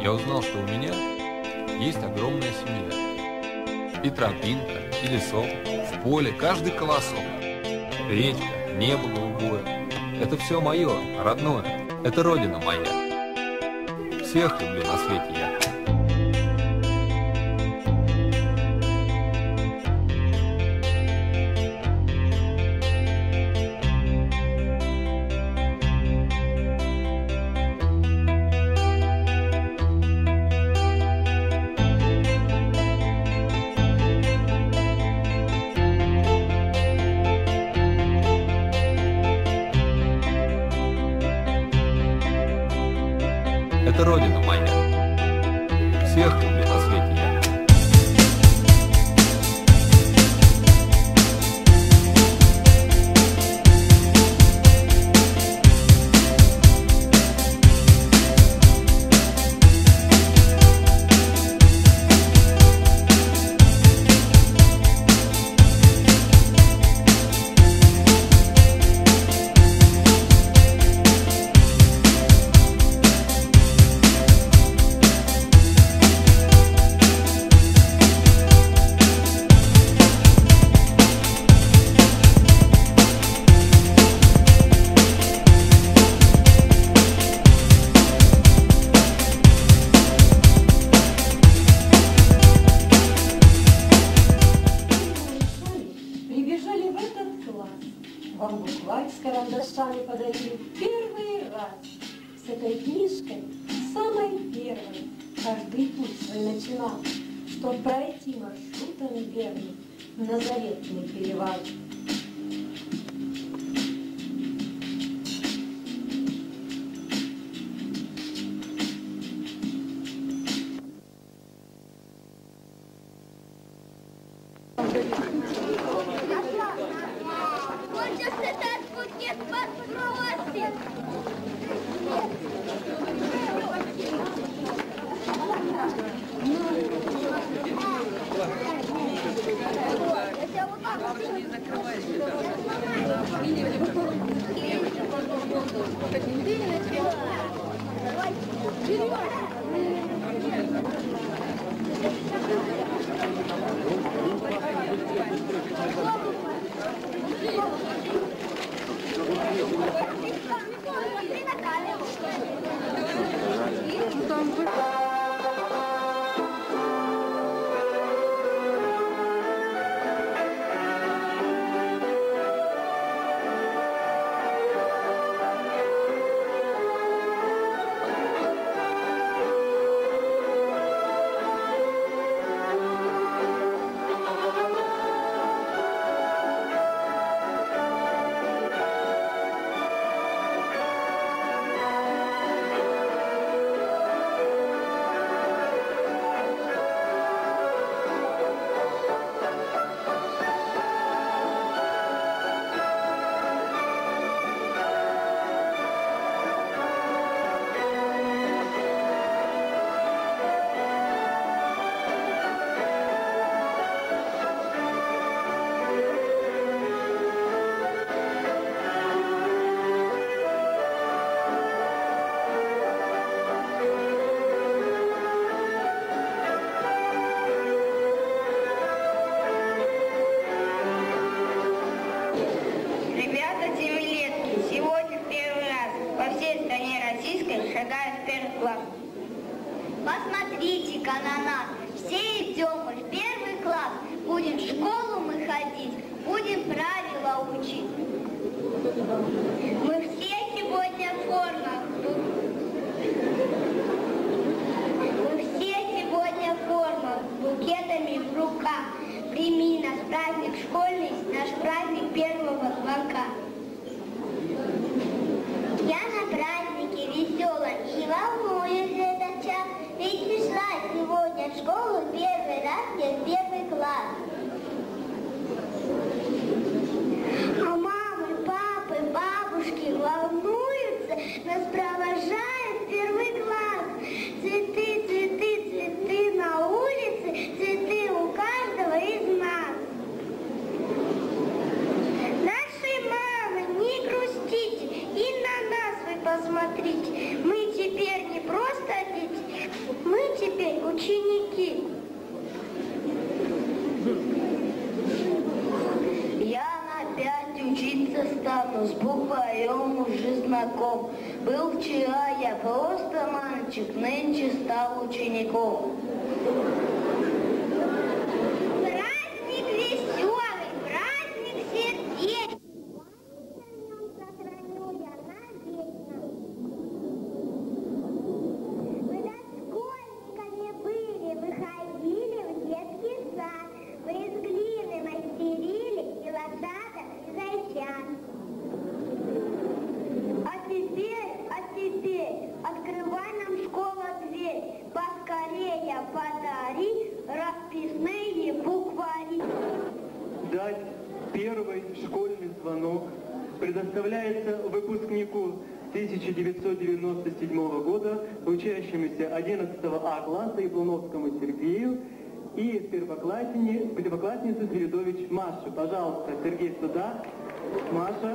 я узнал, что у меня есть огромная семья. И тропинка, и лесок, в поле каждый колосок. Речка, небо голубое. Это все мое, родное. Это родина моя. Всех люблю на свете я. Это родина моя. Всех люблю на свете я. Вам букварь с карандашами подарили первый раз. С этой книжкой, самой первой, каждый путь свой начинал, чтоб пройти маршрутом верным на заветный перевал. Посмотрите-ка на нас, все идем мы в первый класс, будем в школу мы ходить, будем правила учить. Мы все сегодня в формах, с букетами в руках. Прими наш праздник школьный, наш праздник первого звонка. Я на празднике веселом и волнуюсь этот час, ведь пришла сегодня в школу первый раз я в первый класс. с букварем уже знаком. Был вчера я просто мальчик, нынче стал учеником. Праздник веселый, праздник сердечный. Мы дошкольниками были, выходили в детский сад. Мы из глины мастерили и лошадок, и зайчат. А теперь, открывай нам школа дверь, поскорее подари расписные буквари. Дать первый школьный звонок предоставляется выпускнику 1997 года, учащемуся 11 А класса Яблоновскому Сергею и первокласснице Свиридович Маше. Пожалуйста, Сергей, сюда. Маша.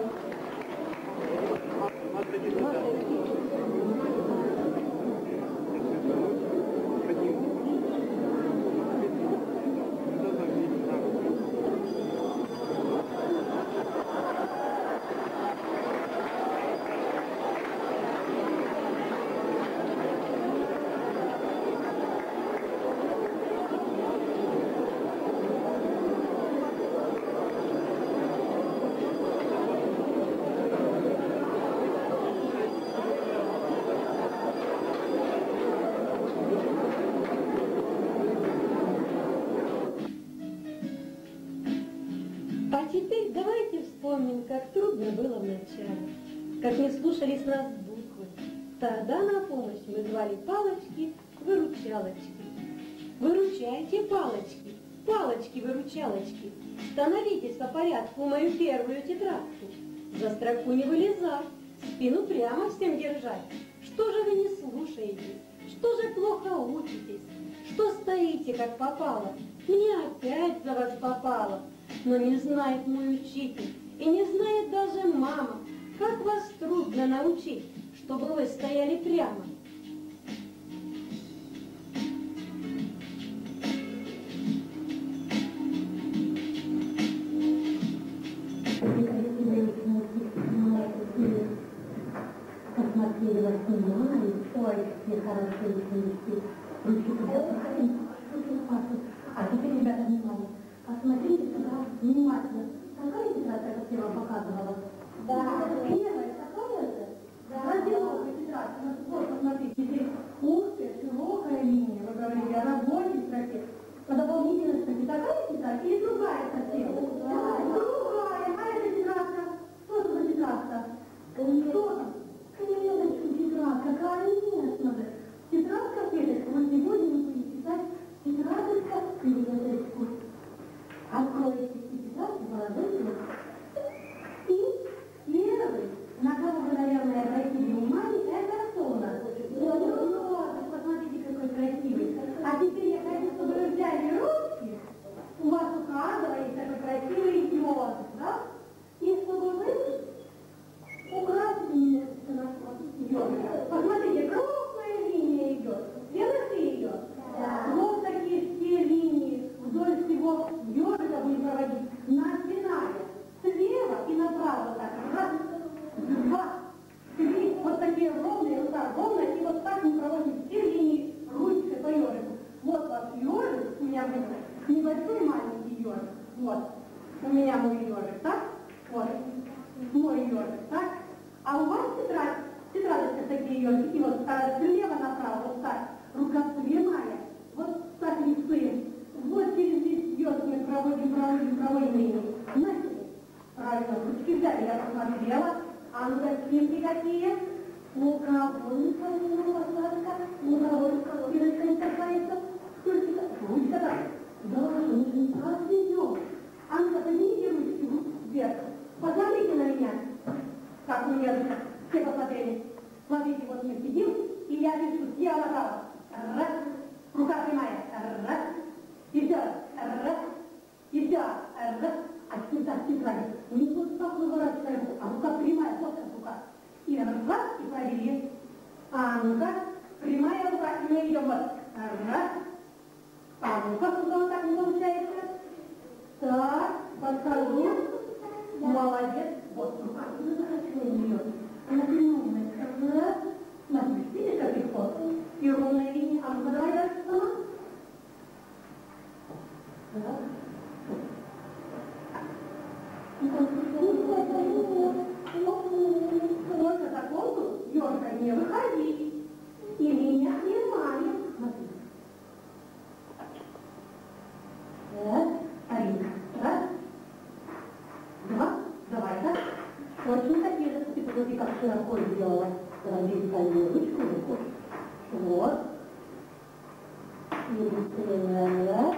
Маша, иди сюда. А теперь давайте вспомним, как трудно было вначале, как не слушались нас буквы. Тогда на помощь мы звали палочки-выручалочки. Выручайте, палочки, палочки-выручалочки. Становитесь по порядку мою первую тетрадку. За строку не вылезать, спину прямо всем держать. Что же вы не слушаете? Что же плохо учитесь? Что стоите, как попало? Мне опять за вас попало. Но не знает мой учитель, и не знает даже мама, как вас трудно научить, чтобы вы стояли прямо. Посмотрели, снимали, ой, какие хорошие книжки. А теперь, ребята, внимание. Посмотрите, внимательно. Какая тетрадка, как я вам показывала? Да. Первая такая же? Да. Разделовая тетрадка. Вот, посмотрите, здесь узкая, широкая линия. Вы говорили о рабочей строке. По дополнительной строке такая тетрадка или другая совсем? Другая. А эта тетрадка? Что это за тетрадка? Что там? Клеточка тетрадка, конечно же. Тетрадка клеточка. Вот сегодня мы будем читать тетрадочка клеточку. Откройте тетрадку, положите. И первый, на кого вы, наверное, обратили внимание, это кто у нас? Посмотрите, какой красивый. А теперь я хочу, чтобы вы взяли ручки. У вас у каждого есть такой красивый ежик, да? И чтобы вы украсили немножко наш ежик. Посмотрите, крупная линия идет. Видите ее? Да. Вот такие все линии вдоль всего ежика будем проводить, начиная слева и направо так. Раз, два, три. Вот такие ровные, вот так ровно. И вот так мы проводим все линии ручкой по ежику. Вот ваш ежик, у меня будет небольшой маленький ежик. Вот. У меня мой ежик, так? Вот. Мой ежик, так? А у вас тетрадочка такие ежики. И вот слева направо, вот так. Рука прямая. Вот так рисуем. Вот через весь ежик мы проводим линию. Начали. Правильно, ручки взяли, я посмотрела. А ну-ка, спинки какие? У кого лошадка? У кого спиночка не касается? Ручка так. Да, мы же не разведем. А ну-ка, поднимите ручки вверх. Посмотрите на меня. Как у меня все посмотрели. Смотрите, вот мы сидим, и я пишу слева направо. Раз. Рука прямая. Раз. И все. Раз. И все. Раз. А сюда, тетради. Не вот так выворачиваем, а рука прямая, вот как рука. И раз, и провели. А ну-ка, прямая рука, и мы идем вот. Раз. А ну-ка, вот так не получается. Так, подхожу. Молодец. Вот, ну как ты захотела ее. Она прямая. Раз. Смотри, видишь, как легко? И ровная линия. А ну-ка, давай дальше сама. Раз. Только за контур ёрко не выходи. И линия прямая. Смотри. Раз. Арина. Раз. Два. Давай-ка. Очень хотела, ты посмотри, как широко сделала. Давай, переклади ручку. Вот. И быстрее. Раз.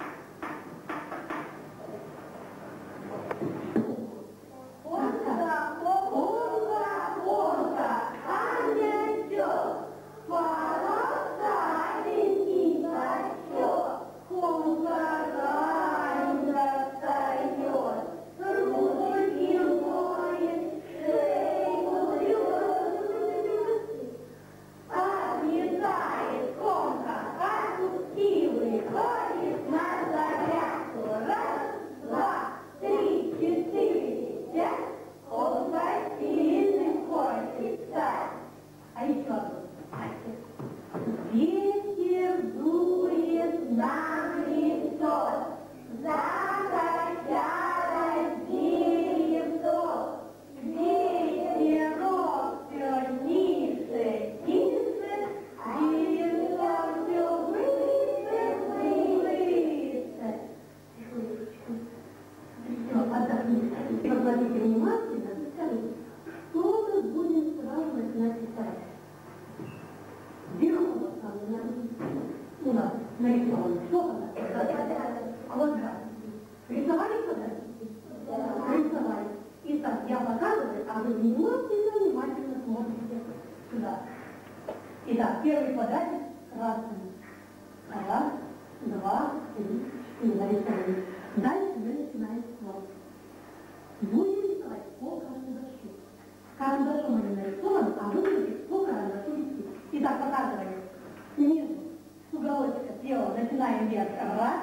Итак, первый квадратик красный. Раз, два, три, четыре. Нарисовали. Дальше мы начинаем ствол. Будем рисовать по карандашу. Карандашом они нарисованы, а вы будете по карандашу вести. Итак, показываем. Снизу с уголочка слева начинаем вверх. Раз,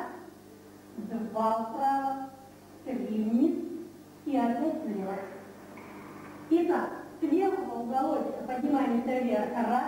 два вправо, три вниз и опять слева. Итак, с левого уголочка поднимаемся вверх. Раз,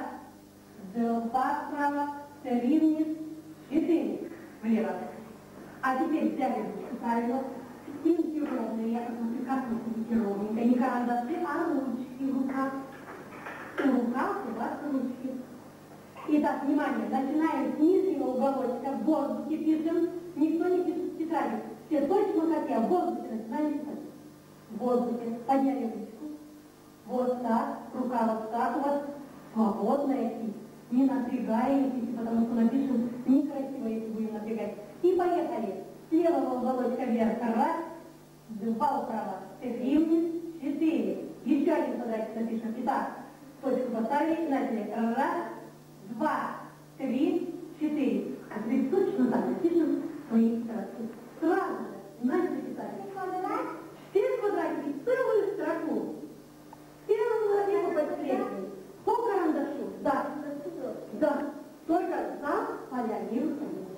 два вправо, три вниз, четыре влево. А теперь взяли ручку правильно. Спинки ровные. Я посмотрю, как вы сидите ровненько. Не карандаши, а ручки в руках. В руках у вас ручки. Итак, внимание, начинаем с нижнего уголочка. В воздухе пишем. Никто не пишет в тетради. Все точно как я. В воздухе начинаем писать. В воздухе. Подняли ручку. Вот так. Рука вот так у вас. Свободная кисть. Не напрягаетесь, потому что напишем некрасиво, если будем напрягать. И поехали. С левого уголочка вверх. Раз, два вправо, три вниз, четыре. Еще один квадратик напишем. Итак, точку поставили и начали. Раз, два, три, четыре. А теперь точно так напишем свои строки. Сразу же начали писать. Все квадратики в первую строку. Первую линию по последней. По карандашу. Да. Да. Только за полями.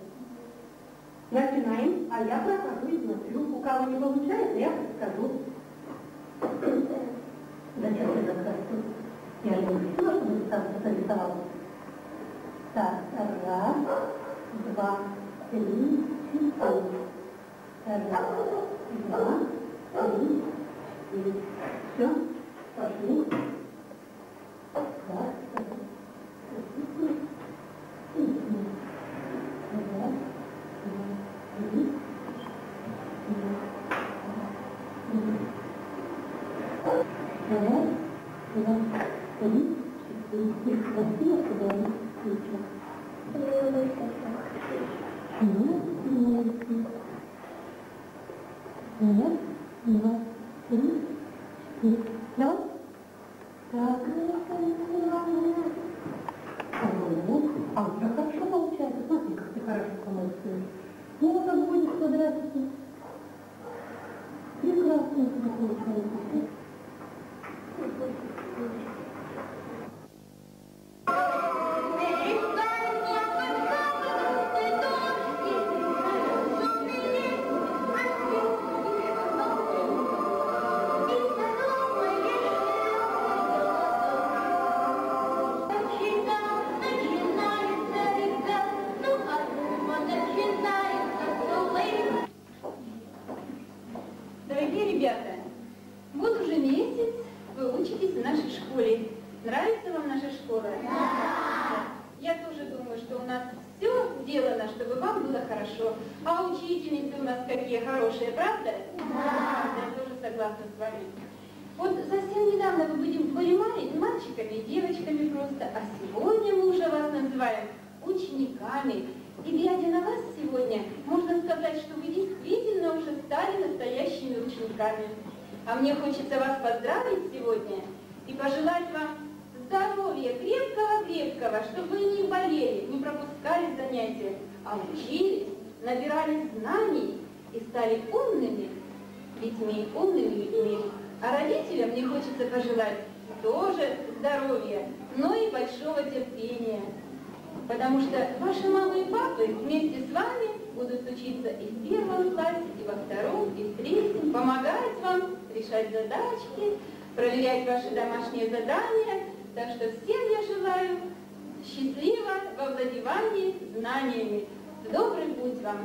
Начинаем, а я прохожу и смотрю. У кого не получается, я подскажу. Зачем ты расскажу? Я же не решила, чтобы ты сам нарисовал. Так, раз, два, три, четыре. Раз, два, три, четыре. Все, пошли. Так, а у тебя хорошо получается. Смотри, как ты хорошо помолчишь. Ну, вот так будет квадратики. Прекрасно у тебя получается. Вот уже месяц вы учитесь в нашей школе. Нравится вам наша школа? Да. Я тоже думаю, что у нас все сделано, чтобы вам было хорошо. А учительницы у нас какие хорошие, правда? Да. Я тоже согласна с вами. Вот совсем недавно вы были мальчиками и девочками просто, а сегодня мы уже вас называем учениками. И глядя на вас сегодня, можно сказать, что вы действительно уже стали настоящими учениками. А мне хочется вас поздравить сегодня и пожелать вам здоровья, крепкого-крепкого, чтобы вы не болели, не пропускали занятия, а учились, набирали знаний и стали умными детьми, умными людьми. А родителям мне хочется пожелать тоже здоровья, но и большого терпения. Потому что ваши мамы и папы вместе с вами будут учиться и в первом классе, и во втором, и в третьем, помогать вам решать задачки, проверять ваши домашние задания. Так что всем я желаю счастливо во владевании знаниями. В добрый путь вам!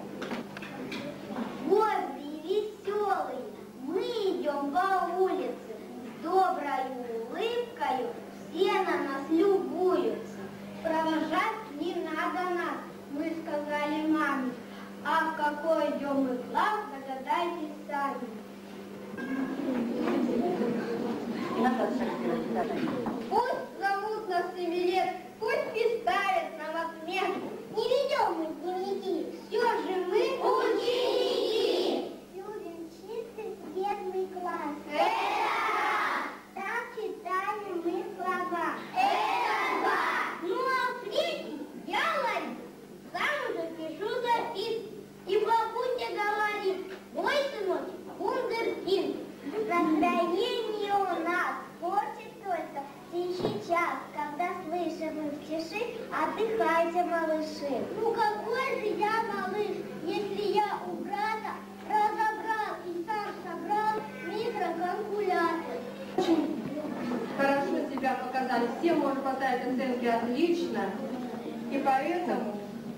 Бодрые, веселые, мы идем по улице с доброй улыбкой, все на нас любуются. Провожать не надо нас, мы сказали маме. А в какой идем мы класс, догадайтесь сами. Пусть зовут нас 7 лет, пусть и ставят нам отметку. Не ведем мы дневники, все же мы ученики. Любим чистый светлый класс. Это там читаем мы слова. Это ну а в третий я ловлю, сам уже пишу записки. И бабуся говорит, мой сыночек вундеркинд. Настроение у нас портит только сейчас, когда слышим мы в тиши, отдыхайте, малыши. Ну какой же я малыш, если я у брата разобрал и сам собрал микрокалькулятор. Очень хорошо себя показали, всем вам хватает оценки отлично, и поэтому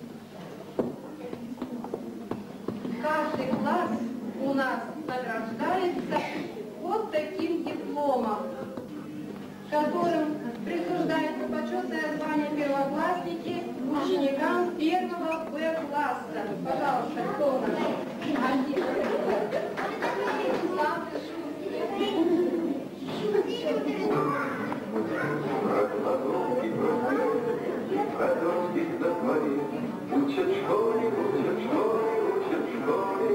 каждый класс у нас награждается вот таким дипломом, которым присуждается почетное звание первоклассники ученикам 1-го Б-класса. Пожалуйста, кто у нас? Один. Учат в школе, учат в школе, учат в школе.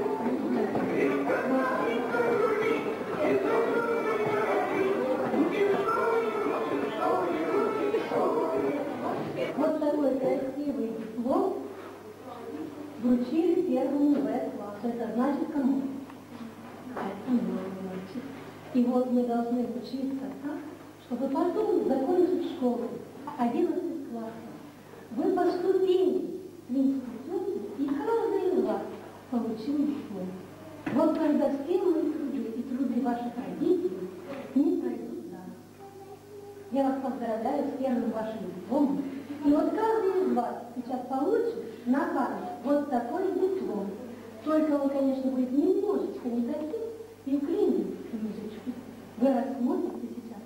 Вот такой красивый диплом вручили 1-му Б-классу. Это значит кому? Это мальчик. И вот мы должны учиться так, чтобы потом, закончив школу, 11 классов, вы поступили в институт, и каждый из вас получил диплом. Вот когда все мои труды и труды ваших родителей не пройдут даром. Я вас поздравляю с 1-м вашим дипломом. И вот каждый из вас сейчас получит на память вот такой диплом. Только он, конечно, будет немножечко не таким и уклеенным книжечку. Вы рассмотрите сейчас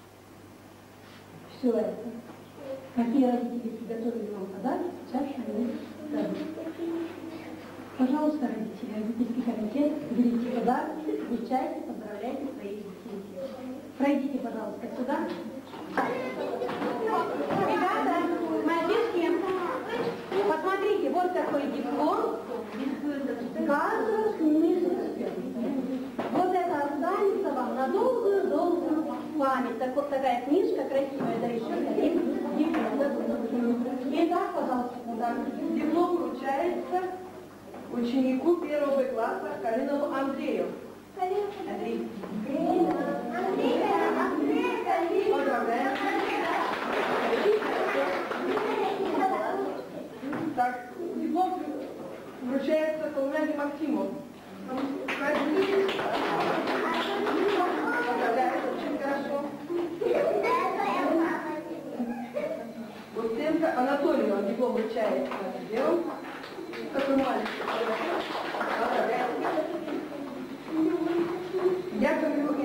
все это. Какие родители приготовили вам подарки, сейчас они дадут. Пожалуйста, родители, родительский комитет, берите подарки, встречайте, поздравляйте своих детей. Пройдите, пожалуйста, сюда. Ребята, мальчишки, посмотрите, вот такой диплом. Каждую книжечку. Вот это останется вам на долгую-долгую память. Такая книжка красивая, да еще один диплом. Итак, пожалуйста, диплом вручается ученику 1-го Б-класса Калинову Андрею. Андрей. Поздравляем. Так, диплом вручается Колумяне Максиму. Поздравляю, очень хорошо. Устенко Анатолию диплом вручается. Делом. Какой мальчик. Поздравляю. Яковлеву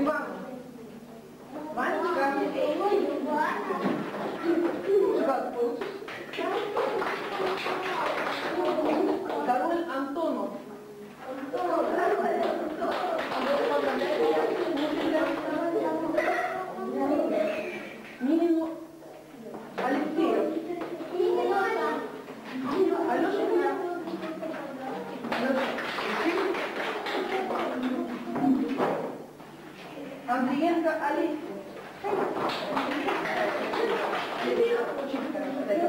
Андриенко Олеся. Очень хорошо. Дай-ка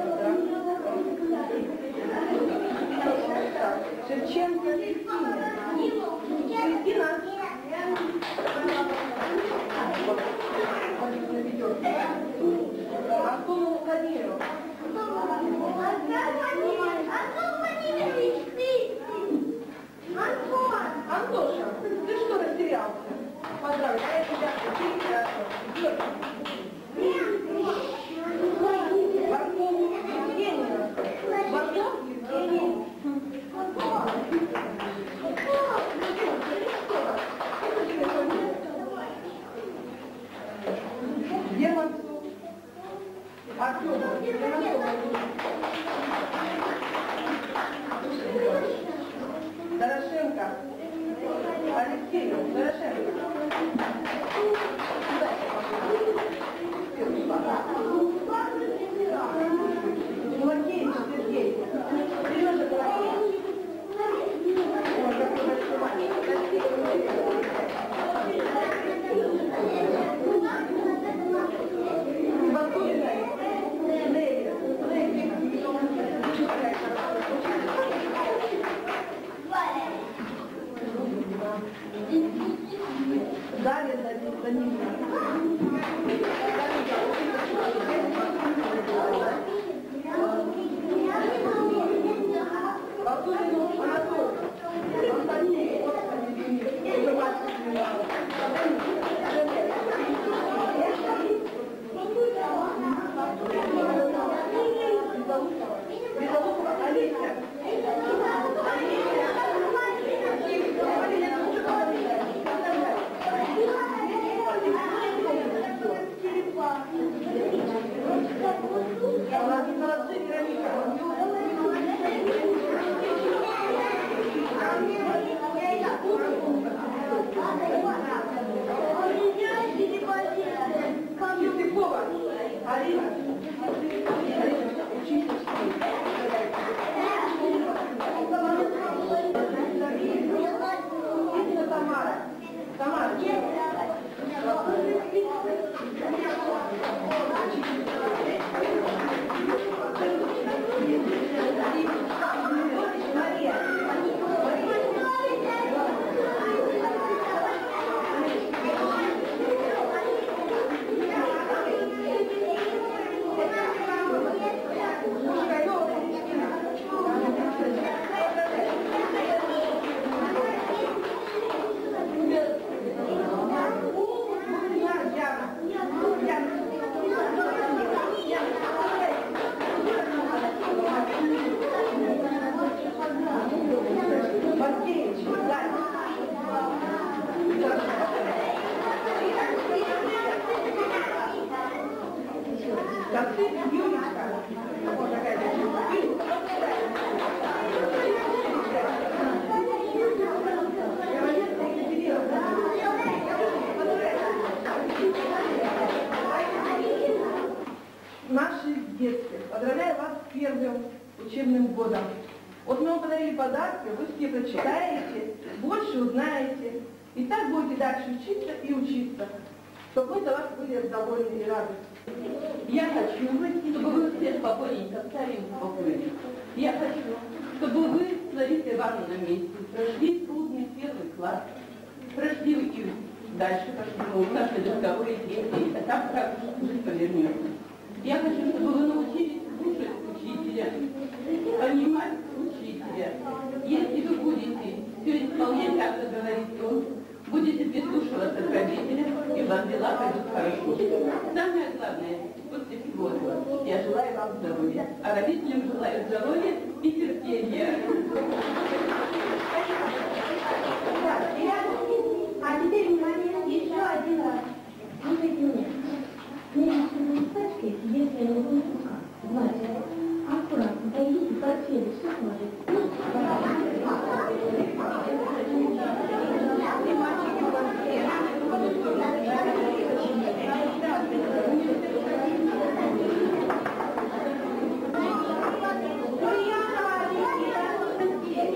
поздравляю. Шевченко Кристина. Кристина. Антону Владимирову. Антоша, ты что растерялся? Поздравляю тебя, очень хорошо. Барков Евгения. Барков Евгения. Демонцов. Артем. Дорошенко. Алексей Дорошенко. Мулакевич Сергей. Сережа Мулакевич. Ой, какой большой мальчик. Батурина. Дарья Даниловна. Батурину Анатолий. Безолукова Олеся. Молодцы, Вероника. Юсипова Арина. Тамара. Тамара. Наши детки, поздравляю вас с первым учебным годом. Вот мы вам подарили подарки, вы все прочитаете, больше узнаете, и так будете дальше учиться и учиться, чтобы мы за вас были довольны и рады. Я хочу, чтобы вы все спокойненько встали и успокоились. Я хочу, чтобы вы с Ларисой Ивановной вместе прошли трудный первый класс, прошли и дальше пошли наши досковые дети, а там как жизнь повернется. Я хочу, чтобы вы научились слушать учителя, понимать учителя. Если вы будете все исполнять, как это говорит он, будете прислушиваться к родителям, и у вас дела пойдут хорошо. Самое главное, после всего этого, я желаю вам здоровья, а родителям желаю здоровья и терпения. А теперь, внимание, еще один раз. Слушайте меня. Книжечки на листочке, если я не буду руках, значит, аккуратно пойдите в портфель, все сложите.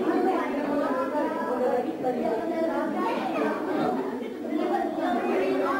Приятного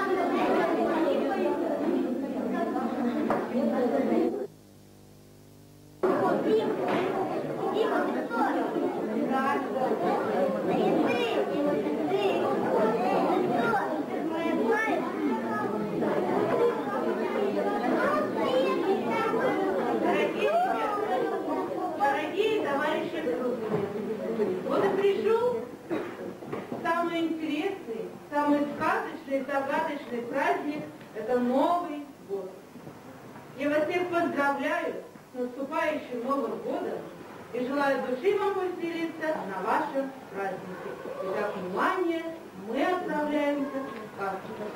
праздничный, загадочный праздник – это Новый год. Я вас всех поздравляю с наступающим Новым годом и желаю души вам повеселиться на вашем празднике. Итак, внимание, мы отправляемся в сказку.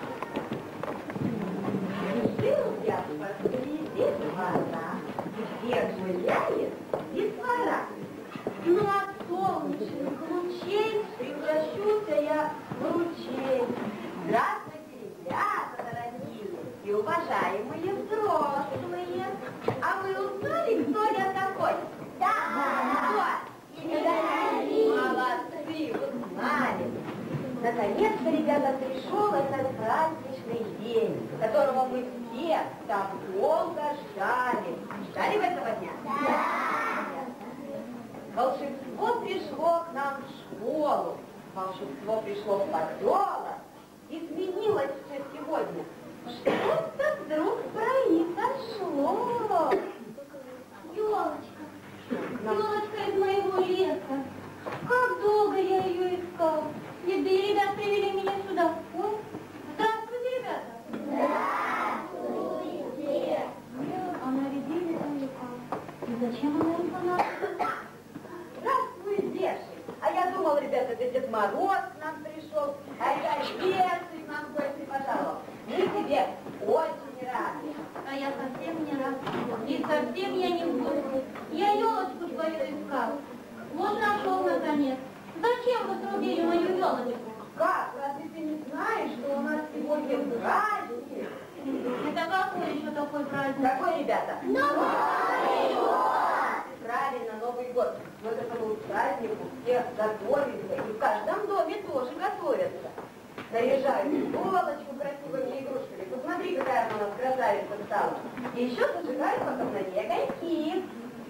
Решил я посреди двора, где гуляет детвора. Ну, от солнечных лучей превращуся я в ручей. Здравствуйте, ребята дорогие и уважаемые взрослые. А вы узнали, кто я такой? Да! Кто? Молодцы, узнали. Наконец-то, ребята, пришел этот праздничный день, которого мы все так долго ждали. Ждали вы этого дня? Да! Волшебство пришло к нам в школу, волшебство пришло в поселок. Изменилось все сегодня. Что-то вдруг произошло. Елочка, елочка из моего леса. Как долго я ее искал. Еды, ребят, привели меня сюда. Ой, здравствуйте, ребята. Здравствуйте. А нарядили далеко. И зачем она им понадобилась? Здравствуй, Леший. А я думал, ребята, это Дед Мороз к нам пришел, а я Леший к нам в гости пожаловал. Мы тебе очень рады. А я совсем не рада. И совсем я не в гости. Я елочку свою искал. Вот нашел наконец. Зачем вы срубили мою елочку? Как? Разве ты не знаешь, что у нас сегодня праздник? Это какой еще такой праздник? Какой, ребята? Новый год! Правильно, Новый год. Но к этому празднику все готовятся, и в каждом доме тоже готовятся. Наряжают елочку красивыми игрушками. Посмотри, какая она у нас красавица стала. И еще зажигают потом на ней огоньки.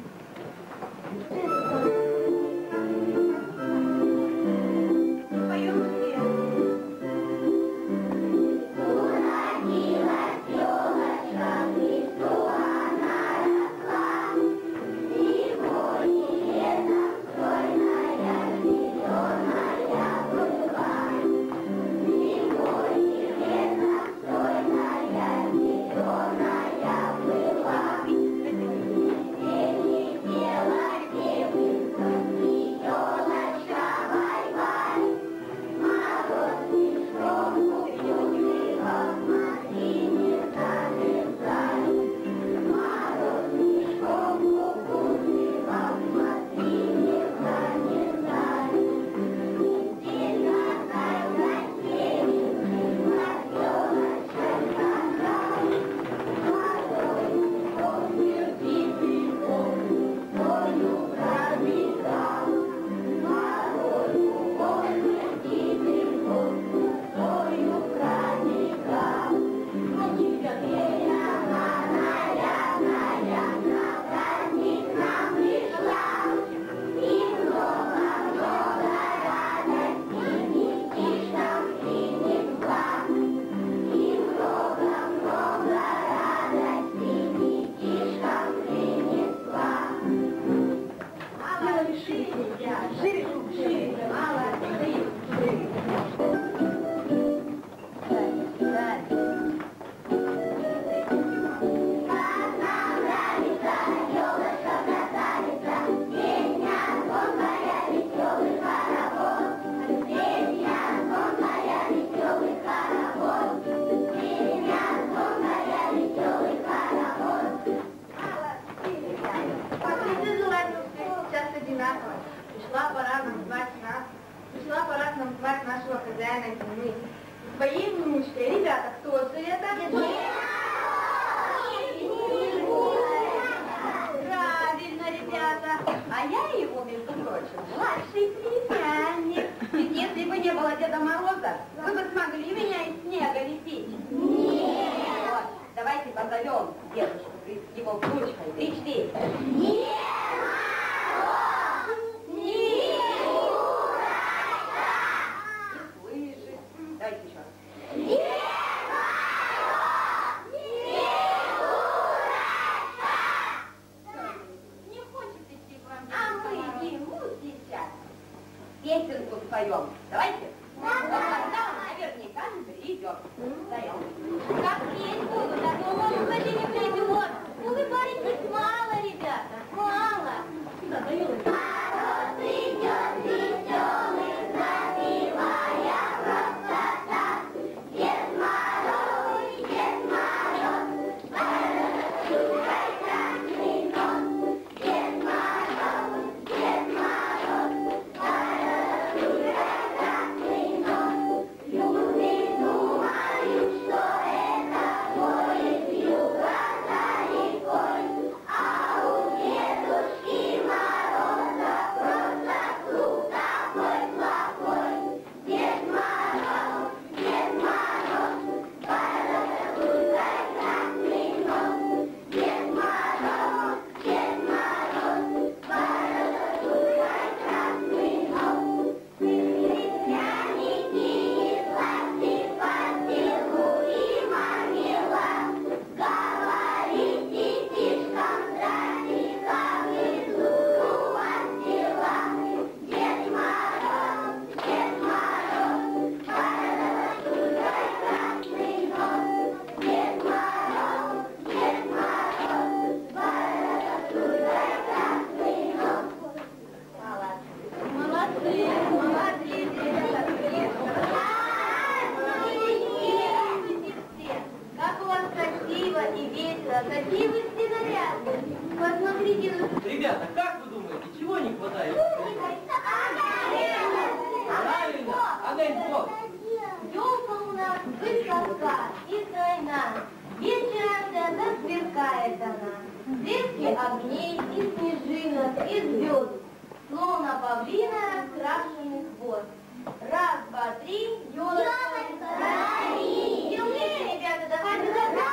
Поем все. Пришла пора назвать нашего хозяина зимы. Своей внучкой. Ребята, кто же это? Правильно, ребята. А я его, между прочим, младший племянник. Ведь если бы не было Деда Мороза, вы бы смогли меня из снега лепить? Нет. Вот, давайте позовем дедушку с его внучкой. 3-4. Нет. Давайте еще раз. Не хочет идти к вам. А мы ему сейчас песенку споем. Давайте. Вот тогда он наверняка придет. Все, встаем. Как есть буду, так мы можем пойти не придет. Улыбайтесь мало, ребята, мало. Народ идет веселый, напевая просто так. Дед Мороз, шурай красный нос. Дед Мороз, шурай красный нос. Люди думают, что это будет вьюга за рекой, а у Дедушки Мороза просто слух такой плохой. Дед Мороз, шурай красный нос. Дед Мороз, шурай красный нос. Пряники и сладкий пастилу и мармелад. Говорит детишкам здрасте, как из луку от села. Дед Мороз, шурай красный нос. Дед Мороз, шурай красный нос. Молодцы, как у вас красиво и весело, какие вы все нарядные. Посмотрите. Ребята, как вы думаете, чего не хватает? Правильно, огоньков. Елка у нас высока и тройна, вечером всегда сверкает она. Блески огней и снежинок, и звезд, словно павлина раскрашенный хвост. Раз, два, три, елочка гори! Сильнее, ребята, давайте загадывать!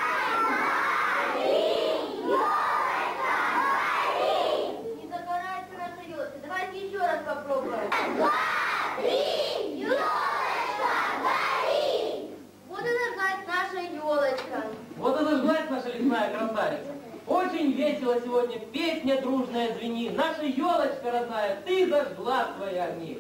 Не загорается наша елочка, давайте еще раз попробуем. Два, три, елочка гори! Вот и зажглась наша елочка. Вот и зажглась наша лесная красавица. Очень весело сегодня, песня дружная звени. Наша елочка родная, ты зажгла свои огни.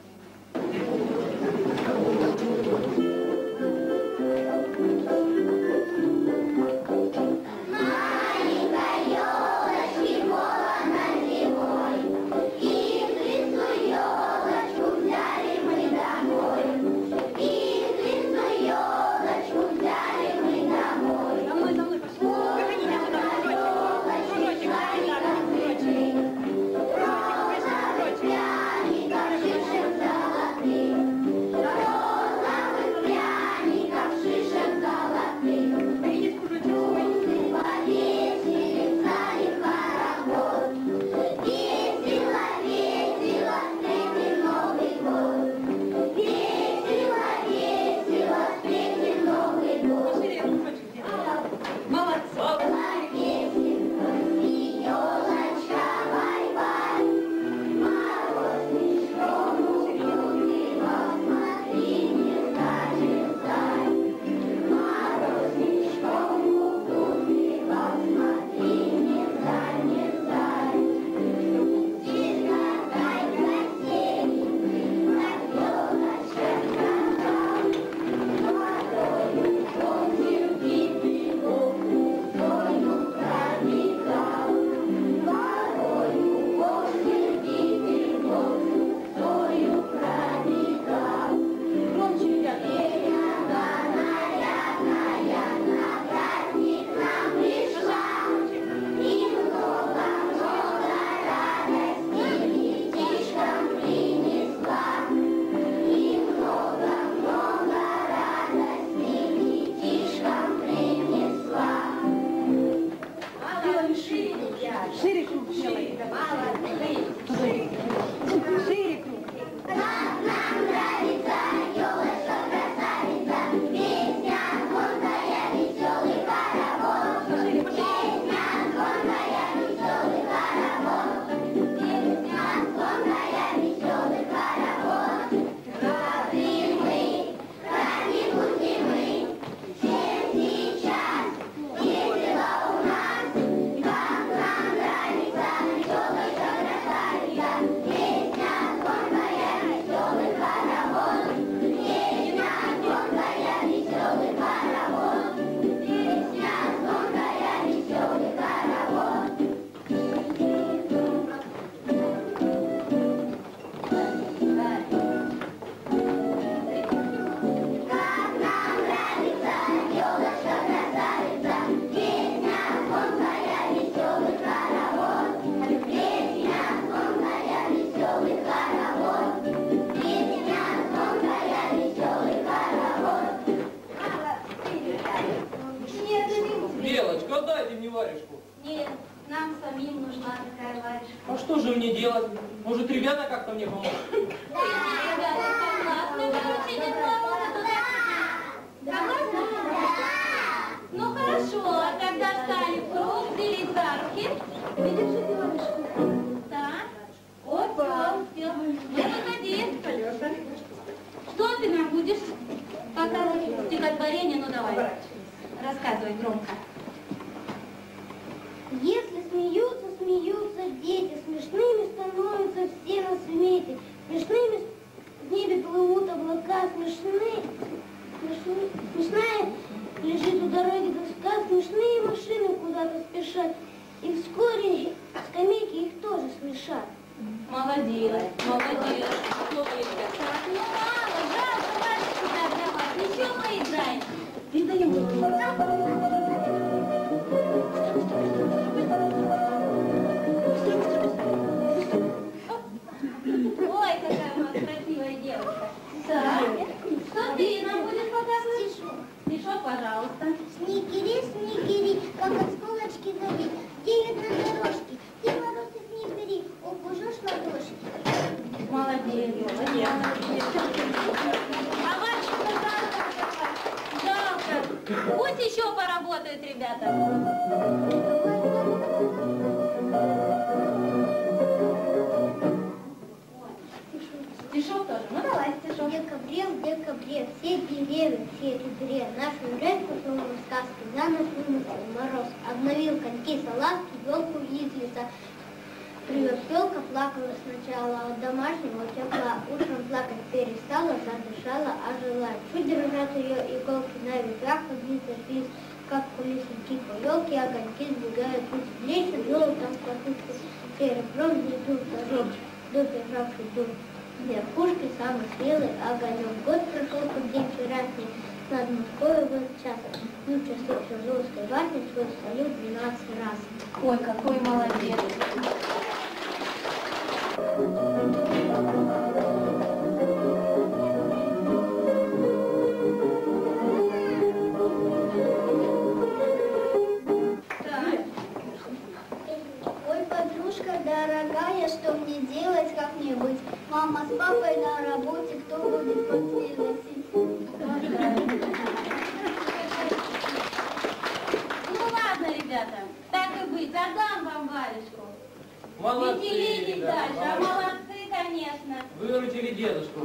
Маленькой елочки холодно зимой, и лесную елочку взяли мы домой. И лесную елочку взяли мы домой. За мной, елочка, пряников, шишек золотых. Розовых пряников. была такая Варежка. А что же мне делать? Может, ребята как-то мне помогут? Ребята, согласны, выучите работу. Ну хорошо, а когда стали в круг, взялись за руки. Видишь ребеночку? Так. Вот, все, успел. Ну, выходи. Что ты нам будешь показывать? Стихотворение, ну давай. Рассказывай громко. Если смеются, смеются дети, смешными становятся все на свете. Смешными в небе плывут облака, смешная лежит у дороги доска, смешные машины куда-то спешат. И вскоре скамейки их тоже смешат. Молодец, молодец. Так, ну мало, жалко Варежку отдавать. Еще поиграем. Передаем. Ой, какая у нас красивая девушка. Так, что ты нам будешь показывать? Стишок. Стишок, пожалуйста. Снегири, снегири, как от сколочки зови, девять на дорожке, ты морозы не бери, укужешь ладошки. Молодец, молодец. А Варежка жалко. Пусть еще поработают ребята. Стишок тоже. Ну давай стишок. В декабре, все деревья, все деревья, нашу речку, словно сказки, за нас вымысел мороз. Обновил коньки, салазки, елку из леса. Привертелка плакала сначала от домашнего тепла, утром плакать перестала, задышала, ожила. Чуть дрожат ее иголки на ветвях, огнится пис, как колесики по елке, огоньки сбегают путь. Блещут золотом платушки, серебром идут ожог, добежавший дом. Верхушки самый смелый огонек. Год прошел, как день вчерашний, над Москвой в этот час. Ну, часы Чужовской башни свой салют 12 раз. Ой, какой молодец! Ой, подружка дорогая, что мне делать, как мне быть? Мама с папой на работе, кто будет портфель носить? Ну ладно, ребята, так и быть, отдам вам Варежку. Молодцы, Веселитесь ребята, дальше, а молодцы, конечно. Выручили дедушку.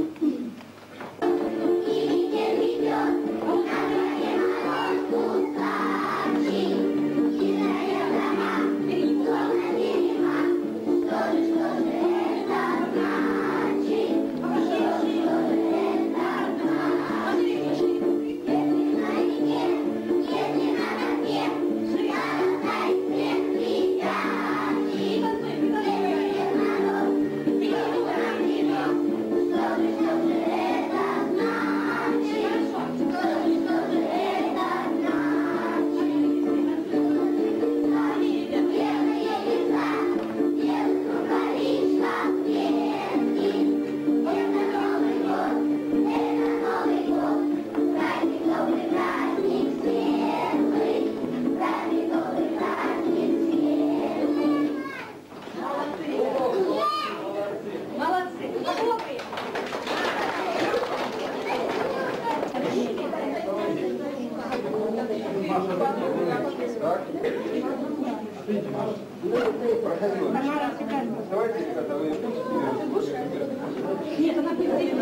Нет, она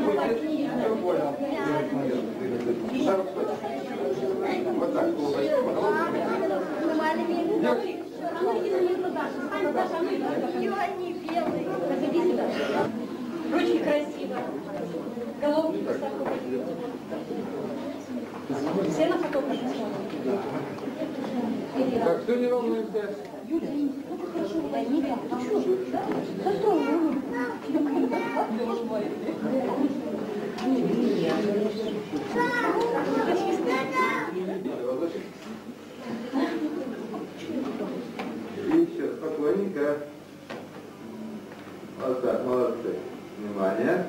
Вот так. Они белые. Заходи сюда. Ручки красиво. Головки высоко. Все на фотографе смотрят. Так, кто не волнуется? Юля, ну-ка хорошо, не так. А что же? Застрою. И еще спокойненько. Вот так, молодцы. Внимание.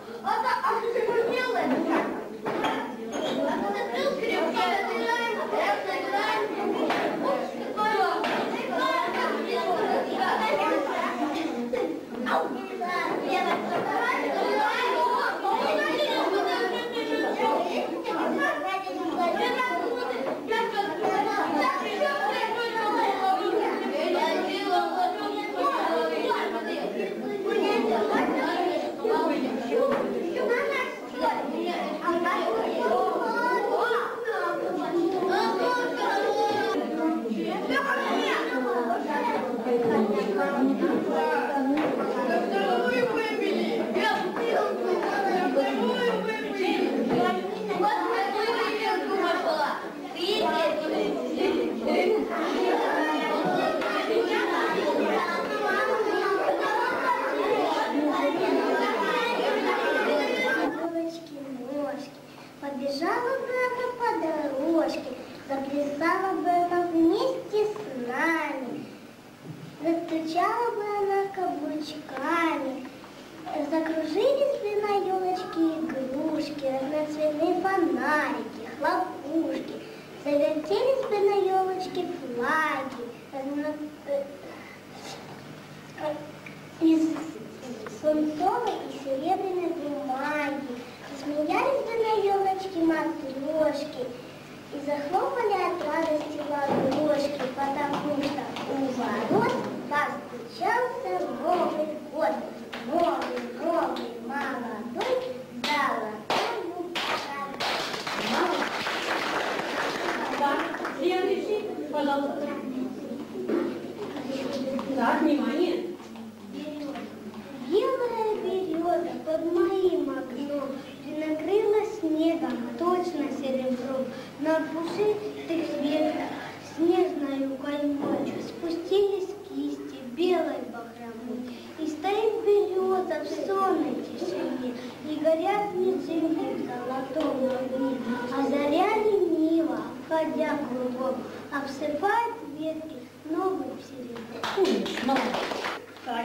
А что ты делаешь? Постучала бы она каблучками, закружились бы на елочке игрушки, разноцветные фонарики, хлопушки, завертелись бы на елочке флаги, из свинцовой и серебряной бумаги, смеялись бы на елочке матрешки и захлопали от радости ладошки, потому что у ворот постучался Новый год. Новый, молодой, золотой губкой. Да, следующий, пожалуйста. Так, внимание. Белая береза под моим окном ты накрыла снегом, точно серебром, на пушистых ветках снежною каймой спустились кисти белой бахромой. И стоит береза в сонной тишине, и горят снежинки в золотом огне, а заря лениво, обходя кругом, обсыпает ветки новым серебром. Молодец. Так,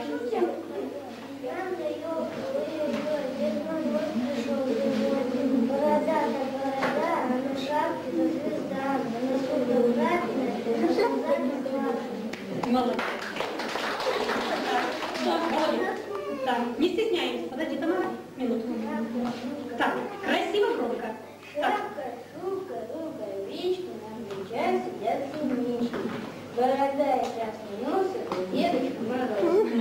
молодец. Так, не стесняйтесь. Подожди, Тамара, минутку. Так, красиво, громко. Так. Рука, речка, на плечах сидят синички. Борода и красный носик, Дедушка Мороз.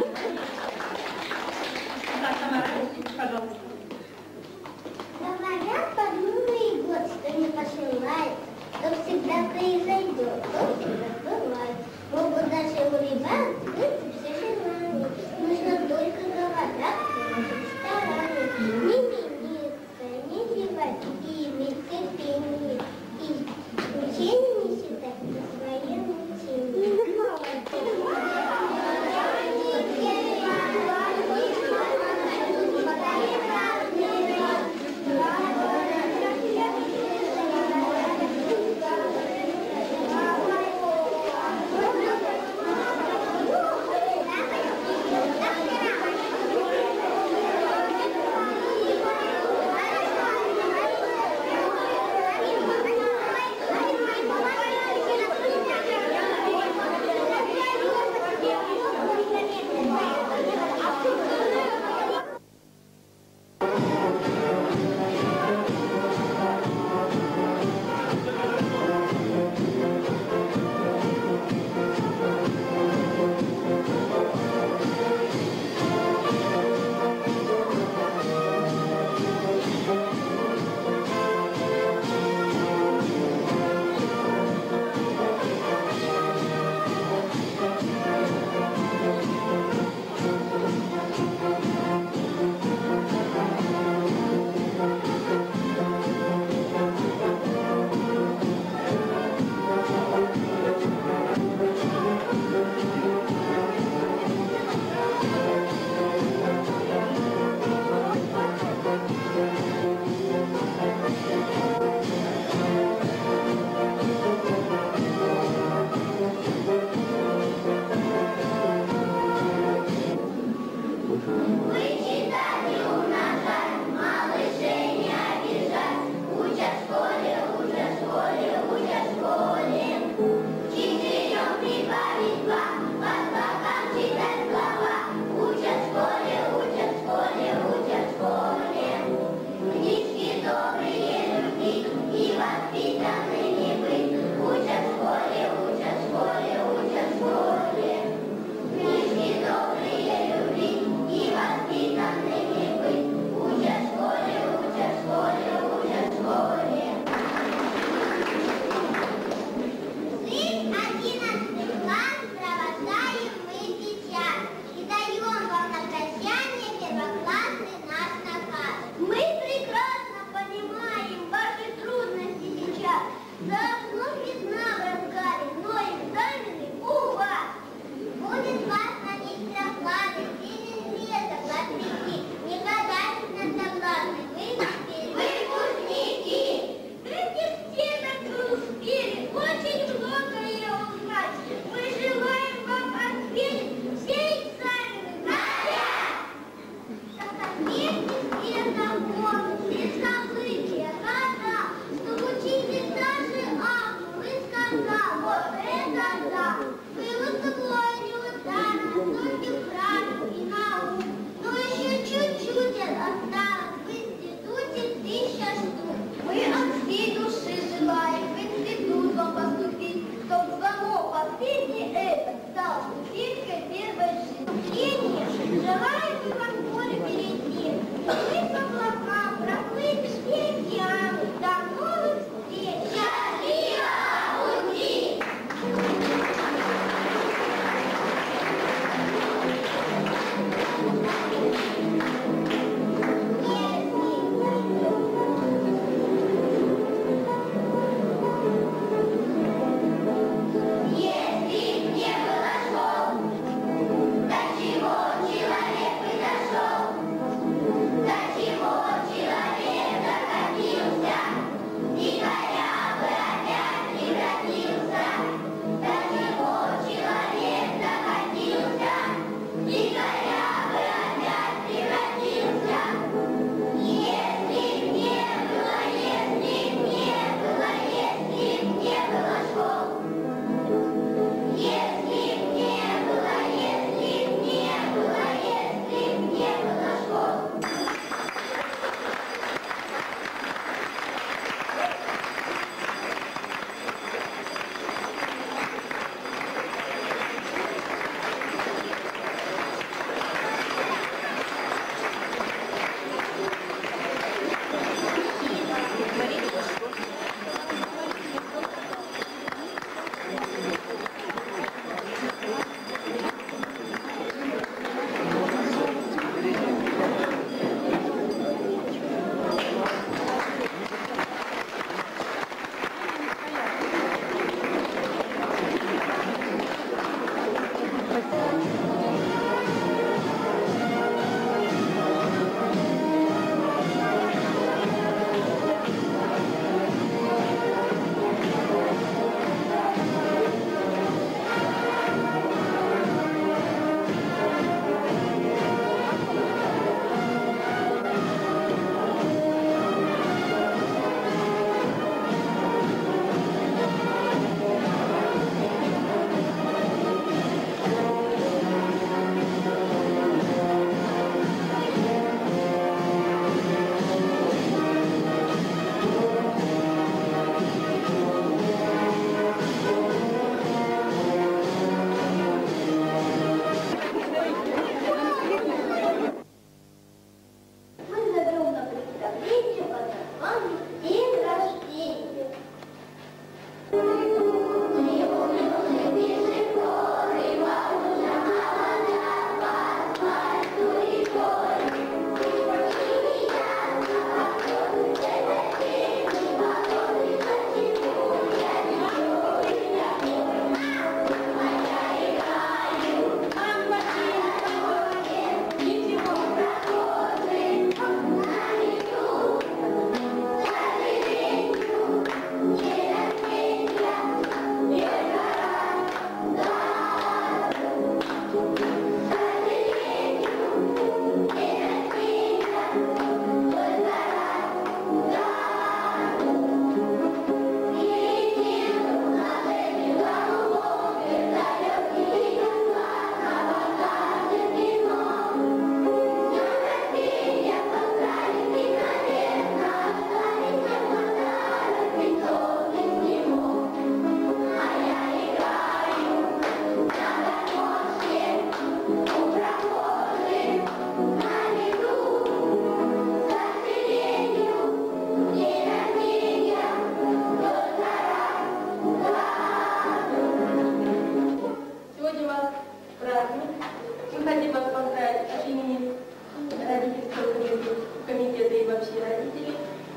Так, Тамара, пожалуйста. Говорят, под Новый год, что не пожелает, то всегда произойдет, то всегда бывает. Могут даже улыбаться, все желания. Нужно только догадаться, стараться, не лениться, не зевать и иметь терпение. И учение не считать своим учением. Молодец.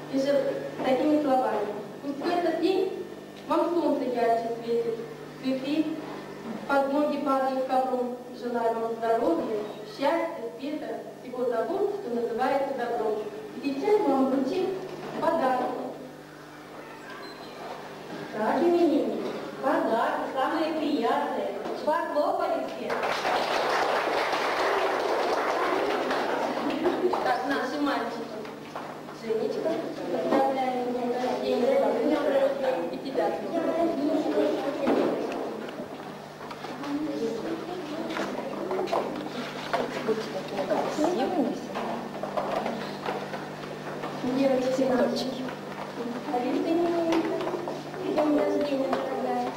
и же такими словами. Пусть в этот день вам солнце ярче светит, цветы под ноги падают ковром. Желаю вам здоровья, счастья, света, всего того, что называется добром. И сейчас вам вручит подарок. Так, именинник, подарок, самое приятное. Похлопали все. Так, наши мальчики. Женечка, поздравляем день рождения. И тебя. Девочки, мальчики. А ведь ты не день рождения, дорогая.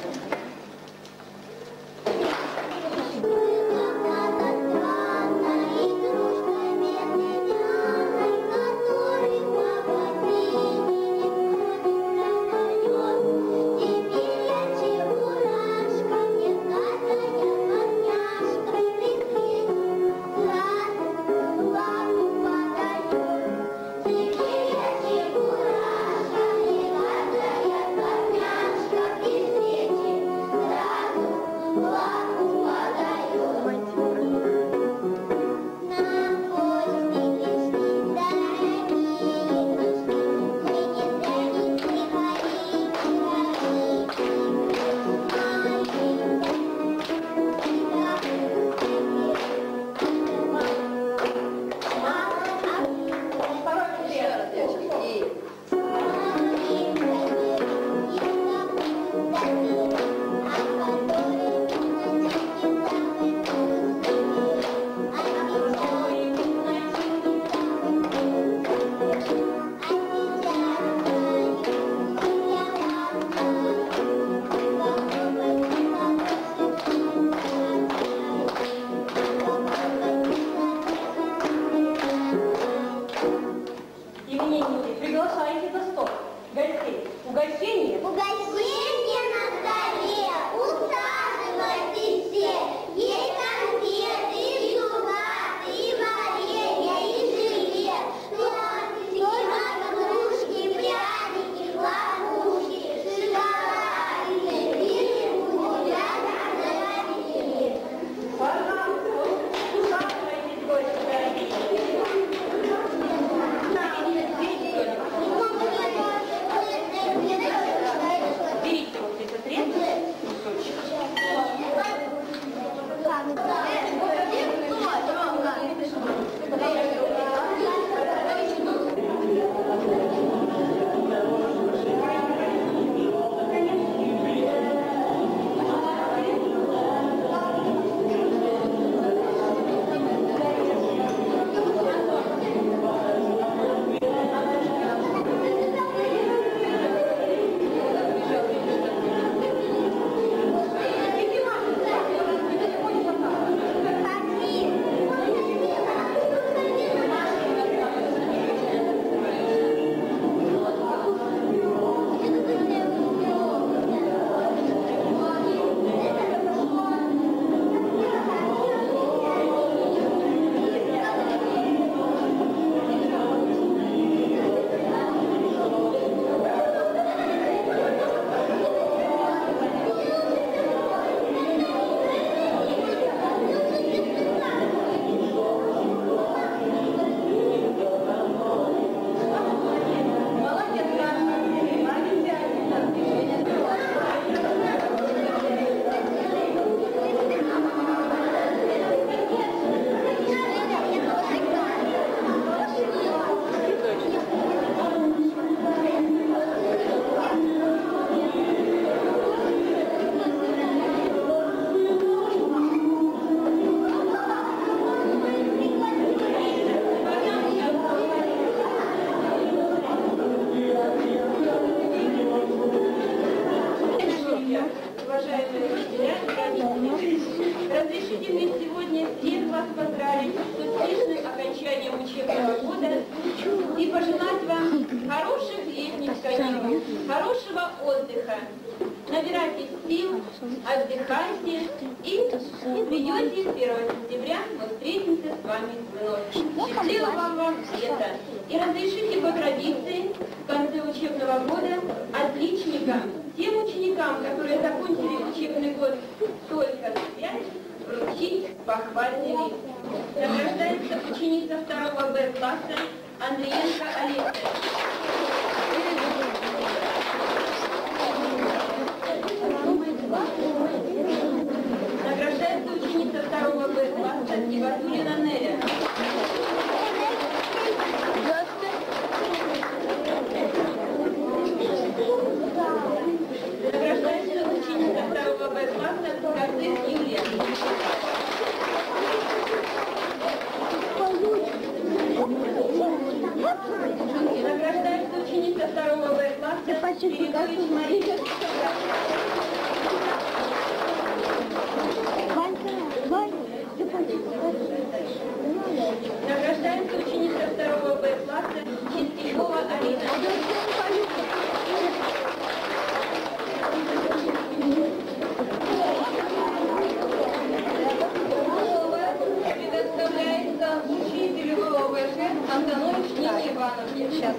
Разрешите мне сегодня всех вас поздравить с успешным окончанием учебного года и пожелать вам хороших летних каникул, хорошего отдыха. Набирайтесь сил, отдыхайте и придете 1 сентября, мы встретимся с вами вновь. Счастливого вам лета! И разрешите по традиции в конце учебного года отличникам, тем ученикам, которые закончили учебный год только с 5, вручить похвальный лист. Награждается ученица 2 Б класса Андриенко Олеся. Награждается ученица 2 Б класса Иватулина Неля. Награждается ученица 2 Б класса Козырь Юлия. Награждается ученица 2 Б класса Передович Мария. Награждается ученица 2 Б класса Чистякова Арина. Предоставляется учителю ОВЖ Антонович Нине Ивановне. Сейчас.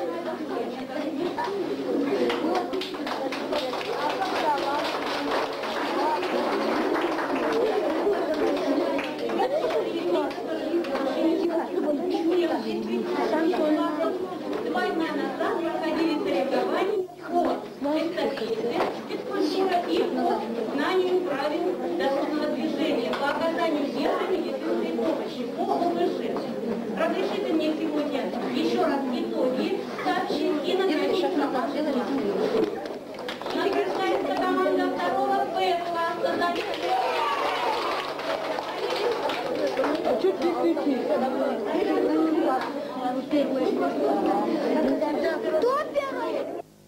Два дня назад проходили соревнования по эстафете, физкультура и по знанию правил дорожного движения, по оказанию первой медицинской помощи, по ОВЖ. Разрешите мне сегодня еще раз итоги сообщить и наградить награждается команда 2 Б класса. Кто первый?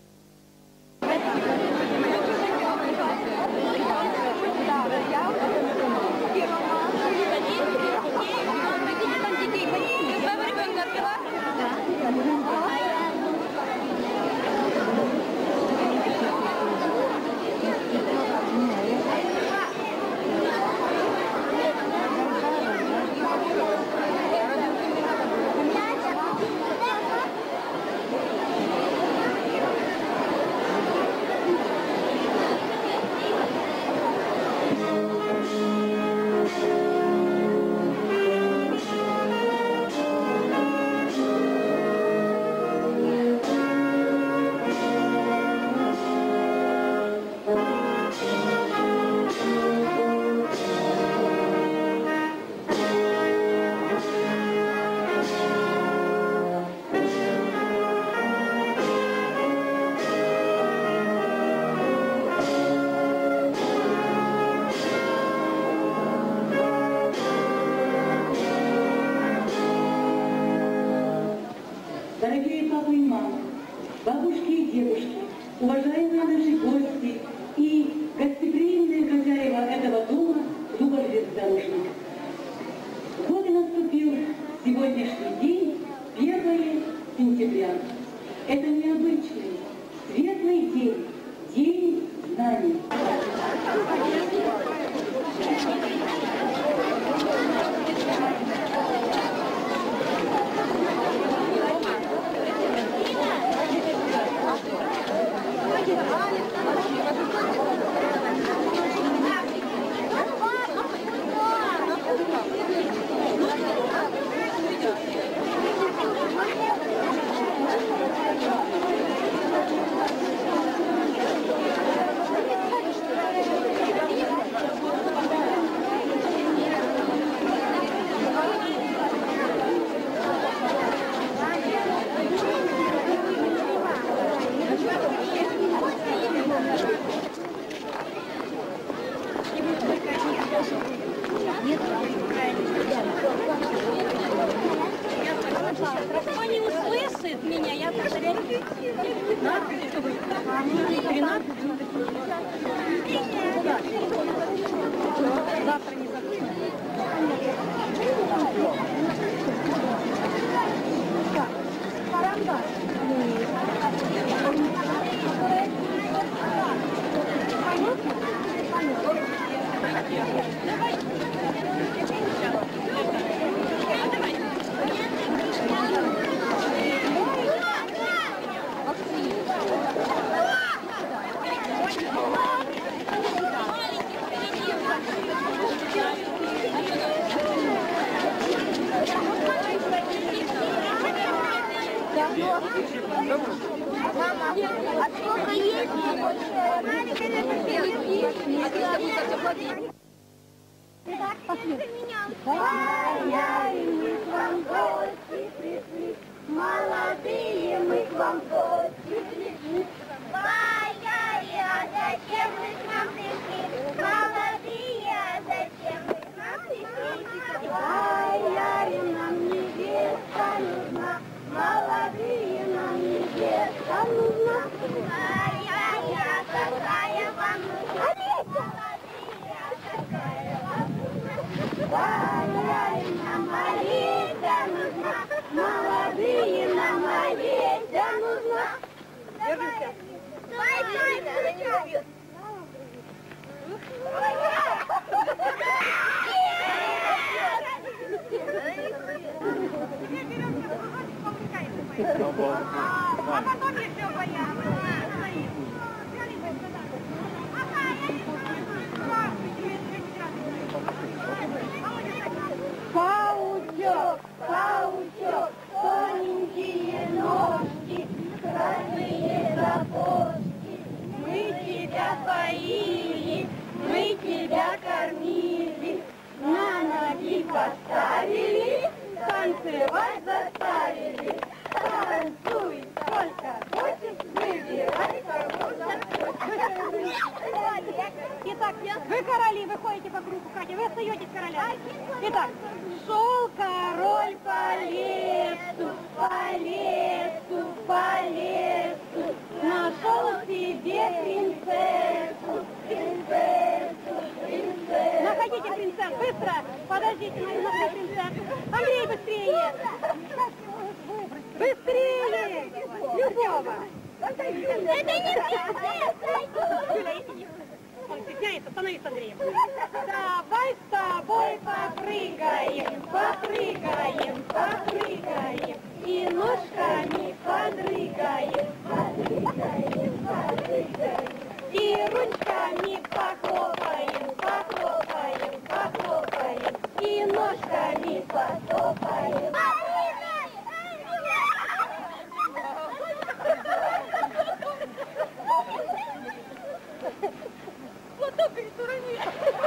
Дорогие папы и мамы, бабушки и дедушки, уважаемые наши гости и гостеприимные хозяева этого дома, клуба железнодорожников. Вот и наступил сегодняшний день, 1 сентября. Это необычный, светлый день, день знаний. Кто не услышит меня, я повторяю. 13. Завтра не забудь. Давай. Мама, а сколько есть? Так, пошли. Мы к вам гости пришли, молодые мы к вам гости пришли. Бояре, а зачем вы к нам пришли? Молодые, а зачем вы к нам пришли? Бояре, нам невеста нужна, молодые, нам невеста нужна. Бояре, а какая вам нужна? Молодые, а какая вам нужна? Бояре, нам Олеся нужна, молодые, нам Олеся нужна. Держимся. А потом еще боятся. Паучок, паучок, тоненькие ножки, красные сапожки. Мы тебя поили, мы тебя кормили, на ноги поставили, танцевать заставили. Танцуй, сколько хочешь, выбирай, кого захочешь. Итак, вы короли, вы ходите по кругу, Катя, вы остаетесь королями. Итак, шел король по лесу, по лесу, по лесу, нашел себе принцессу, принцессу, принцессу. Находите принцессу, быстро, подождите, нашли принцессу. Андрей, быстрее! Быстрее! Любого! Это не принцесса! Юля, иди. Он стесняется, становись, Андреем. Давай с тобой попрыгаем, попрыгаем, попрыгаем. И ножками подрыгаем, подрыгаем, подрыгаем. И ручками похлопаем, похлопаем, похлопаем. И ножками потопаем. Платок пересторони.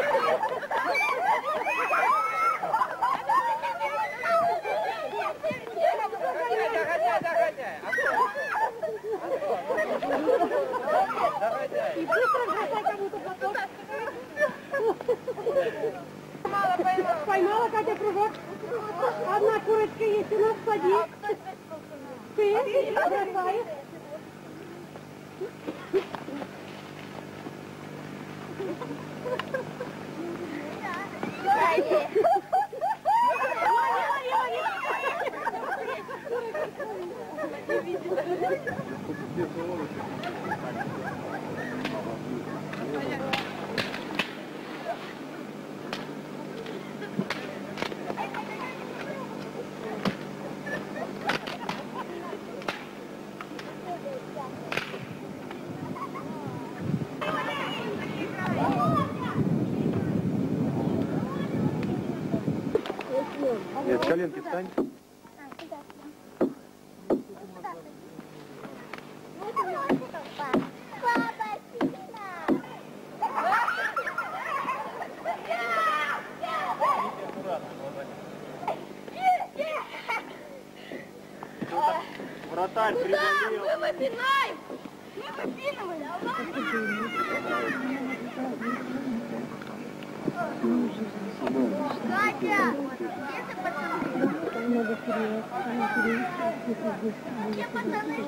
И быстро бросай кому-то платок. Поймала Катя кружок. Одна курочка есть у нас, сади. Ты бросаешь. Нет, коленки встань. Вратарь приболел. Мы выпинаем! Мы выпинываем! Катя! Где ты, пацаны? Где пацаны?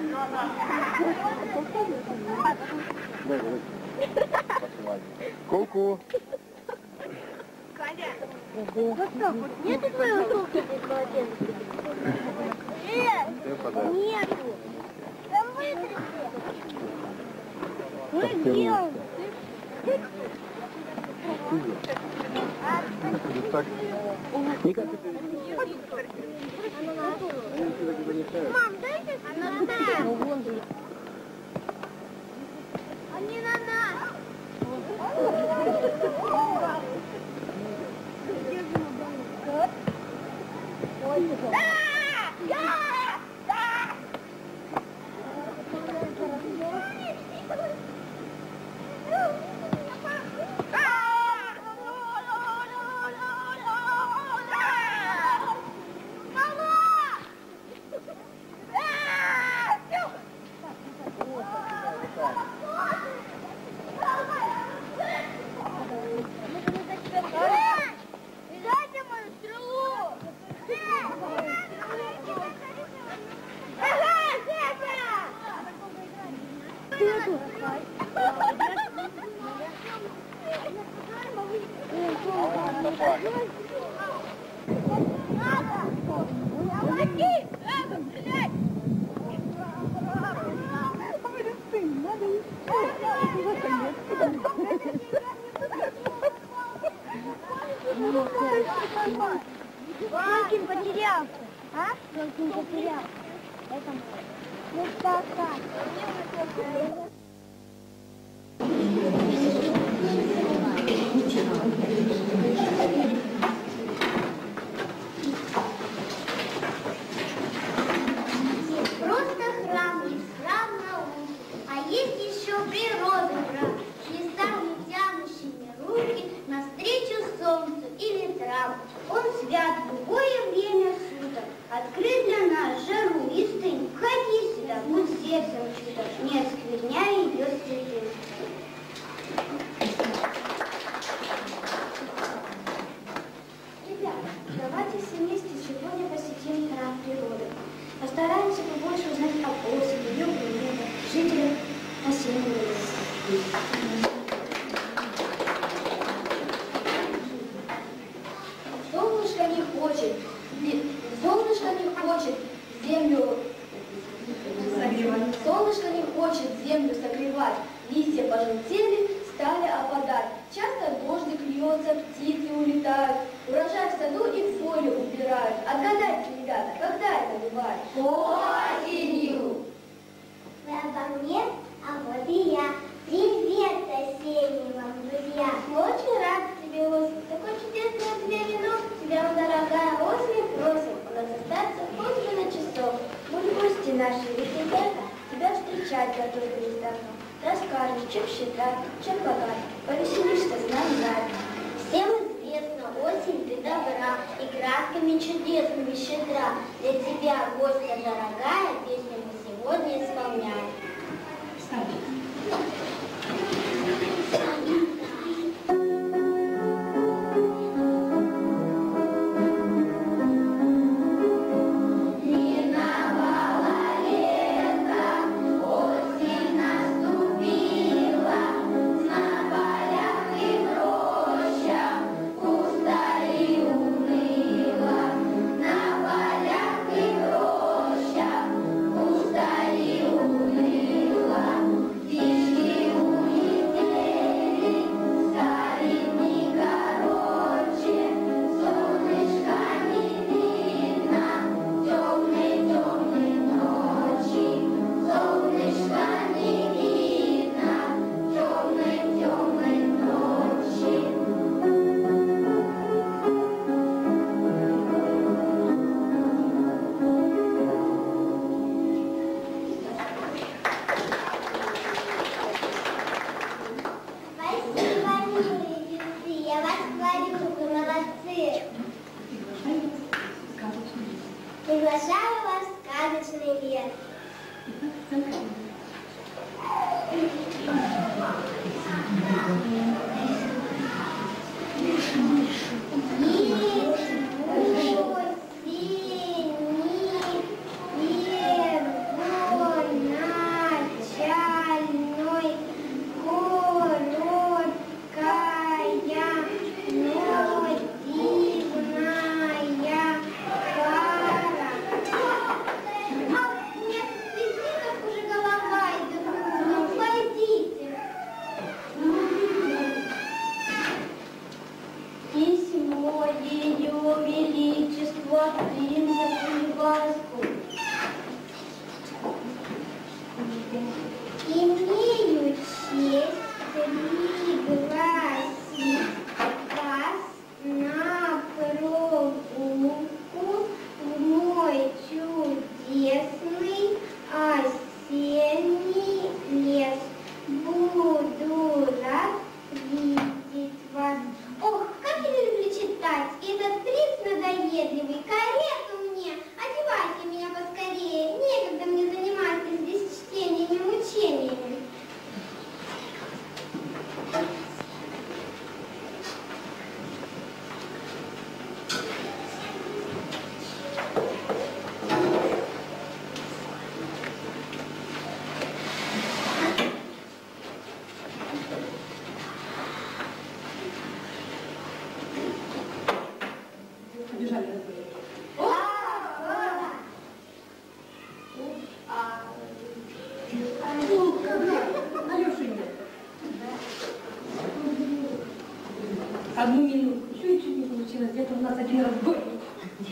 Ку-ку. Катя! Нету твоего сумки без полотенца? Нету! Там вытрите! Мы сделаем! Мам, дайте ананас! А не ананас! Волкин потерялся. А? Волкин потерялся. Это ну так. Просто храм, храм науки, а есть еще природа храм, лесами тянущими руки навстречу солнцу и ветрам. Он свят в любое время суток, открыт для нас жаруистый. Входи сюда, будь сердцем чуток, не оскверняй ее святым. Ребята, давайте все вместе сегодня посетим храм природы. Постараемся побольше узнать о Осипе, ее природе, жителях осеннего леса. Солнышко не хочет землю согревать. Солнышко не хочет землю согревать. Листья пожелтели, стали опадать. Часто дождик льется, птицы улетают. Урожай в саду и в поле убирают. Отгадайте, ребята, когда это бывает? Осенью! Вы обо мне, а вот и я. Привет, осенний вам, друзья! Мы очень рады тебе, осень. Такое чудесное у тебя вино. Тебя, дорогая осень, просим у нас остаться хоть бы на часок. Будь гости наши, ведь ребята тебя встречать готовились давно. Расскажешь, чем щедра, чем богат, повеселишься с нами. Всем известно, осень ты добра и красками чудесными щедра. Для тебя, гостья дорогая, песню мы сегодня исполняем. Приглашаю вас в сказочный лес. Голова Алёши нет. Одну минутку. Чуть не получилось. Где-то у нас один разбойник.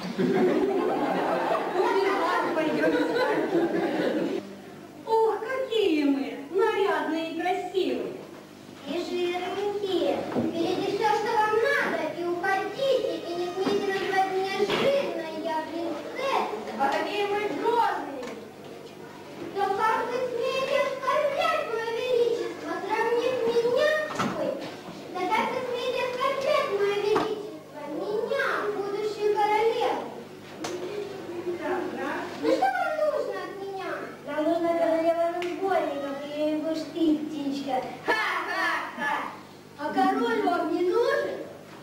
Ох, какие мы! Нарядные и красивые. И жирненькие. Берите все, что вам надо, и уходите, и не смейте назвать меня жирной, я принцесса. А какие мы грозные! Но как вы смеете оскорблять мое величество, сравнив меня? Ой, да как вы смеете оскорблять мое величество, меня, будущую королеву? Ну что вам нужно от меня? Нам нужна королева разбойников, и будешь ты, птичка. Ха-ха-ха! А король вам не нужен?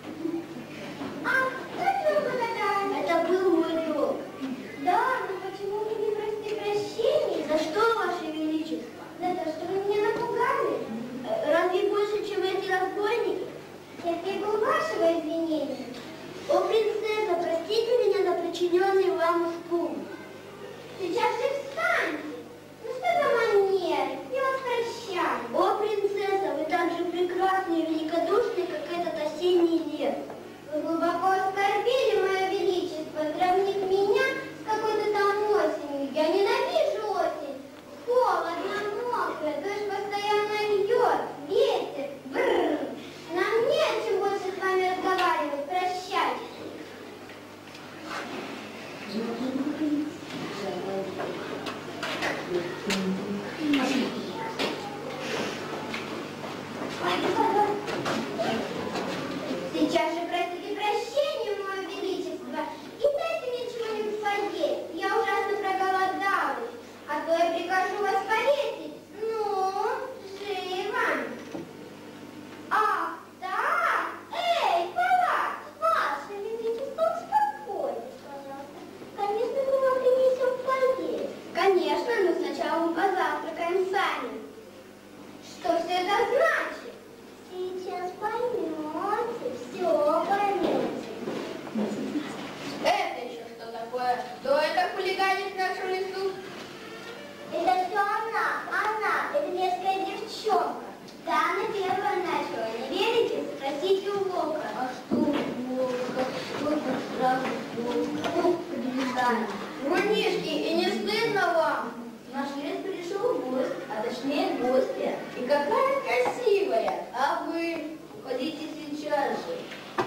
А кто вы такая? Это был мой друг. Да, но почему вы не просите прощения? За что, ваше величество? За то, что вы меня напугали? Разве больше, чем эти разбойники? Я требую вашего извинения. О, принцесса, простите меня за причиненный вам испуг. Сейчас же встаньте. Ну что за манеры? Я вас прощаю. О, принцесса, вы так же прекрасны и великодушны, как этот осенний лес. Вы глубоко оскорбили мое величество, сравнив меня с какой-то там осенью. Я ненавижу осень. Холодно, мокро, дождь постоянно льет, ветер, бррр. Нам не о чем больше с вами разговаривать. Прощайте. Сейчас же просите прощения, мое величество, и дайте мне чего-нибудь поесть. Я ужасно проголодалась, а то я прикажу вас повесить. Ну, живо. Ах, да? Эй, палач, ваше величество, успокойтесь, пожалуйста. Конечно, мы вам принесем поесть. Конечно, но сначала мы позавтракаем сами. Что все это значит? Сейчас поймете, все поймете. Это еще что такое? Кто это хулиганит в нашем лесу? Это все она, это мерзкая девчонка. Да, она первая начала. Не верите? Спросите у волка. А что волка? Вот сразу волка. Побежали. Врунишки, и не стыдно вам? В наш лес пришел гость, а точнее гостья. И какая красивая! А вы? Уходите сейчас же.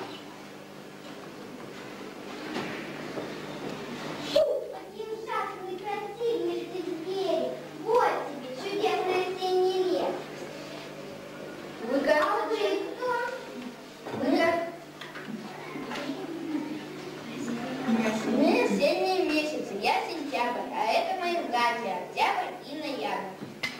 Какие ужасные, красивые ты звери. Вот тебе чудесный осенний лес. Вы А вы кто? Мы осенние месяцы, я сентябрь, а это мои братья, октябрь и ноябрь.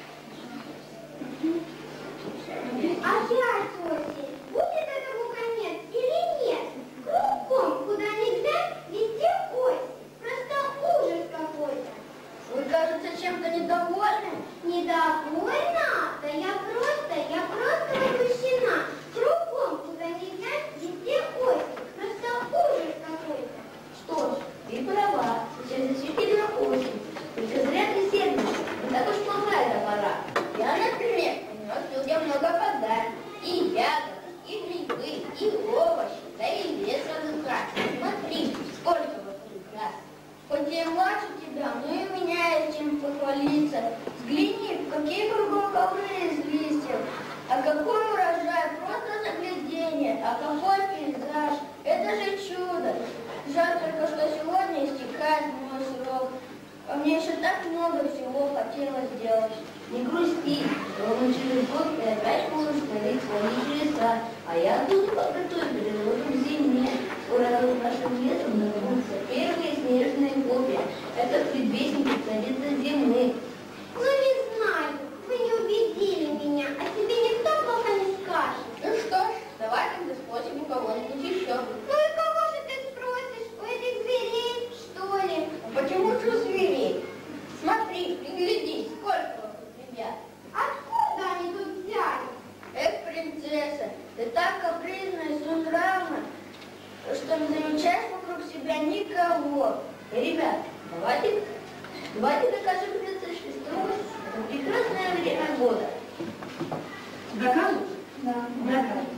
А я осень. Будет этому конец или нет? Кругом, куда ни глянь, везде осень. Просто ужас какой-то. Вы, кажется, чем-то недовольны? Недовольна? Да я просто возмущена. Кругом, куда ни глянь, везде осень. Просто ужас какой-то. Что ж, ты права, сейчас действительно осень. Только зря ты сердишься, не так уж плохая эта пора. Я, например, принес людям много подарков. И ягоды, и грибы, и овощи, да и лес разукрасить. Смотри, сколько вокруг нас. Хоть я младше тебя, но и у меня есть чем похвалиться. Взгляни, какие кругом ковры из листьев. А какой урожай, просто загляденье. А какой пейзаж, это же чудо. Жаль только, что сегодня истекает мой срок. А мне еще так много всего хотелось сделать. Не грусти, ровно через год ты опять можешь творить свои чудеса. А я буду подготовить природу к зиме. Скоро над нашим лесом начнутся первые снежные хлопья. Это предвестники царицы зимы. Ну не знаю, вы не убедили меня, а тебе никто плохо не скажет. Ну что ж, давай тогда спросим у кого-нибудь еще. Ну и кого же ты спросишь? У этих зверей, что ли? А почему же у зверей? Смотри, приглядись, сколько вокруг ребят. Откуда они тут взялись? Эх, принцесса, ты так капризна и своенравна, что не замечаешь вокруг себя никого. И, ребят, давайте Давайте докажем принцессе строгость. Это прекрасное время года. Докажут? Да. Докажут.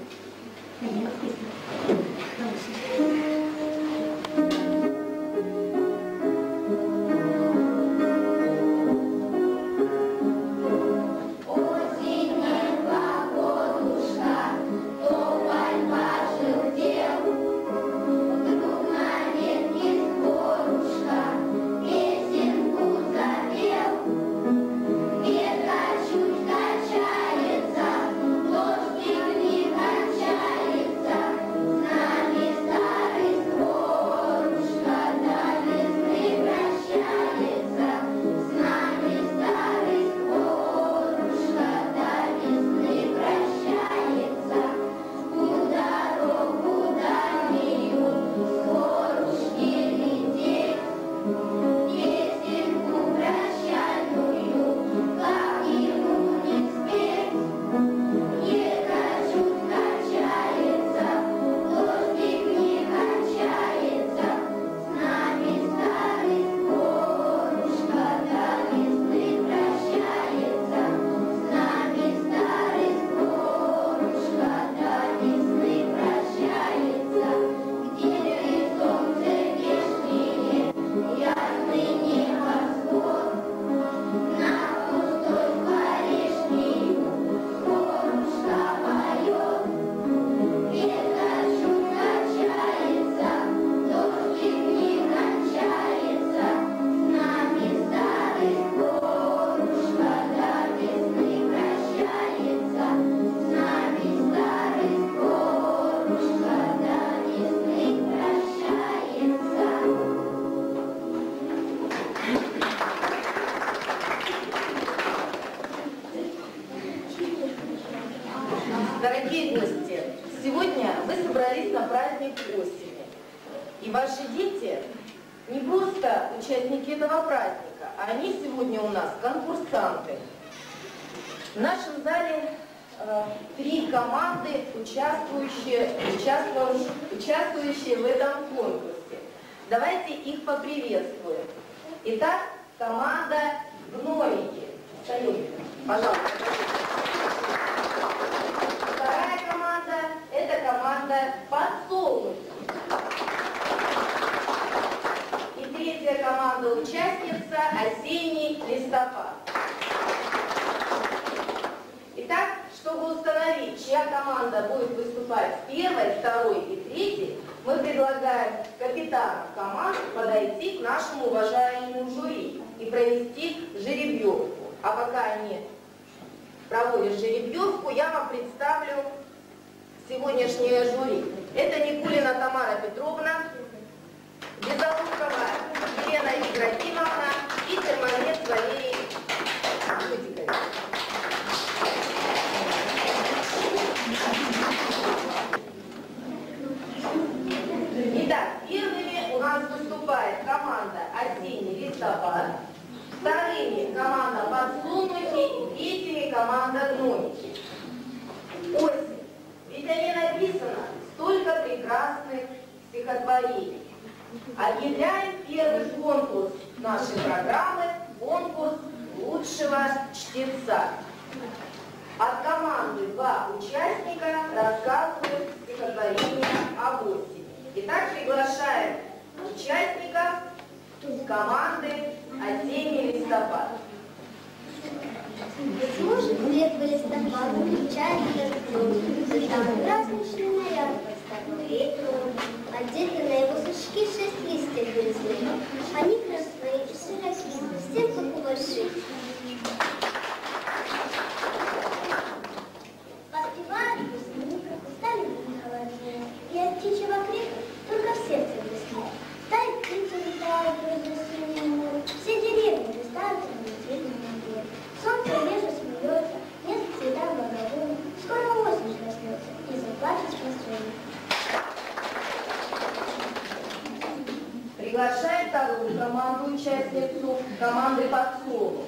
Дорогие гости, сегодня вы собрались на праздник осени. И ваши дети не просто участники этого праздника, а они сегодня у нас конкурсанты. В нашем зале 3 команды, участвующие в этом конкурсе. Давайте их поприветствуем. Итак, команда «Гномики». Встаем, пожалуйста. Вторая команда – это команда «Подсолнухи». И третья команда-участница «Осенний листопад». Итак, чтобы установить, чья команда будет выступать первой, второй и третьей, мы предлагаем капитанам команд подойти к нашему уважаемому жюри и провести жеребьевку. А пока они проводят жеребьевку, я вам представлю сегодняшнее жюри. Это Никулина Тамара Петровна, Безолукова Елена Ибрагимовна и Термонец Валерий Лютикович. Итак, первыми у нас выступает команда «Осенний листопад», вторыми команда «Подсолнухи» и третьими команда «Гномики». Осень. Ведь о ней написано столько прекрасных стихотворений. Объявляем первый конкурс нашей программы – конкурс лучшего чтеца. От команды 2 участника рассказывают стихотворение об осени. Итак, приглашаем участников команды «Осенний листопад». Слушай, светлый листопад, включает дождем, там праздничный наряд поставил ветру, одеты на его сучки 6 листьев березы. Они красные и широки, всем как у больших. Поспевали пустынника, стали холоднее, и от птичьего крика только в сердце блеснуло. Тает птицы летают в синее море, все деревья листаются на цветном небе. Солнце реже смеется, нет цвета благовония, скоро осень проснется и заплачет спасение. Приглашаем вторую команду участницу команды «Подсолнух».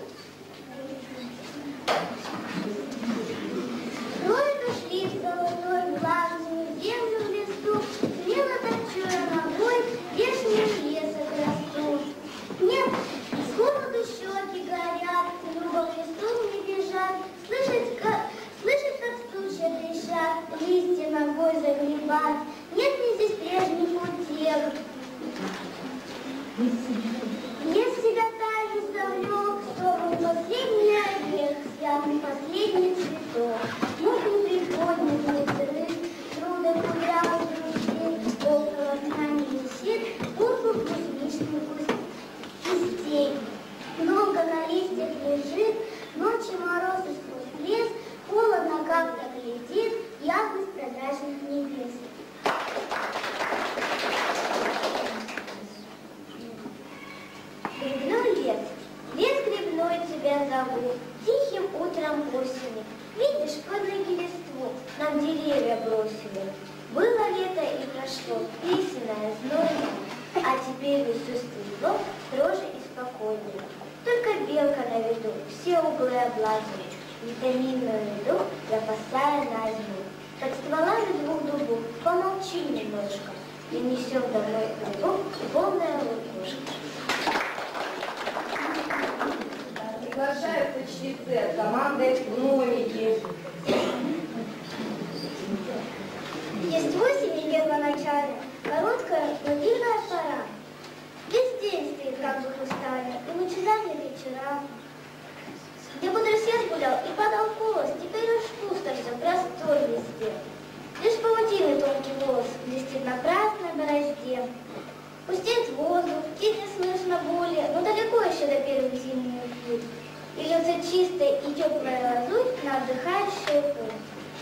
Трое дошли в золотой влажную землю в лесу, смело точуя ногой вешние леса красу. Нет, с холоду последний орех, съел последний цветок. Муж не приходит, не срыв, трудом кудрявый друзей, около окна не висит, пухлый вкусничный кистей. Много на листьях лежит, ночью мороз и сквозь лес, холодно как-то глядит, ясность прозрачных небес. Грибной лес, лес грибной тебя зовут, тихим утром осени. Видишь, под ноги листву нам деревья бросили. Было лето и прошло, песенное, знойное, а теперь весь стрелок строже и спокойнее. Только белка на виду, все углы облазывает, витаминную еду запасая на зиму. Под стволами двух дубов помолчи немножко, и несем домой грибок полная лукошка. Приглашаются чтецы от команды «Гномики». Есть 8 первоначально, короткая, но длинная пора. Весь день стоит как бы хрустальный, и лучезарный вечера. Где бодрый свет гулял и падал колос, теперь уж пусто все, простор везде. Лишь паутины тонкий волос блестит на красной борозде. Пустеет воздух, птиц не слышно более, но далеко еще до первых зимних путь. И льется чистая и теплая лазурь на отдыхающую путь.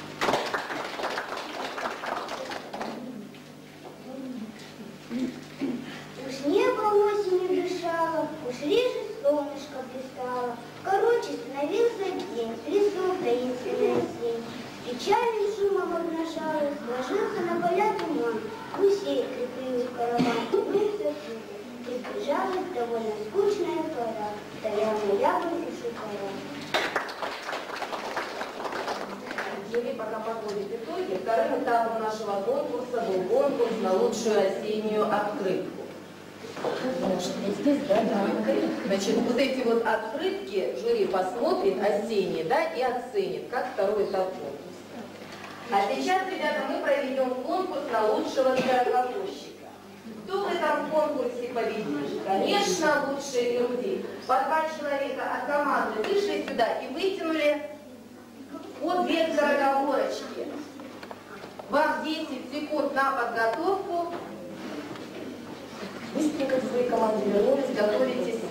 Уж небо осенью дышало, уж реже солнышко блистало. Короче, становился день, в лесу таинственный осень. Печальным шумом обнажалась, ложился на поля туман. Гусей крепил в караван, умылся тут. Приближалась довольно скучная пора, стояла яблонь и шоколад. Жюри пока подводит итоги. Вторым этапом нашего конкурса был конкурс на лучшую осеннюю открытку. Может быть, здесь, да? Значит, вот эти вот открытки жюри посмотрит осенние, да, и оценит, как второй этап конкурса. А сейчас, ребята, мы проведем конкурс на лучшего скороговорщика. Кто в этом конкурсе победит? Конечно, лучшие люди. По 2 человека от команды вышли сюда и вытянули по 2 скороговорочки. Вам 10 секунд на подготовку. Быстренько в своей команде вернулись, готовитесь.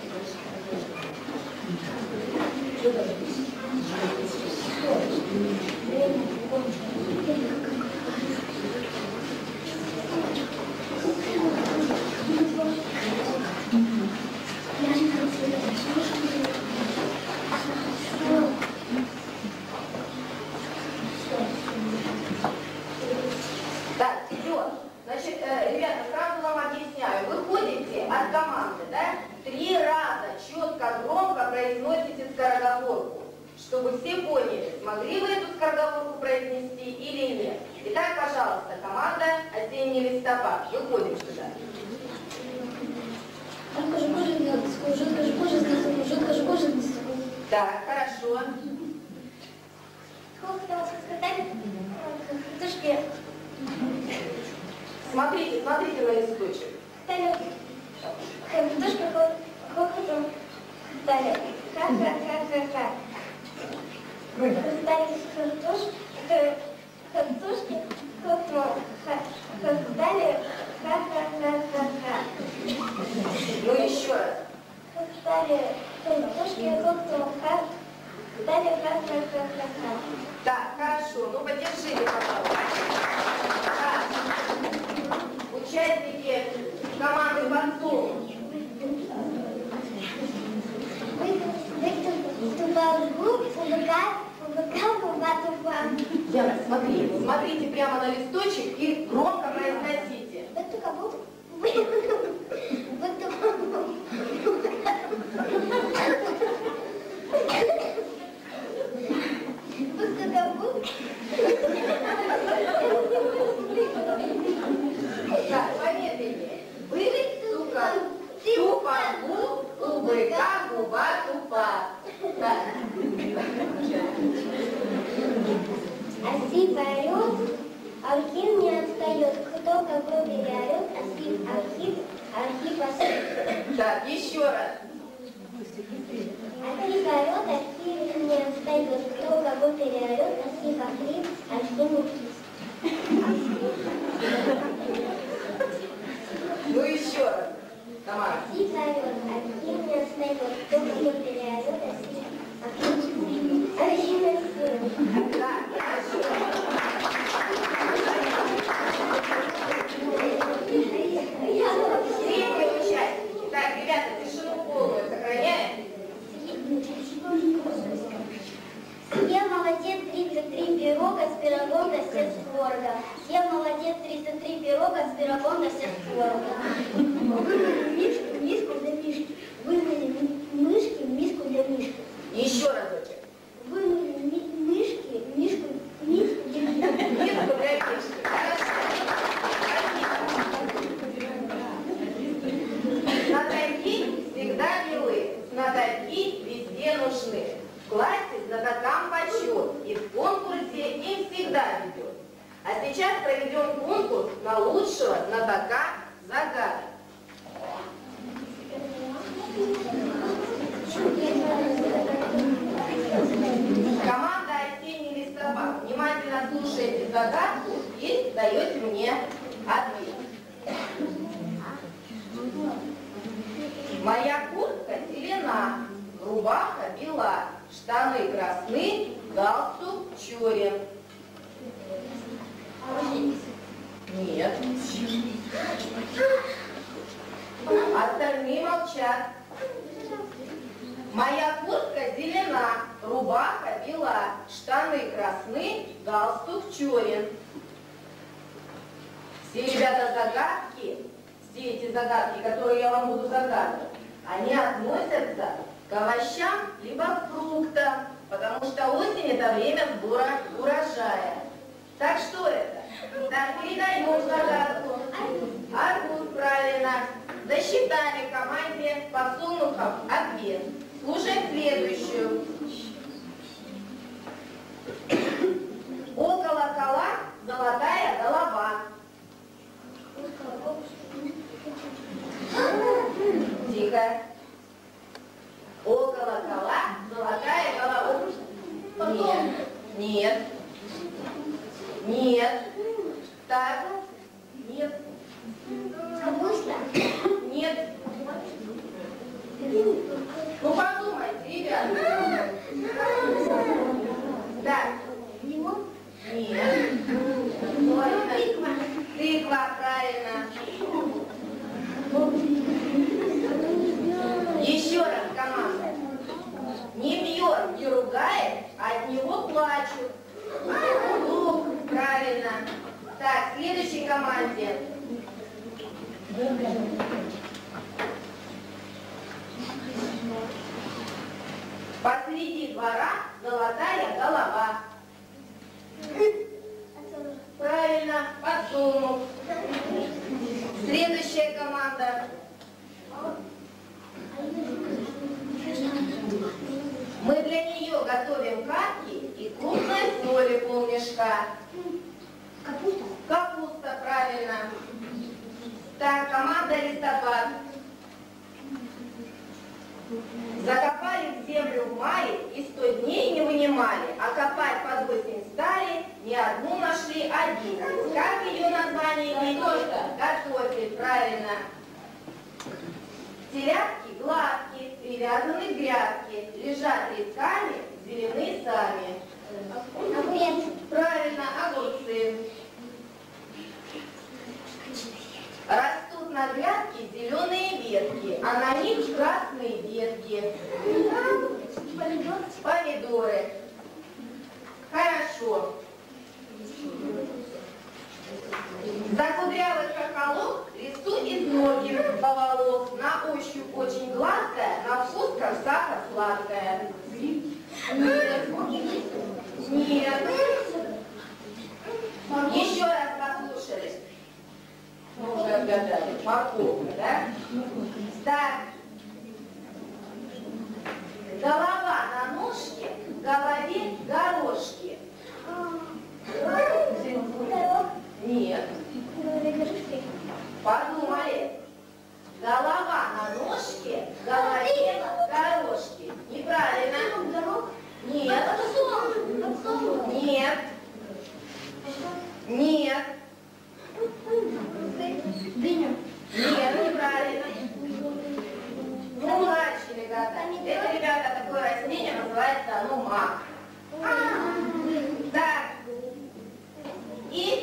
Так, идет. Значит, ребята, сразу вам объясняю. Вы ходите от команды, да? 3 раза четко, громко произносите скороговорку, чтобы все поняли, смогли вы эту скороговорку произнести или нет. Итак, пожалуйста, команда «Осенний листопад». Выходим сюда. Так, хорошо. Смотрите, смотрите на листочек. Ну еще раз. Так, хорошо. Ну подержите, пожалуйста. Участники команды «Подсол». Яна, смотрите прямо на листочек и громко произносите. Так, помедленнее. Вы, сука, тупа, у быка губа тупа. Осип орет, а Алкин не отстает. Кто какой пирога с пирогом на всех творога. Вынули мишку в миску для мишки. Вынули мышки в миску для мишки. Еще разочек. Вынули мышки в миску для мишки. Миску для мишки. Знатоки всегда милы, знатоки везде нужны. В классе знатокам почет, и в конкурсе им всегда ведет. А сейчас проведем конкурс на лучшего знатока загадок. Команда «Осенний листопад». Внимательно слушайте загадку и даете мне ответ. Моя куртка зелена, рубаха бела, штаны красны, галстук черен. Нет. Остальные молчат. Моя куртка зелена, рубаха бела, штаны красны, галстук черен. Все ребята загадки, все эти загадки, которые я вам буду загадывать, они относятся к овощам либо к фруктам, потому что осень – это время сбора урожая. Так что это? Так, передаем загадку. Арбуз, правильно. Засчитали в команде Подсолнухов ответ. Слушаем следующую. Около кола золотая голова. Тихо. Около кола золотая голова. Нет. Нет. Нет. Так. Нет. Капуста? Нет. Ну подумайте, ребята. Так. Лимон? Нет. Тыква. Тыква, правильно. Еще раз команда. Не бьет, не ругает, от него плачут. Лук, правильно. Так, следующей команде. Посреди двора золотая голова. Правильно, подсолнух. Следующая команда. Мы для нее готовим катки и крупной соли полмешка. Капуста? Капуста, правильно. Так, команда «Листопад». Закопали в землю в мае и 100 дней не вынимали, а копать под осень стали, не одну нашли, 11. Как ее название имеет? Картофель, правильно. Телятки гладкие, привязаны к грядке, лежат рядками, зелены сами. Огурец. Правильно, огурцы. Растут на грядке зеленые ветки, а на них красные ветки. Помидоры. Хорошо. Закудрявый хохолок лесу из ноги поволок. На ощупь очень гладкая, на вкус как сахар сладкая. Нет. Нет. Еще раз послушали. Мы уже отгадали. Морковка, да? Так. Голова на ножке, в голове горошки. Нет. Подумали. Голова на ножке, в голове горошки. Неправильно. Нет. Нет. Нет. Дыня. Нет, неправильно. Ну, младшие ребята. Это, ребята, такое растение называется, мак. Так. И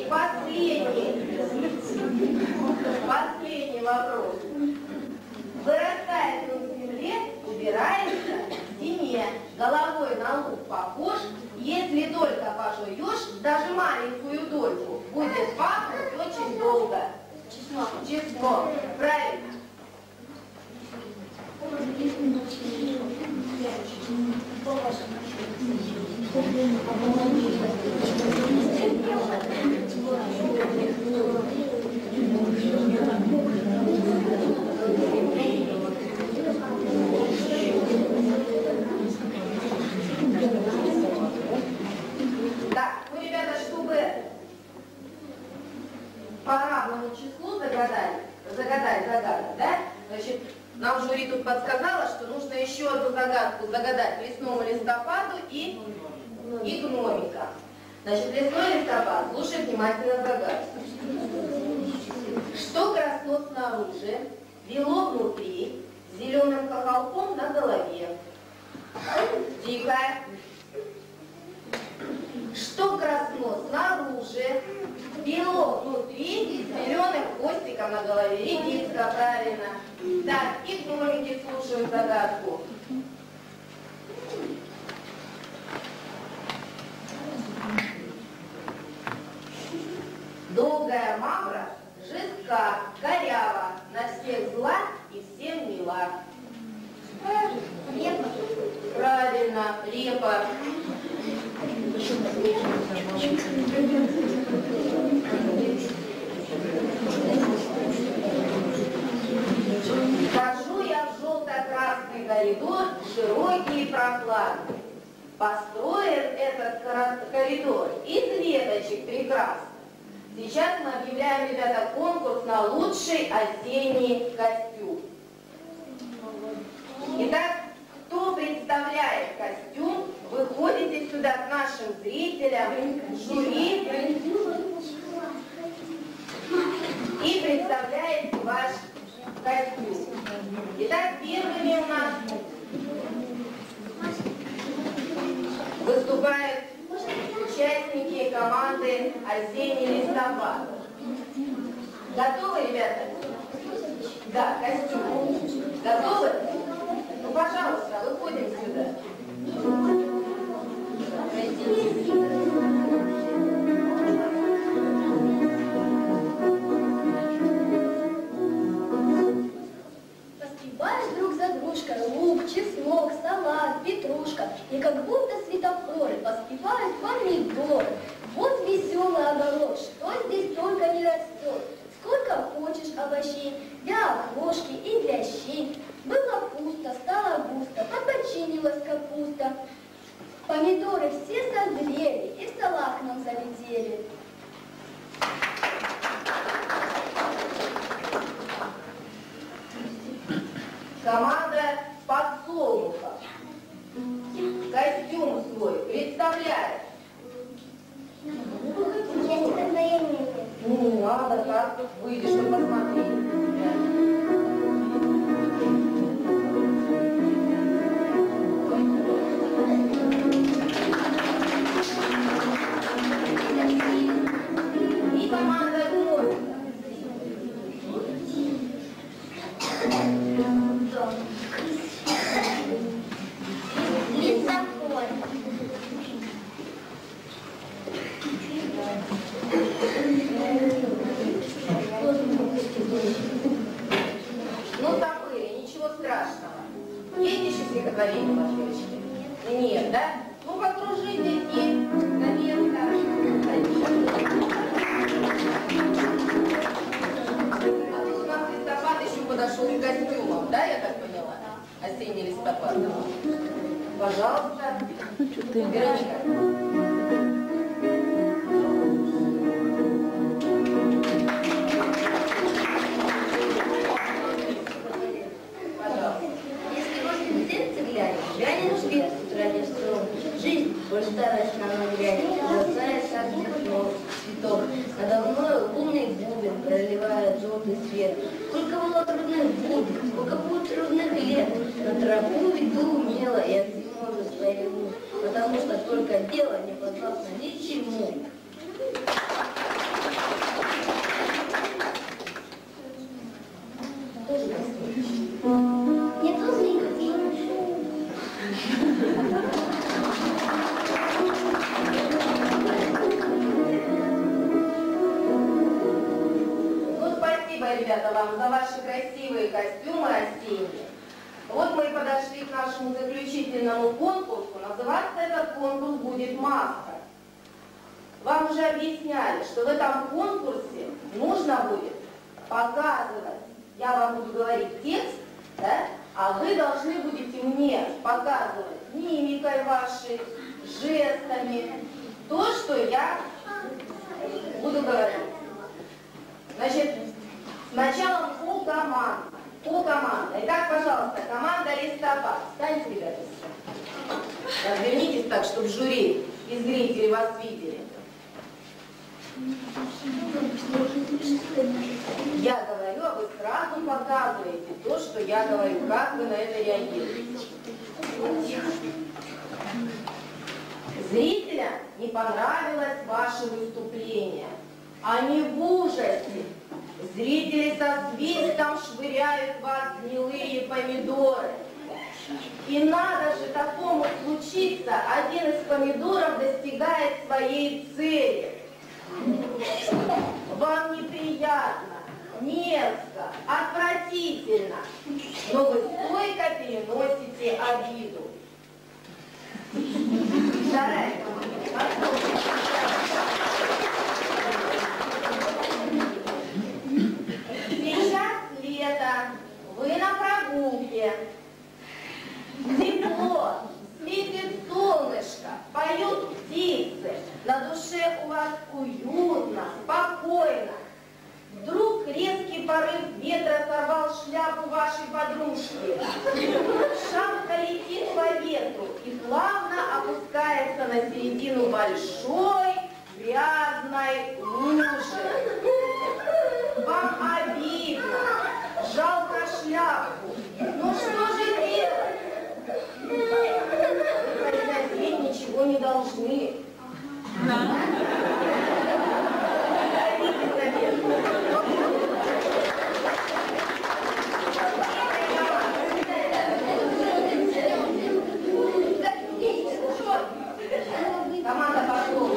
последний вопрос. Вырастает он в земле, убирается в зиме. Головой на лук похож. Если только пожуешь, даже маленькую дольку, будет пахнуть очень долго. Число. Правильно. Так, ну, ребята, чтобы по равному числу загадать загадку, да? Значит, нам жюри тут подсказала, что нужно еще одну загадку загадать лесному листопаду и гномика. Значит, лесной листопад, слушай внимательно загадку. Что красно снаружи, бело внутри, зеленым хохолком на голове. Тихо. Что красно снаружи, бело внутри, зеленым хвостиком на голове. Редиска, правильно. Так, и гномики слушают загадку. Долгая мавра, жестка, корява, на всех зла и всем мила. Репа. Правильно, репа. Хожу я в желто-красный коридор, широкий и прохладный. Построен этот коридор из веточек прекрасно. Сейчас мы объявляем, ребята, конкурс на лучший осенний костюм. Итак, кто представляет костюм, выходите сюда к нашим зрителям, жюри, и представляете ваш костюм. Итак, первыми у нас выступают участники команды «Осенний листопад». Готовы, ребята? Да, костюм. Готовы? Ну, пожалуйста, выходим сюда. Поспеваешь друг за дружкой лук, чеснок, салат, петрушка, и как будто светофоры поспевают помидоры. Вот веселый огород, что здесь только не растет. Сколько хочешь овощей, для окрошки и для щей. Было пусто, стало густо, подбочинилась капуста. Помидоры все созрели и в салат к нам залетели. Команда подсолнуха. Костюм свой представляет. Я никогда я не видела. Ну, не надо, так тут выйдешь и посмотри. И команда гномика. Лесоход. Ну, забыли, ничего страшного. Есть еще стихотворение, девочки? Нет, да? Ну, покружитесь и на место. А тут у нас листопад еще подошел с костюмом, да, я так поняла? Осенний листопад. Пожалуйста. Вероника. Если возле сердца глянешь, глянешь вверх с утра не встал. Жизнь, коль старость на мной глянет, бросая сад цветов. Надо мною лунный бубен проливает желтый свет. Сколько было трудных будней, сколько будет трудных лет. На тропу иду умело и от зимы своему, потому что только дело не подвластно ничему. Мне тоже не хотелось. Ну, спасибо, это вам за ваши красивые костюмы осенние. Вот мы и подошли к нашему заключительному конкурсу. Называться этот конкурс будет «Маска». Вам уже объясняли, что в этом конкурсе нужно будет показывать, я вам буду говорить текст, да, а вы должны будете мне показывать мимикой вашей, жестами, то, что я буду говорить. Значит, сначала по команде. Итак, пожалуйста, команда «Листопад». Встаньте, ребята. Развернитесь так, чтобы жюри и зрители вас видели. Я говорю, а вы сразу показываете то, что я говорю. Как вы на это реагируете? Зрителям не понравилось ваше выступление. Они в ужасе. Зрители со свистом швыряют в вас гнилые помидоры. И надо же такому случиться, один из помидоров достигает своей цели. Вам неприятно, мерзко, отвратительно, но вы стойко переносите обиду. Вторая команда. Сейчас лето, вы на прогулке. Тепло, светит солнышко, поют птицы, на душе у вас уютно, спокойно. Вдруг резкий порыв ветра сорвал шляпу вашей подружки. Шапка летит по ветру и плавно опускается на середину большой грязной лужи. Вам обидно, жалко шляпу. Ну что же делать? Вы произносить ничего не должны. Команда пошла.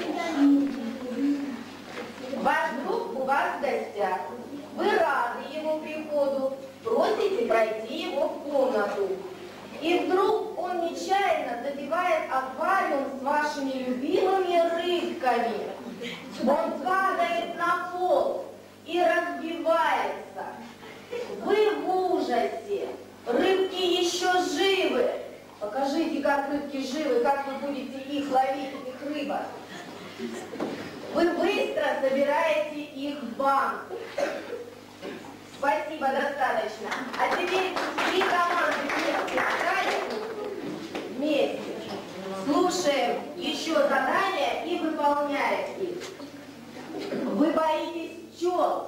Ваш друг у вас в гостях. Вы рады его приходу, просите пройти его в комнату. И вдруг он нечаянно задевает аквариум с вашими любимыми рыбками. Он падает на пол и разбивается. Вы в ужасе. Рыбки еще живы. Покажите, как рыбки живы, как вы будете их ловить, этих рыбок. Вы быстро забираете их в банку. Спасибо, достаточно. А теперь 3 команды вместе. Слушаем еще задания и выполняем их. Вы боитесь пчел?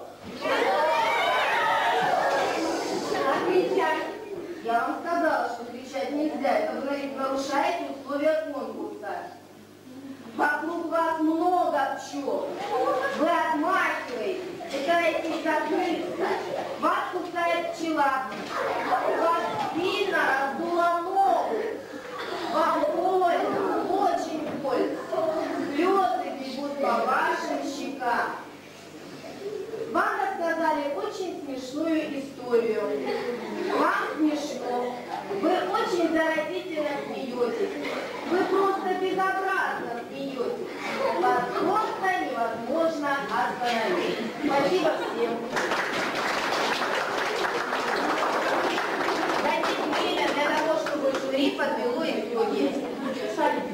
А кричать? Я вам сказала, что кричать нельзя. Это вы нарушаете условия конкурса. Вокруг вас много пчел. Вы отмахиваетесь, пытаетесь закрыться. Вас кусает пчела. Вас сильно раздуло ногу. Вам больно, очень больно. Слезы бегут по вашим щекам. Вам рассказали очень смешную историю. Вам смешно. Вы очень заразительно смеетесь. Вы просто безобразно смеетесь. Вас просто невозможно остановить. Спасибо всем. Дайте время для того, чтобы жюри подвело итоги. Сами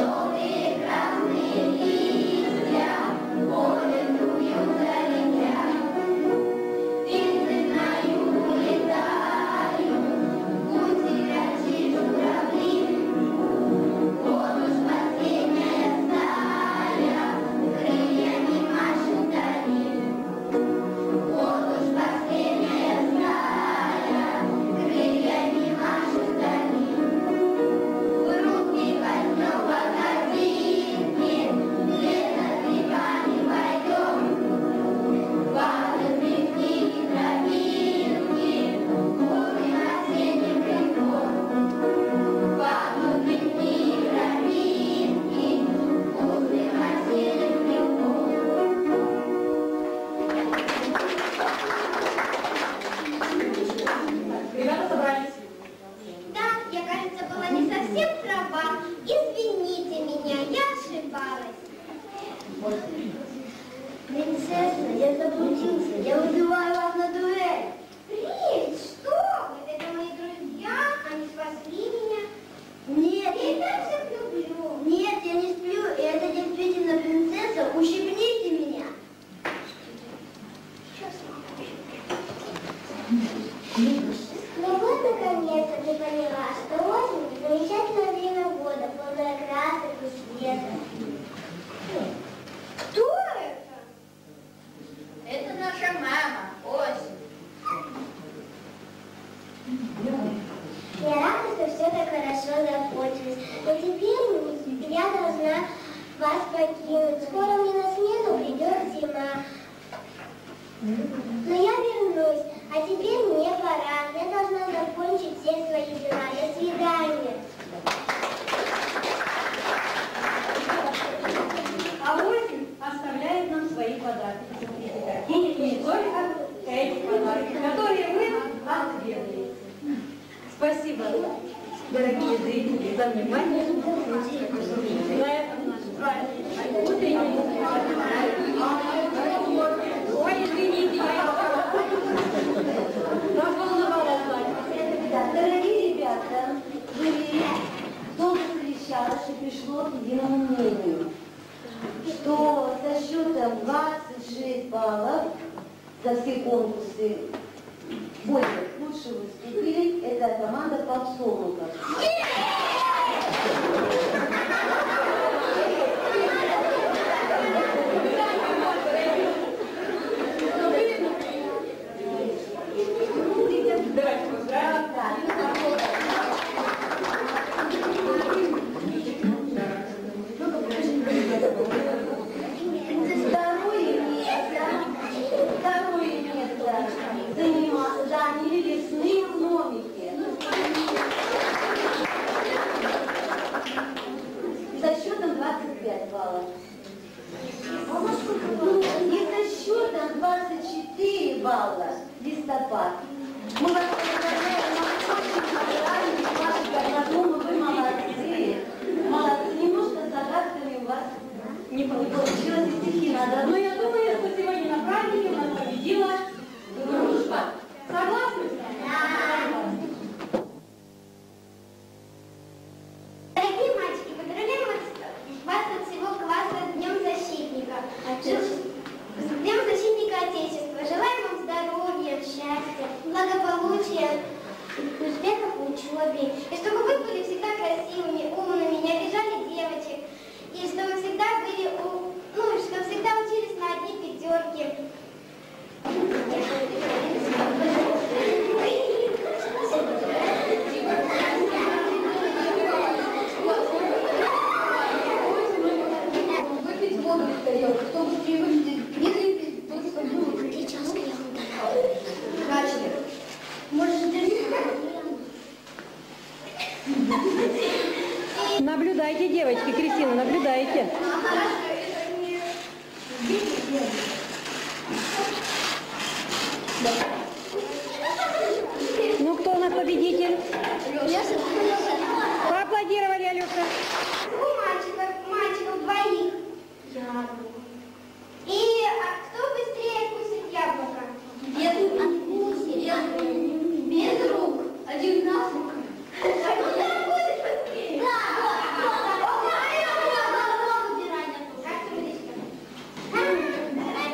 Желтые красные листья по ветру залетят. Принцесса, я заблудился. Я вызываю вас на дуэль. Принц, что вы? Это мои друзья, они спасли меня. Нет, Я и так всех люблю. нет, я не сплю. И это действительно принцесса. Ущипните меня. Ну вот, наконец-то ты поняла, что осень – замечательное время года, полное красок и света. Кто это? Это наша мама, Осень. Я рада, что все так хорошо закончилось. Но теперь я должна вас покинуть. Скоро мне на смену придет зима. Но я вернусь. А теперь мне пора. Я должна закончить все свои дела. До свидания. А осень оставляет нам свои подарки. И не только эти подарки, которые вы отведали. Спасибо, дорогие зрители, за внимание. На этом наш праздник утренний. Ой, извините, я разволновалась. Дорогие ребята, жюри долго совещалось и пришло к единому мнению, что со счетом 26 баллов за все конкурсы больше лучше выступили, это команда подсолнухов. Давайте поздравим. Второе место заняли лесные гномики. За счетом 25 баллов. И за счетом 24 балла листопад. Мы вас поздравляем, нам очень понравились ваши программы, вы молодцы. Молодцы, немножко с загадками у вас не получилось, и стихи надо. Но я думаю, что сегодня на празднике у нас победила дружба. Согласны? Дорогие мальчики, поздравляем вас от всего класса с Днем Защитника. С Днем Защитника Отечества. Желаем вам здоровья, счастья, благополучия, успехов в учебе. И чтобы вы были всегда красивыми, умными, не обижали девочек. И чтобы всегда были, чтобы всегда учились на одни пятерки. Выпить воду из тарелки, кто быстрее выпьет, не выпьет, тот спойлю. Сейчас я вам дам. Значит, Может, Наблюдайте, девочки, Кристина, наблюдайте. Ну, кто у нас победитель? Поаплодировали, Алёша. У мальчиков двоих. И кто быстрее откусит яблоко? без рук, один на руку. Как ты будешь?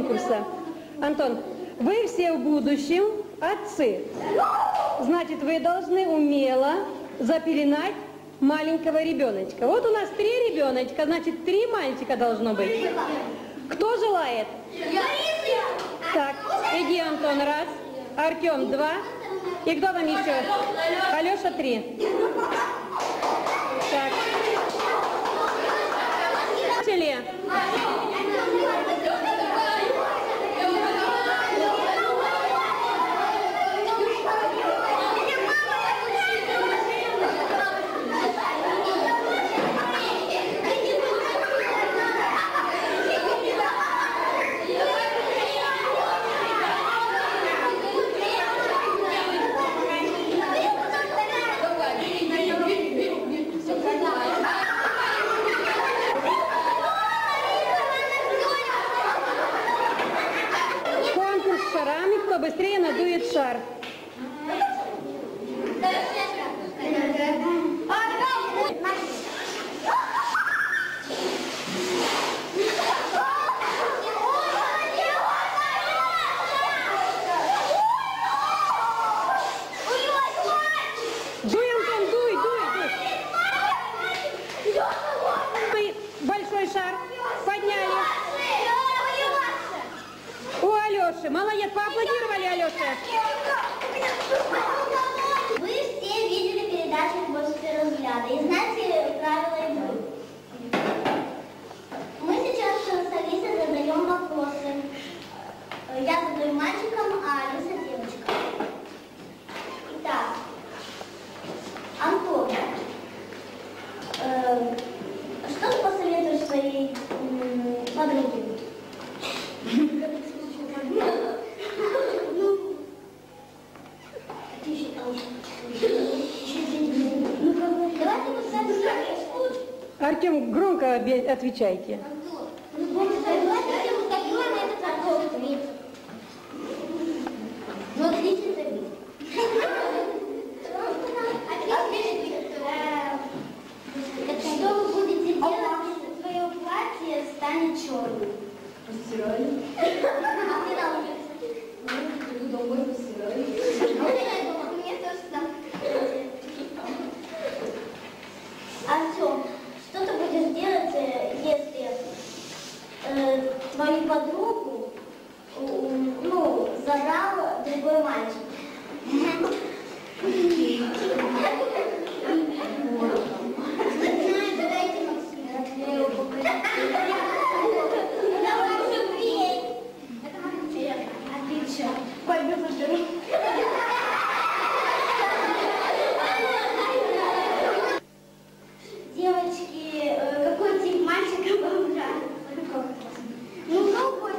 конкурса. Антон, вы все в будущем отцы. Значит, вы должны умело запеленать маленького ребеночка. Вот у нас 3 ребеночка, значит, 3 мальчика должно быть. Кто желает? Так, иди, Антон, 1, Артем 2. И кто там еще? Алеша 3. Так. Начали. Кто быстрее надует шар. Дуй, Антон, дуй, дуй, дуй. Большой шар. Подняли. У Алёши. Молодец, поаплодировали Алёше. Вы все видели передачу «Любовь с первого взгляда» и знаете правила игры. Мы сейчас с Алисой задаем вопросы. Я задаю мальчикам, а Алиса девочкам. Итак, Антон, что ты посоветуешь своей подруге? Артем, громко отвечайте. Что вы будете делать, если твое платье станет черным? Постираю. А ты на улице? Ну, домой постираю. Мне тоже так. Артем, что ты будешь делать, если твою подругу, забрал другой мальчик? Девочки, какой тип мальчика вам нравится? Ну, какой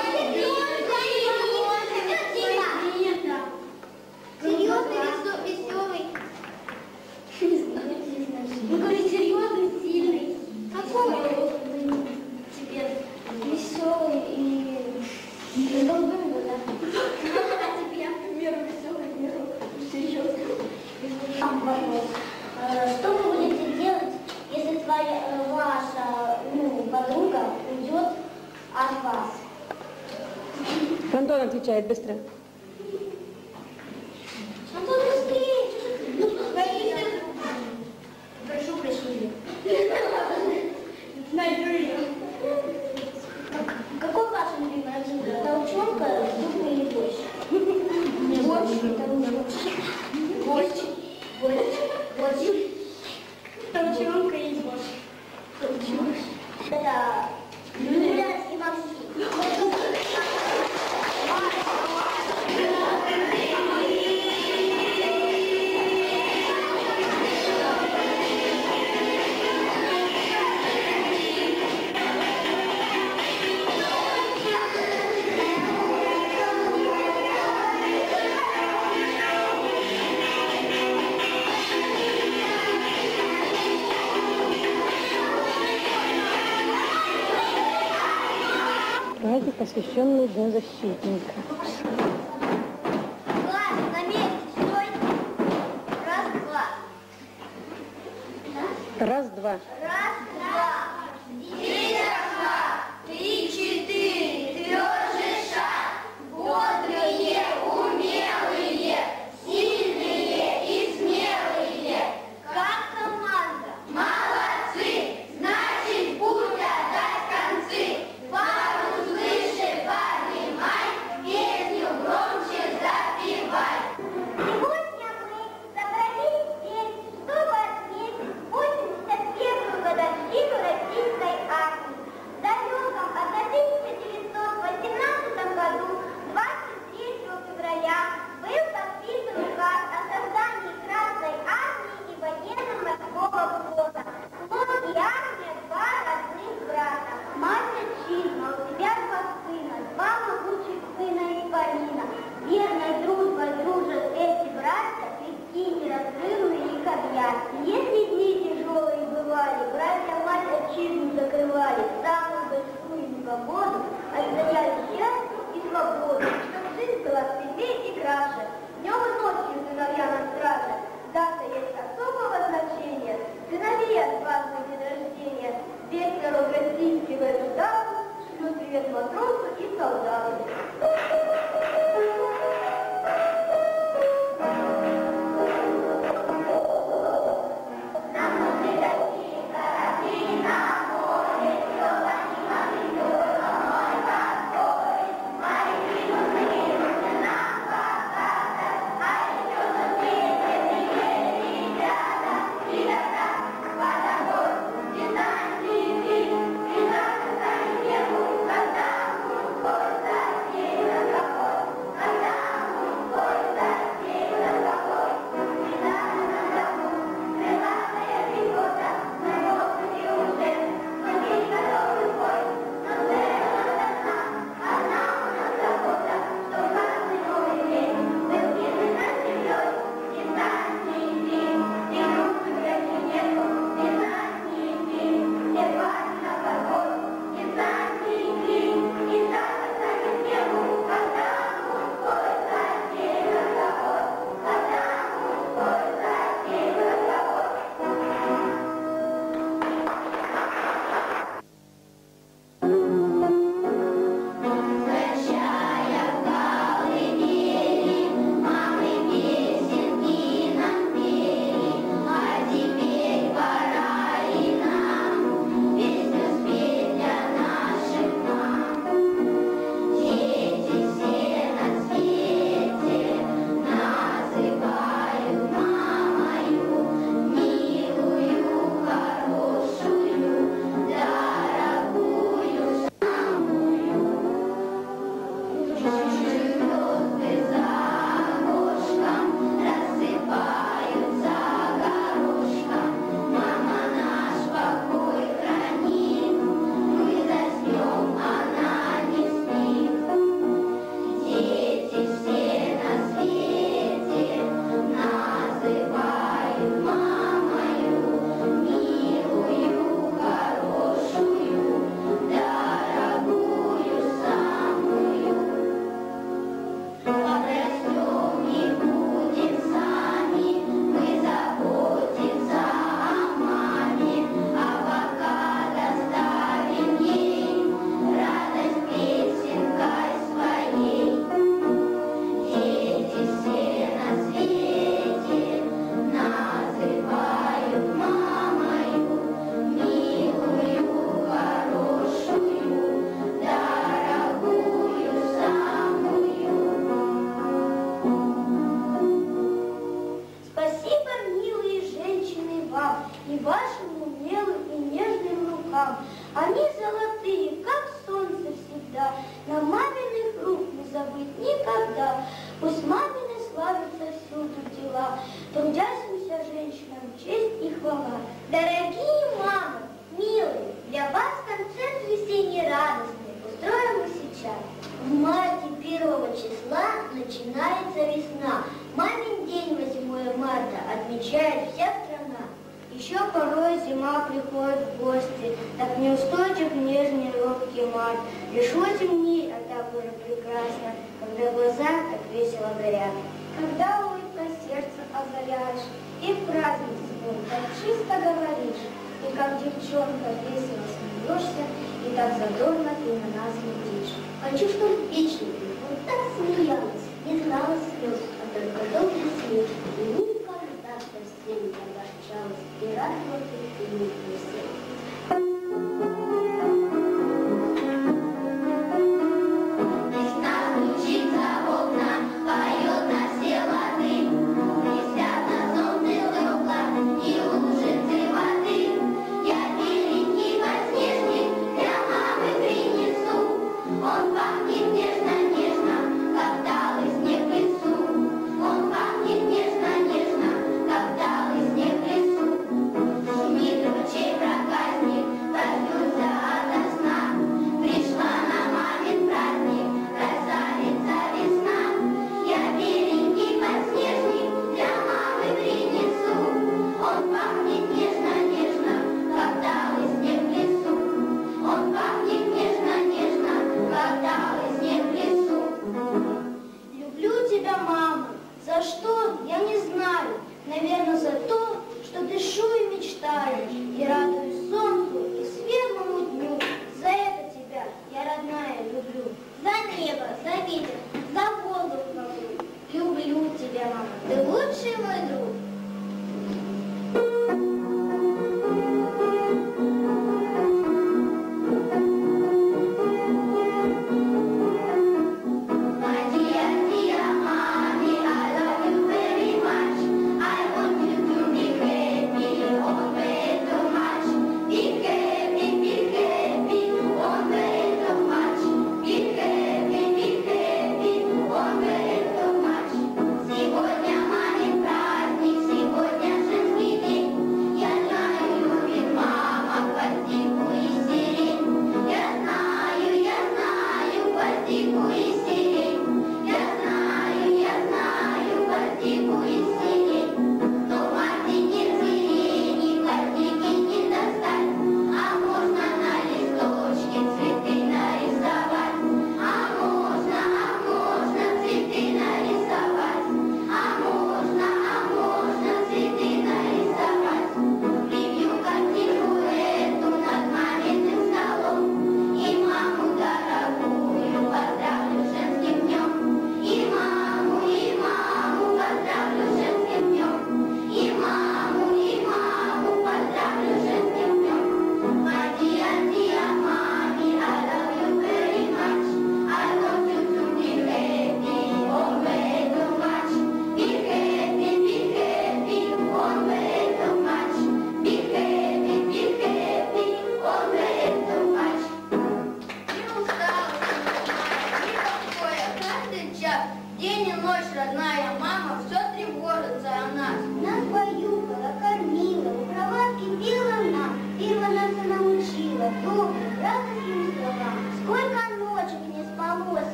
серьезный, веселый. Ну, говорит, серьезный, сильный. Какой тебе веселый и голубым глаза? А тебе, к примеру, веселый, к примеру, серьезный. Что вы будете делать, если ваша подруга уйдет от вас? Антон отвечает быстро. Антон, быстрее! Прошу прощения. Какой ваш любимый один? Толчонка, зубы или борщ? Борщ. Борщ. Толчонка и борщ. Это Юля и Максим. Праздник, посвященный Дню защитника. Класс, на месте, стой. Раз, два. Раз, два. Раз, два. 2, 3, 4. Тверже Трудящимся женщинам честь и хвала. Дорогие мамы, милые, для вас концерт весенний радостный устроим мы сейчас. В марте 1 числа начинается весна. Мамин день 8 марта отмечает вся страна. Еще порой зима приходит в гости, так неустойчив нежный робкий март. Лишь 8 дней, а так уже прекрасно, когда глаза так весело горят. Когда улыбка сердце озаряешь, и в праздник свой так чисто говоришь, и как девчонка весело смеешься, и так задорно ты на нас глядишь. Хочу, чтобы вечный вот так смеялась, не знала слез, а только добрый свет, и никогда совсем не огорчалась, и радовала ты не всех.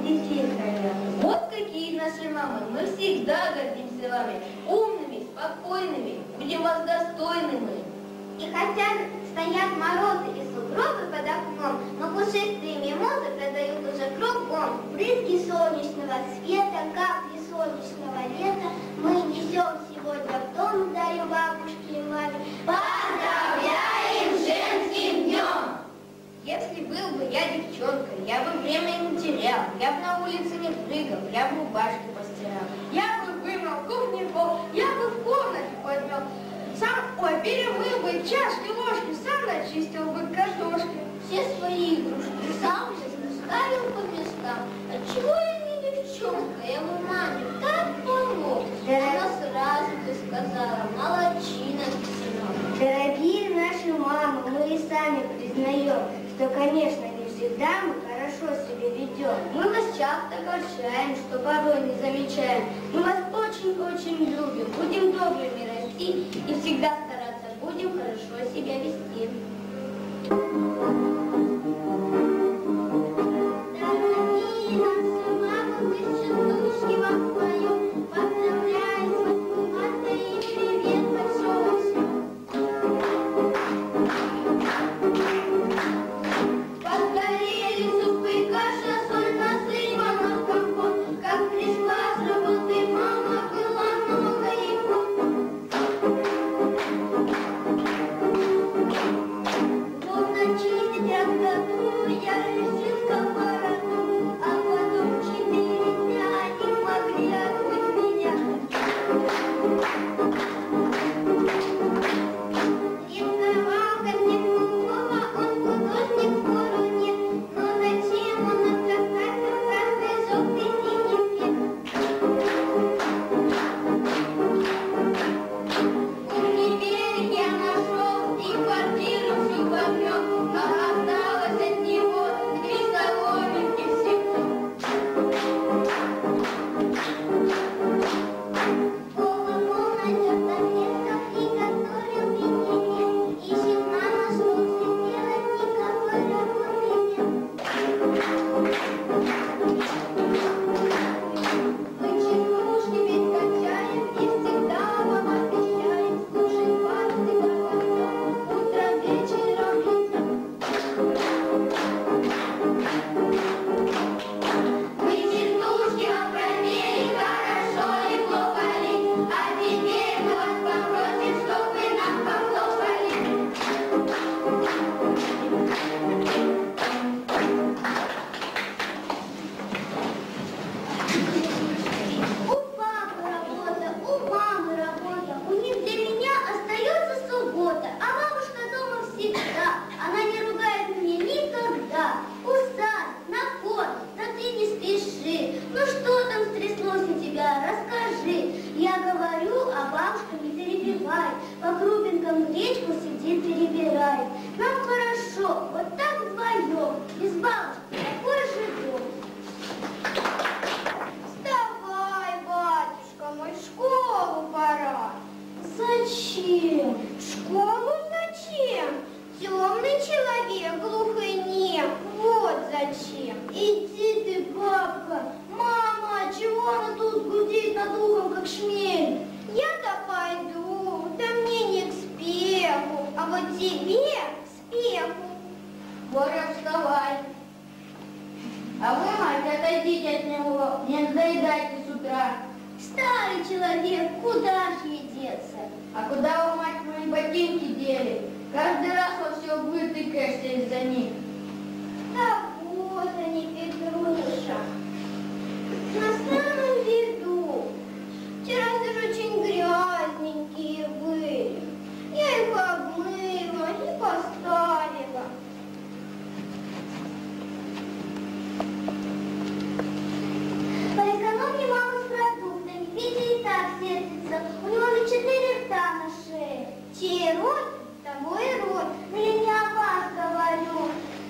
детей хранят. Вот какие наши мамы. Мы всегда гордимся вами. Умными, спокойными, будем вас достойными. И хотя стоят морозы и сугробы под окном, но пушистые мимозы продают уже кругом. Брызги солнечного света, капли солнечного лета мы несем сегодня в дом, дарим бабушке и маме. Поздравляем с женским днем! Если был бы я девчонкой, я бы время не терял, я бы на улице не прыгал, я бы рубашки постирал, я бы вымыл кухню пол, я бы в комнате подмел, сам перемыл бы чашки, ложки, сам начистил бы картошки. Все свои игрушки сам же ставил по местам. Отчего я не девчонка? Я бы маме так помог. Она сразу ты сказала, молодчина, сынок. Дорогие наши мамы, мы и сами признаем, что, конечно, не всегда мы хорошо себя ведем. Мы вас часто огорчаем, что порой не замечаем. Мы вас очень-очень любим, будем добрыми расти и всегда стараться будем хорошо себя вести. Дорогие наши мамы, мы щедушки вам поем, поздравляем с 8 марта и привет большой. Подгорели супы, каша, соль насыпана в компот. Как пришла с работы мама, было много икон. Можно чистить от году, я решил сковороду, а потом 4 дня не могли отмыть меня. Рисовал Костякова, он художник в городе, но зачем он отказался каждый желтый синий цвет? В универе я нашел и квартиру всю подмел, но осталось от него 3 соломинки всего. Школа полная замесов и готовил печенье. Ищет мама, что все делать, никакой работы нет. Мы чекушки ведь качаем и всегда вам обещаем слушать вас до конца, утром, вечером и днем. Мы чертушки вам проверим, хорошо и плохо ли, а теперь мы вас попросим, чтоб вы нам похлопали. У папы работа, у мамы работа, у них для меня остается суббота, а бабушка дома всегда, она не ругает меня никогда. Устать, накормит, да ты не спеши. Ну что там стряслось у тебя, расскажи. Я говорю, а бабушка не перебивает, по крупинкам гречку сидит, перебирает. Нам хорошо, вот так вдвоем, без бабушки, такой же дом. Вставай, батюшка мой, в школу пора. Зачем? В школу зачем? Темный человек, глухой нем. Вот зачем. Иди ты, папа. Мама, чего она тут гудит над ухом, как шмель? Я-то пойду, да мне не к спеху, а вот тебе к спеху. Боря, вставай. А вы, мать, отойдите от него, не надоедайте с утра. Старый человек, куда ж ей деться? А куда вы, мать, мои ботинки дели? Каждый раз во все углы тыкаешься из-за них. Да вот они, Петруша. На самом виду. Вчера даже очень грязненькие были. Я их обмыла и поставила. Поэкономи, мама, с продуктами. Витя и так сердится. У него ведь 4 рта на шее. Чей рот, того и рот. Но я не о вас говорю.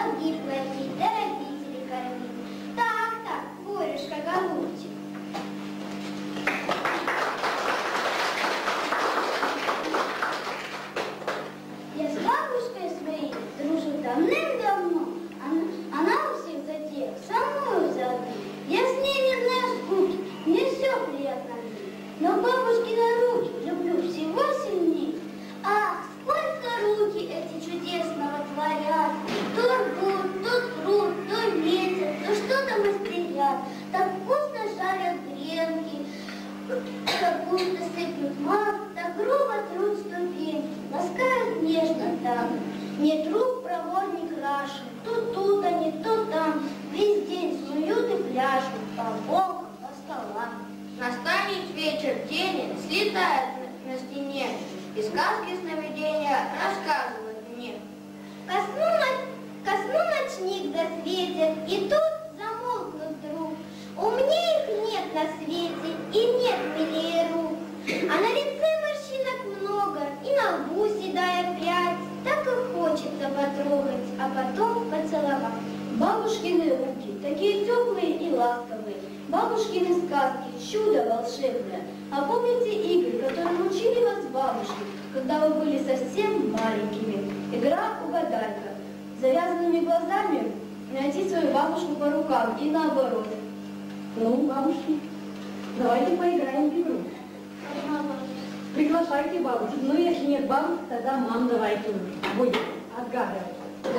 долги платить, да родителей кормить. Так, Борюшка, голубчик. Я с бабушкой своей дружу давным-давно. Она у всех затех со мною заодно. Я с ней не знаю скуки, мне все приятно. Но бабушкины руки люблю всего сильнее. Ах, сколько руки эти чудесного творят. То рвут, то трут, то метят, то что-то мастерят. Так вкусно жарят гренки, как будто сыплют мак, так грубо трут ступеньки, ласкают нежно там. Нет рук проворней крашен, то тут они, то там, весь день снуют и пляшут по полкам, по столам. Настанет вечер, тени слетают на стене, и сказки сновидения рассказывают мне. Ко сну ночник досветит, и тут замолкнут вдруг. Умнее их нет на свете, и нет милее рук. А на лице морщинок много, и на лбу седая прядь. Так и хочется потрогать, а потом поцеловать. Бабушкины руки, такие теплые и ласковые. Бабушкины сказки, чудо волшебное. А помните игры, которые научили вас бабушки, когда вы были совсем маленькими? Игра «Угадайка». Завязанными глазами найти свою бабушку по рукам и наоборот. Ну, бабушки, давайте поиграем в игру. Приглашайте бабушек. Ну, если нет бабушек, тогда мам давайте будем отгадывать.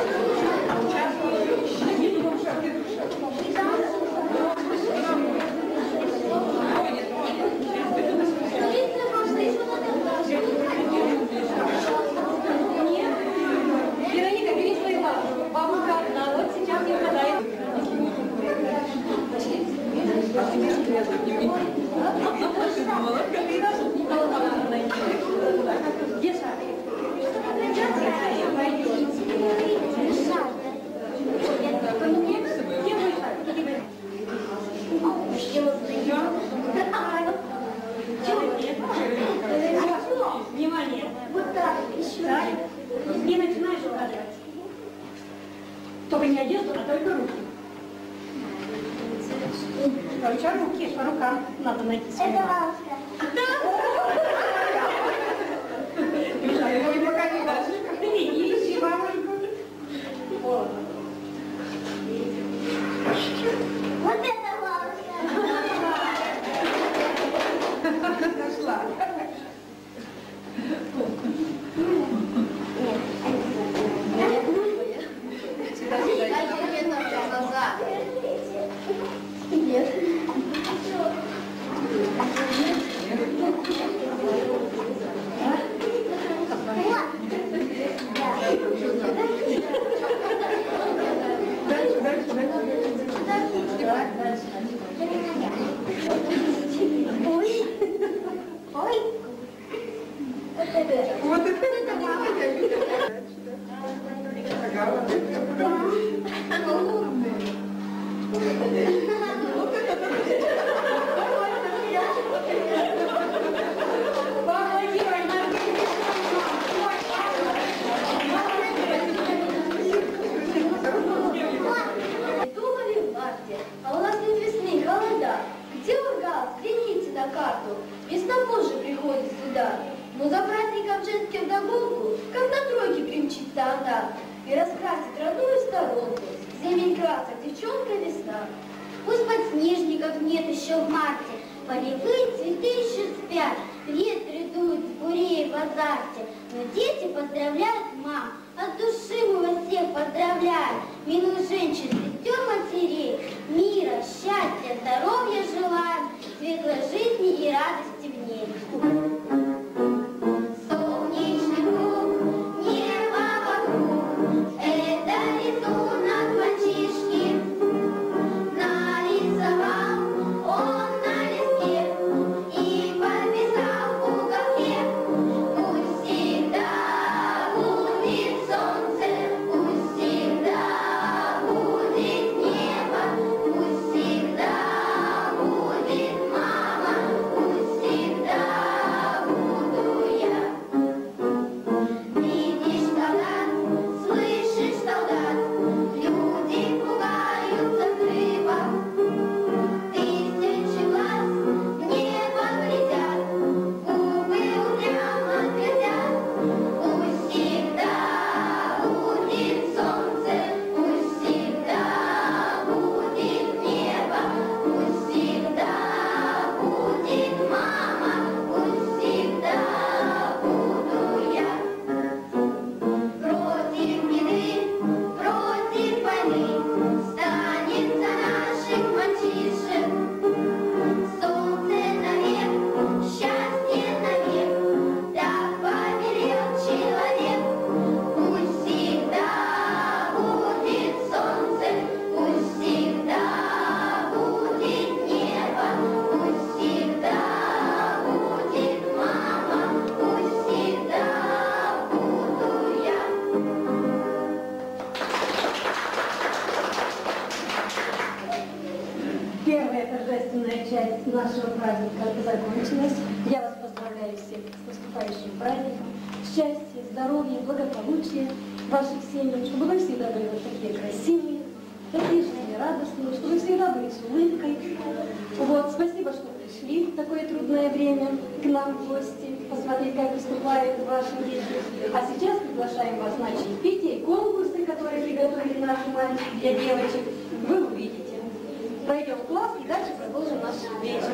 Нет. Вероника, бери свою бабушку. Бабушка одна. Вот сейчас я угадаю. Где шарик? Внимание. Вот так, еще. Так. И начинаешь угадывать. Только не одежду, а только руки. Только руки, по рукам надо найти свою. Это ласка. Ой, пока не дашь. Ищи бабушку. Вот это ласка. Нашла. Нет. Ой. Вот это мама. Думали в марте, а у нас нет весны, холода. Где Ургал? Взгляните на карту. Весна позже приходит сюда. Но за праздником женским вдогонку, как на тройке примчится она и раскрасит родную сторонку. Зелень красок, девчонка весна. Пусть подснежников нет еще в марте, полевые цветы еще спят, ветры дуют с бурей в азарте, но дети поздравляют мам, от души мы вас всех поздравляем, милых женщин, сестер матерей, мира, счастья, здоровья желаем, светлой жизни и радости в ней. Солнечный круг, небо вокруг, это рисунок мальчишки. Нарисовал он на листе и подписал в уголке. Пусть всегда будет солнце, пусть всегда будет небо, пусть всегда будет мама, пусть всегда торжественная часть нашего праздника закончилась. Я вас поздравляю всех с наступающим праздником. Счастья, здоровья, благополучия в ваших семьях, чтобы вы всегда были вот такие красивые, такие жизнерадостные, чтобы вы всегда были с улыбкой. Вот, спасибо, что пришли в такое трудное время к нам в гости, посмотреть, как выступают ваши дети. А сейчас приглашаем вас на чаепитие и конкурсы, которые приготовили наши мальчики для девочек. Вы увидите. Пойдем в класс и дальше продолжим наш вечер.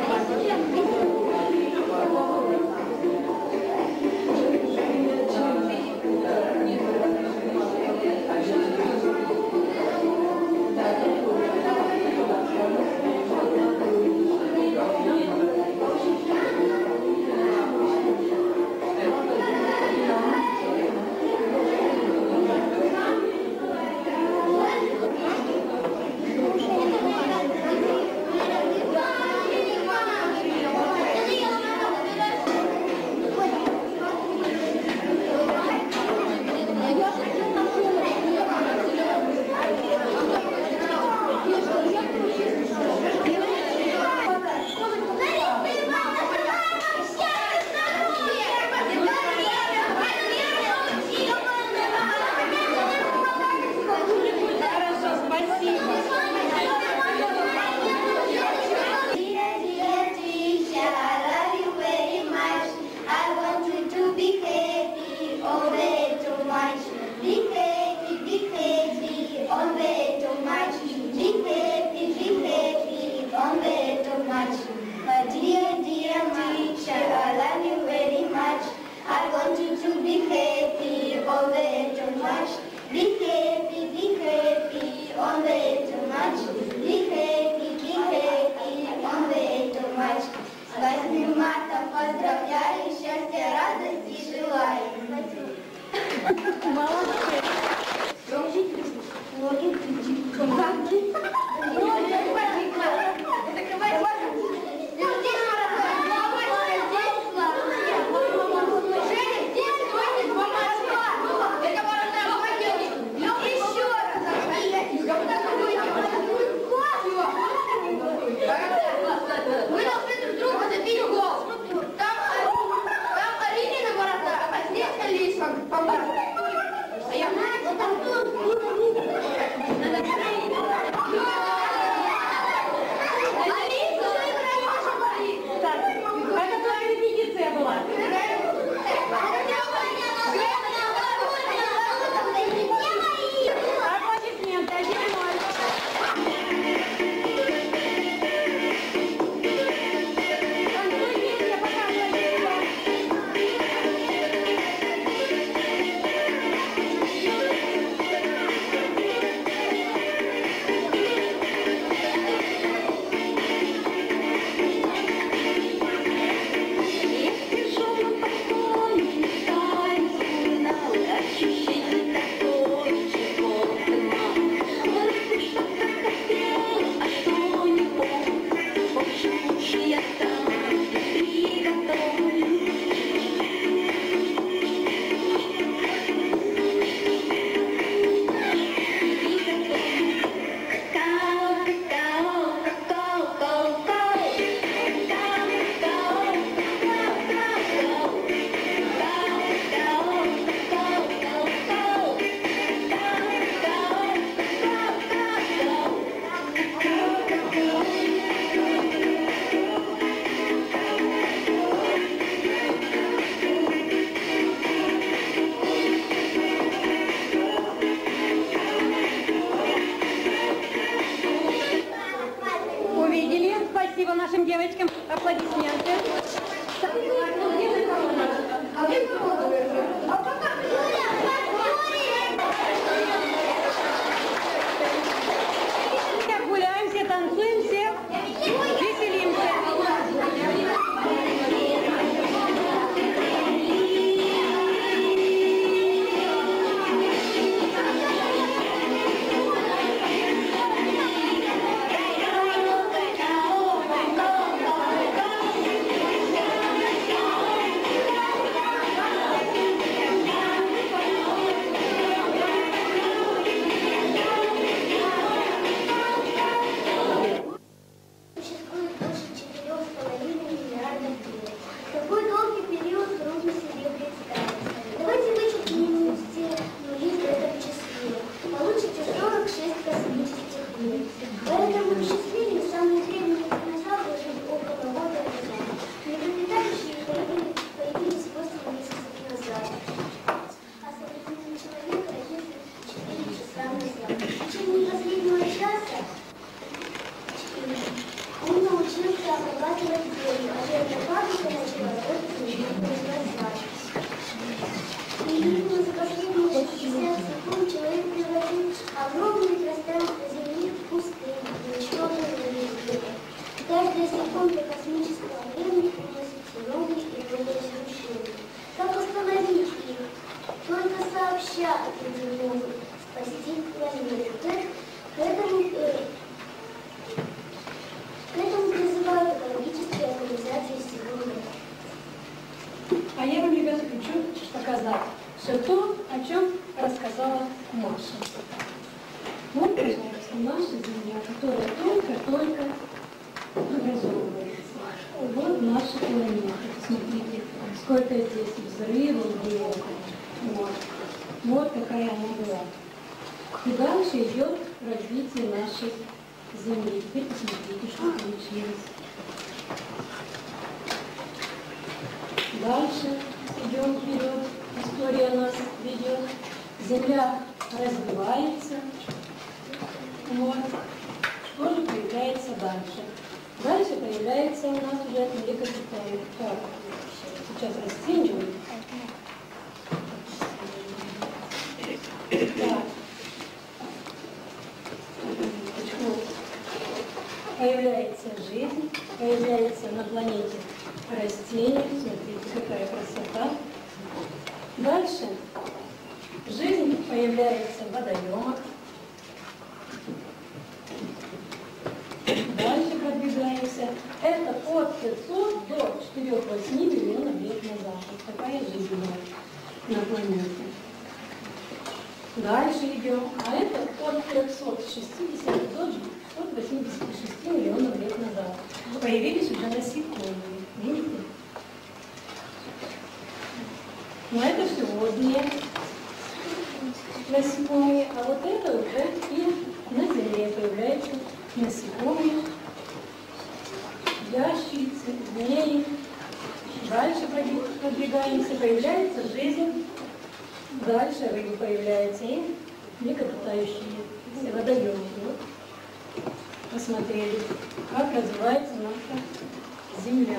Маша. Вот, пожалуйста, наша Земля, которая только-только образовывается. Вот наша планета. Смотрите, сколько здесь взрывов было. Вот какая она была. И дальше идет развитие нашей Земли. Теперь посмотрите, что получилось. Дальше идем вперед. История нас ведет. Земля развивается. Вот. Что же появляется дальше? Дальше появляется у нас уже млекопитаемые. Так, сейчас растенем. Так. Появляется жизнь, появляется на планете растения. Смотрите, какая красота. Дальше жизнь появляется в водоемах. Дальше продвигаемся. Это от 500 до 4-8 миллионов лет назад. Вот такая жизнь была на планете. Дальше идем. А это от 360 до 186 миллионов лет назад. Появились уже насекомые. Видите? Но это все водные насекомые. А вот это уже и на Земле появляются насекомые, ящерицы, змеи. Дальше продвигаемся, появляется жизнь. Дальше рыбы появляются и млекопитающие водоемы. Вот. Посмотрели, как развивается наша Земля.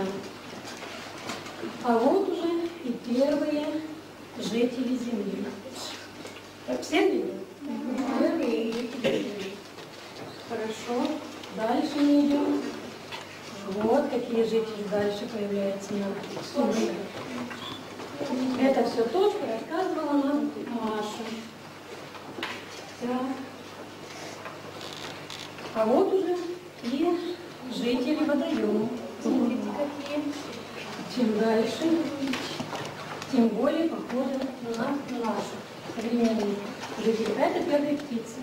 А вот уже и первые жители Земли. Так, все видели? Первые жители Земли. Хорошо. Дальше мы идем. Вот какие жители дальше появляются на Земле. Это все то, что рассказывала нам Маша. Так. А вот уже и жители водоема. Смотрите, какие. Чем дальше, тем более похожи на наших современных жителей. Это первые птицы.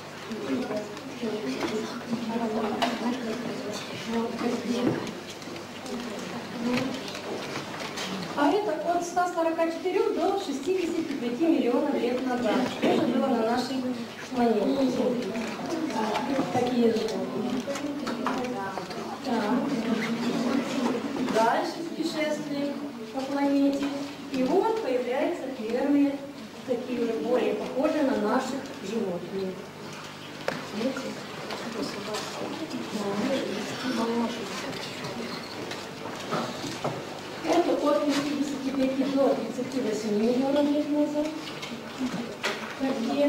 А это от 144 до 65 миллионов лет назад. Что же было на нашей планете? Такие животные. Так. Дальше путешествие по планете. И вот появляются первые такие уже более похожие на наших животных. Это от 55 до 38 миллионов лет назад. Такие.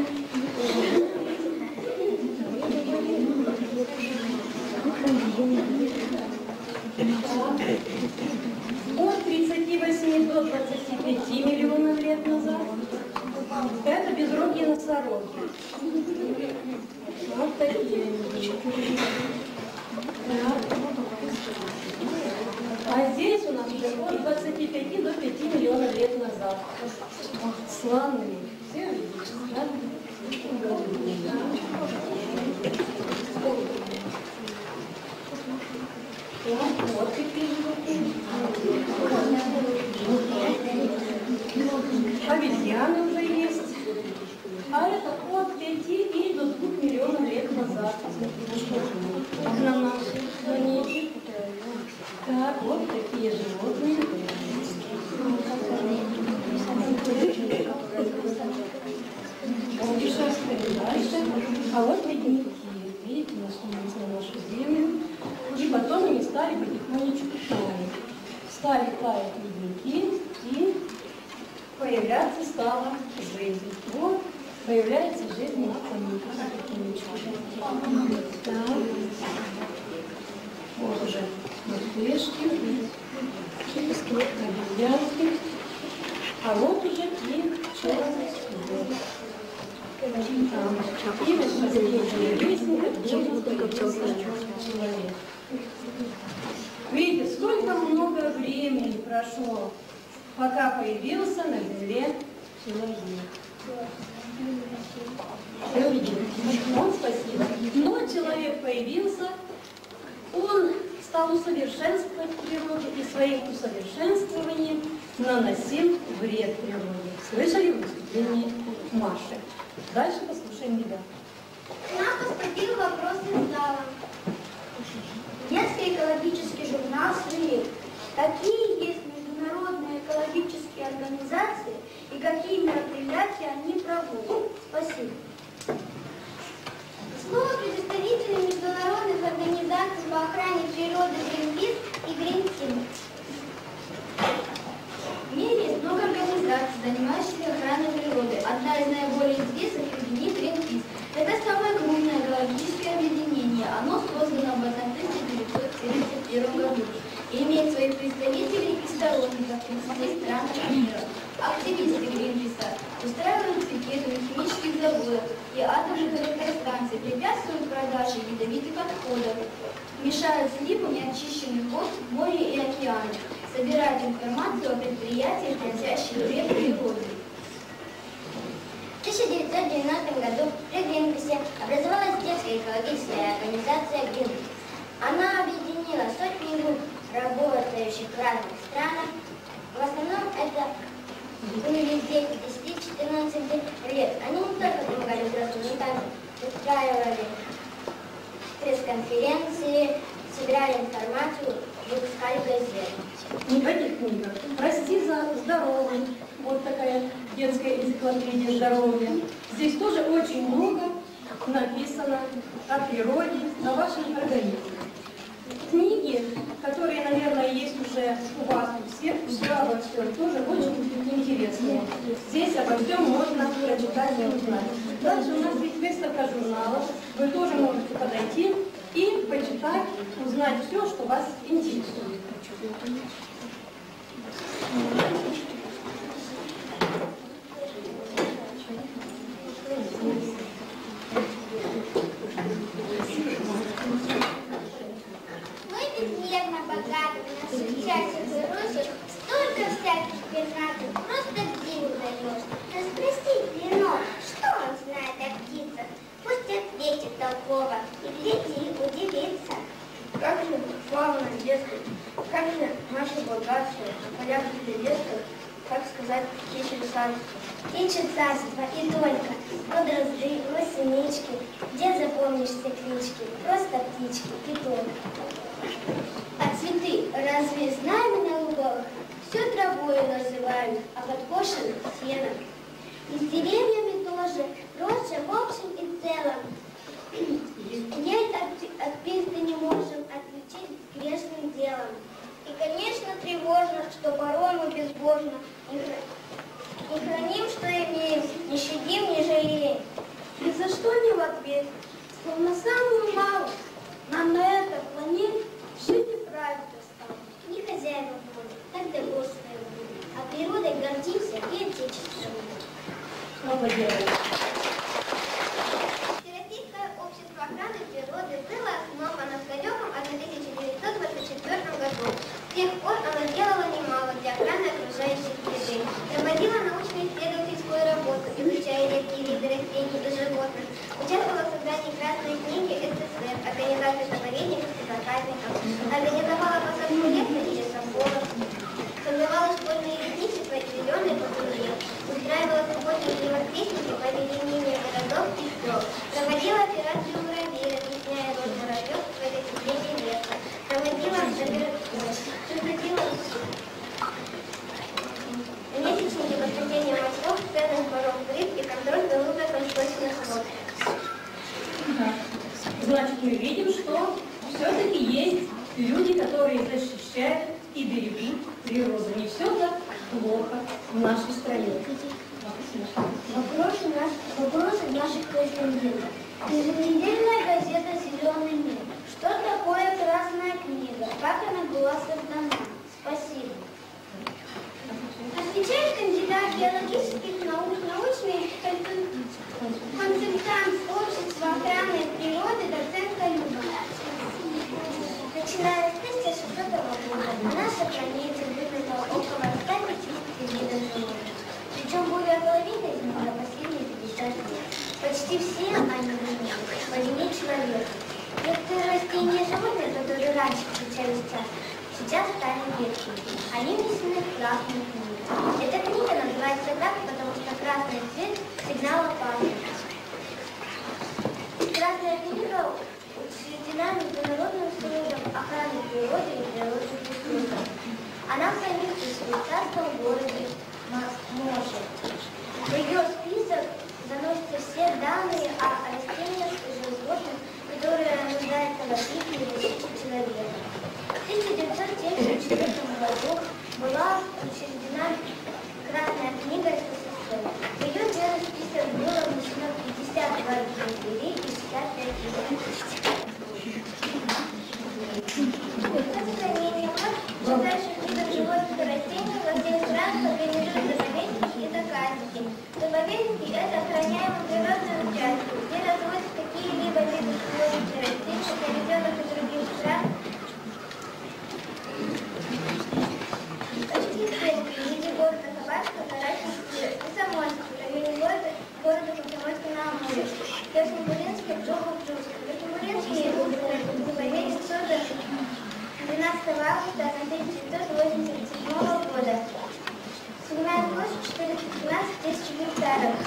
От 38 до 25 миллионов лет назад. Это безрогие носороги. Вот такие. А здесь у нас уже от 25 до 5 миллионов лет назад. Слоны. Все видите, да? Вот какие животные. Обезьяны уже есть. А это от 5 и до 2 миллионов лет назад. На нашей планете. Так, вот такие животные. Путешествуем дальше. А вот ледники. Видите, нашлись на нашу Землю. И потом они стали потихонечку таять. Стали таять ледники, и появляться стала жизнь. Вот появляется жизнь на планете потихонечку. Так. Вот уже мартышки, обезьянки. А вот уже и черный скелет. И вот последняя лестница, где человек. Видите, сколько много времени прошло, пока появился на Земле человек. Ну, видите, вот спасибо. Но человек появился, он стал усовершенствовать природу и своим усовершенствованием наносил вред природе. Слышали выступление Маши? Дальше послушаем ребят. К нам поступил вопрос из зала. Детский экологический журнал «Свирель». Какие есть международные экологические организации и какие мероприятия они проводят? Спасибо. Слово представителей международных организаций по охране природы Greenpeace и Green Team. В мире есть много организаций, занимающихся охраной природы. Одна из наиболее известных среди них Greenpeace. Это самое крупное экологическое объединение. Оно создано в 1971 году и имеет своих представителей и сторонников в 30 странах мира. Активисты Greenpeace устраивают пикеты на химических заводах и атомных электростанций, препятствуют продаже ядовитых отходов, мешают сливу неочищенных вод в море и океане, собирают информацию о предприятиях, наносящих вред природе. В 1990 году при Greenpeace образовалась детская экологическая организация Greenpeace. Она объединила сотни групп, работающих в разных странах. В основном это были дети 10-14 лет. Они не только помогали взрослым, но устраивали пресс-конференции, собирали информацию, выпускали газеты. Не в этих книгах. Прости за здоровье. Вот такая детская энциклопедия здоровья. Здесь тоже очень много написано о природе, о вашем организме. Книги, которые, наверное, есть уже у вас у всех, все обо всем, тоже очень интересные. Здесь обо всем можно прочитать и узнать. Дальше у нас есть выставка журналов. Вы тоже можете подойти и почитать, узнать все, что вас интересует. Безмерно богатым на встречающих и русских, столько всяких пернатых, просто диву даешь. Расспросить вино, что он знает о птицах, пусть ответит толково, и гляди, удивится. Как же фауна детская, как же наше богатство, на полях детских, как сказать, птичье царство. Птичье царство и только, вот дрозды, гусенички, где запомнишь все клички, просто птички и только. А цветы разве знаем на лугах? Все травою называют, а подкошенных сеном. И с деревьями тоже, роща в общем и целом. Ей от пизды не можем отличить грешным делом. И, конечно, тревожно, что порой мы безбожно не храним, что имеем, не щадим, не жалеем. И за что не в ответ? Словно самую малость нам на этой планете жить и править осталось. Не хозяева будем, так да Господи будем. А природой гордимся и отечеством. Снова делаем. Всероссийское общество охраны природы было основано в далеком 1924 году. С тех пор оно делало немало для охраны окружающей среды. Проводило научно-исследовательскую работу, изучая редкие виды растений и животных. Участвовала в создании Красной книги СССР, организации заповедников и заказников. Организовала посадку леса и лесополов. Создавала школьные лесничества и зеленые патрули. Устраивала субботние живописники по объединению городов и сел. Проводила операцию «Муравей», разъясняя род муравьев в этой степени леса. Проводила месячники подтверждения морсков, ценных пород рыб и контроль за лунно-консточных вод. Значит, мы видим, что все-таки есть люди, которые защищают и берегут природу. Не все так плохо в нашей стране. Вопросы наших корреспондентов. Еженедельная газета «Зеленый мир». Что такое Красная книга? Как она была создана? Спасибо. Отвечает кандидат биологических наук, научный консультант общества охраны природы, доцент Калюба. Начиная с 1600 года на нашей планете выжило около 150 видов животных. Причем более половины из них за последние 50 лет. Почти все они возьми человека. Некоторые растения и животные, которые раньше встречались часто, сейчас стали редкими. Они внесены в красную книгу. Эта книга называется так, потому что красный цвет – сигнал опасности. Красная книга учреждена Международным союзом охраны природы и природных ресурсов. Она хранится в швейцарском городе Моше. В ее список заносятся все данные о растениях и животных, которые нуждаются в опеке и защите человека. В 1974 году была учреждена Красная книга СССР. В ее первый список было внесено 52 зверей и 65 видов. Сохранение ближайших видов животных и растений во всех странах организуют заповедники и заказники. Заповедники – это охраняемые природные участки, где разводятся какие-либо виды животных и растений, завезенных из других стран. Почти все в виде города Хабаровска, Тарасинске и Самойске, в районе города Комсомольска на Амуре, Верхнебуринске, Джохов-Джуске. Верхнебуринский заповедник создан 12 августа 1987 года. Занимает площадь 415 тысяч гектаров.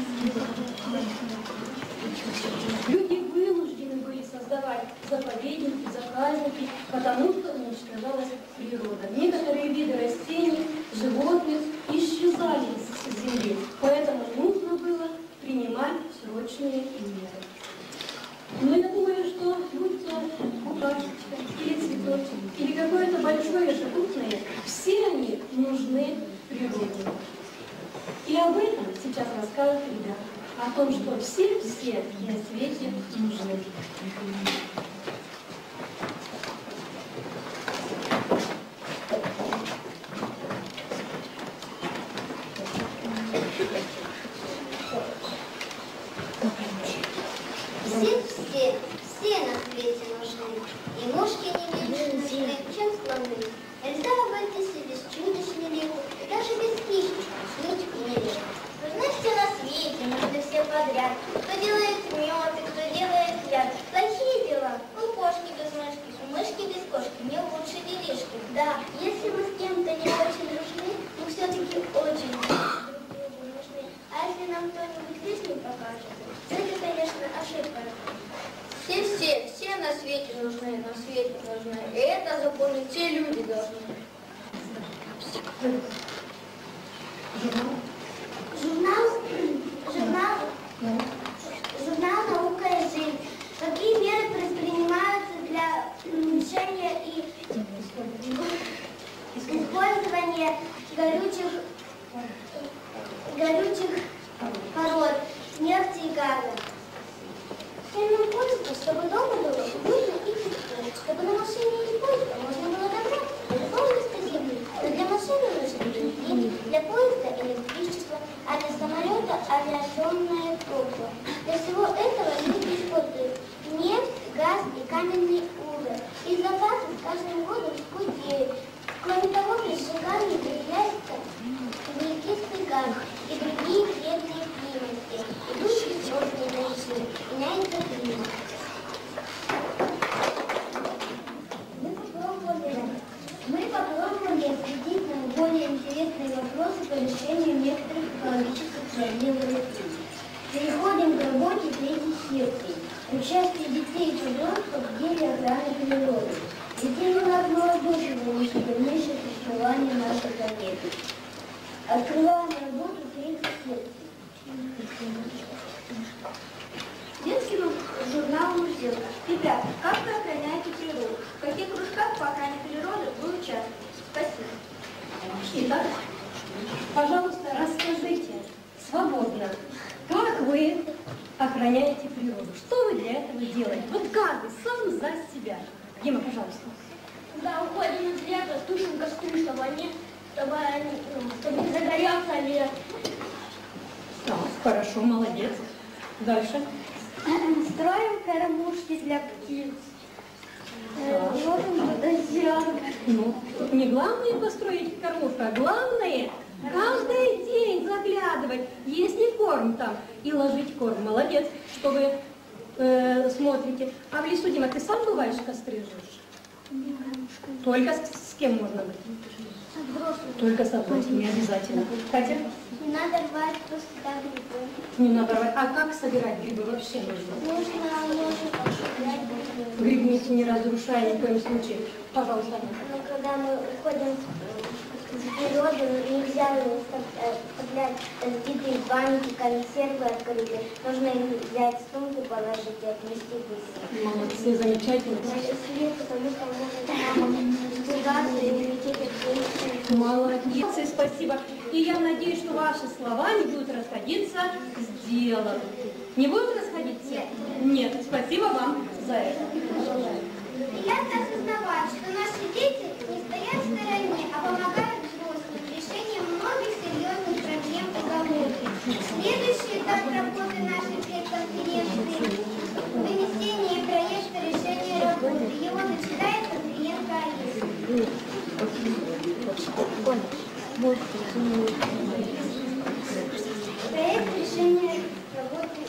Люди вынуждены были создавать заповедники, заказники, потому что уничтожалась природа. Некоторые виды растений, животных исчезали с земли, поэтому нужно было принимать срочные меры. Но я думаю, что будь то букашечка или цветочек, или какое-то большое животное, все они нужны природе. И об этом сейчас расскажут ребята. О том, что все на свете нужны. Все на свете нужны. И мушки не меньше нужны, чем слоны. Нельзя обойтись и без чудища лику, и даже без хищника, ничего не лишь. Нужны все на свете, нужны все подряд. Кто делает мед и кто делает яд. Плохие дела, кошки без мышки, мышки без кошки, не лучше делишки. Да, если мы с кем-то не очень дружны, мы все-таки очень друг другу нужны. А если нам кто-нибудь лишний покажет, это, конечно, ошибка. Все на свете нужны, И это запомнить все люди должны. Журнал «Наука и жизнь». Какие меры предпринимаются для уменьшения и использования горючих пород, нефти и газа? Всем пользоваться, чтобы дома было уютно и тепло, чтобы на машине или поезда можно было добраться до любого места земли. Но для машины нужны бензин, для поезда электричество, а для самолета авиационное топливо. Для всего этого люди используют нефть, газ и каменный уголь. И запасы с каждым годом скудеют. Кроме того, при сжигании выделяется углекислый газ и другие вредные примеси, идущие в черные дожди, меняется климат. Мы попробовали осветить наиболее интересные вопросы по решению некоторых экологических проблем. Переходим к работе третьей секции. Участие детей и подростков в деле охраны природы. Детей нужно обдумывать дальнейшее существование нашей планеты. Открываем работу третьей секции. Детский журнал «Музей». Ребята, как вы охраняете природу? В каких кружках по охране природы вы участвуете? Спасибо. Итак, пожалуйста, расскажите свободно, как вы охраняете природу? Что вы для этого делаете? Вот каждый сам за себя. Дима, пожалуйста. Да, уходим из леса, тушим костры, чтобы не загорелся лес. Так, хорошо, молодец. Дальше. Строим кормушки для птиц. Ложим водоземы. Ну, тут не главное построить кормушку, а главное Каждый день заглядывать, есть ли корм там, и ложить корм. Молодец, что вы смотрите. А в лесу, Дима, ты сам бываешь кострижешь? Только с кем можно быть? Только с взрослыми, обязательно. Катя? Не надо рвать просто так грибы. Не надо рвать. А как собирать грибы вообще нужно? Нужно собирать грибы. Грибники не разрушая ни в коем случае. Пожалуйста. Но когда мы уходим в природу, нельзя вставлять разбитые банки, консервы открытые. Нужно их взять в сумку, положить и отнести быстро. Молодцы, замечательно. Свет, потому что можно испугаться и улететь от. Молодец, спасибо. И я надеюсь, что ваши слова не будут расходиться с делом. Не будут расходиться? Нет. Нет. Спасибо вам за это. Приятно осознавать, что наши дети не стоят в стороне, а помогают взрослым в решении многих серьезных проблем и загадок. Следующий этап работы нашей пресс-конференции – вынесение проекта решения работы. Его зачитает Конференко Алиса. Проект решения работы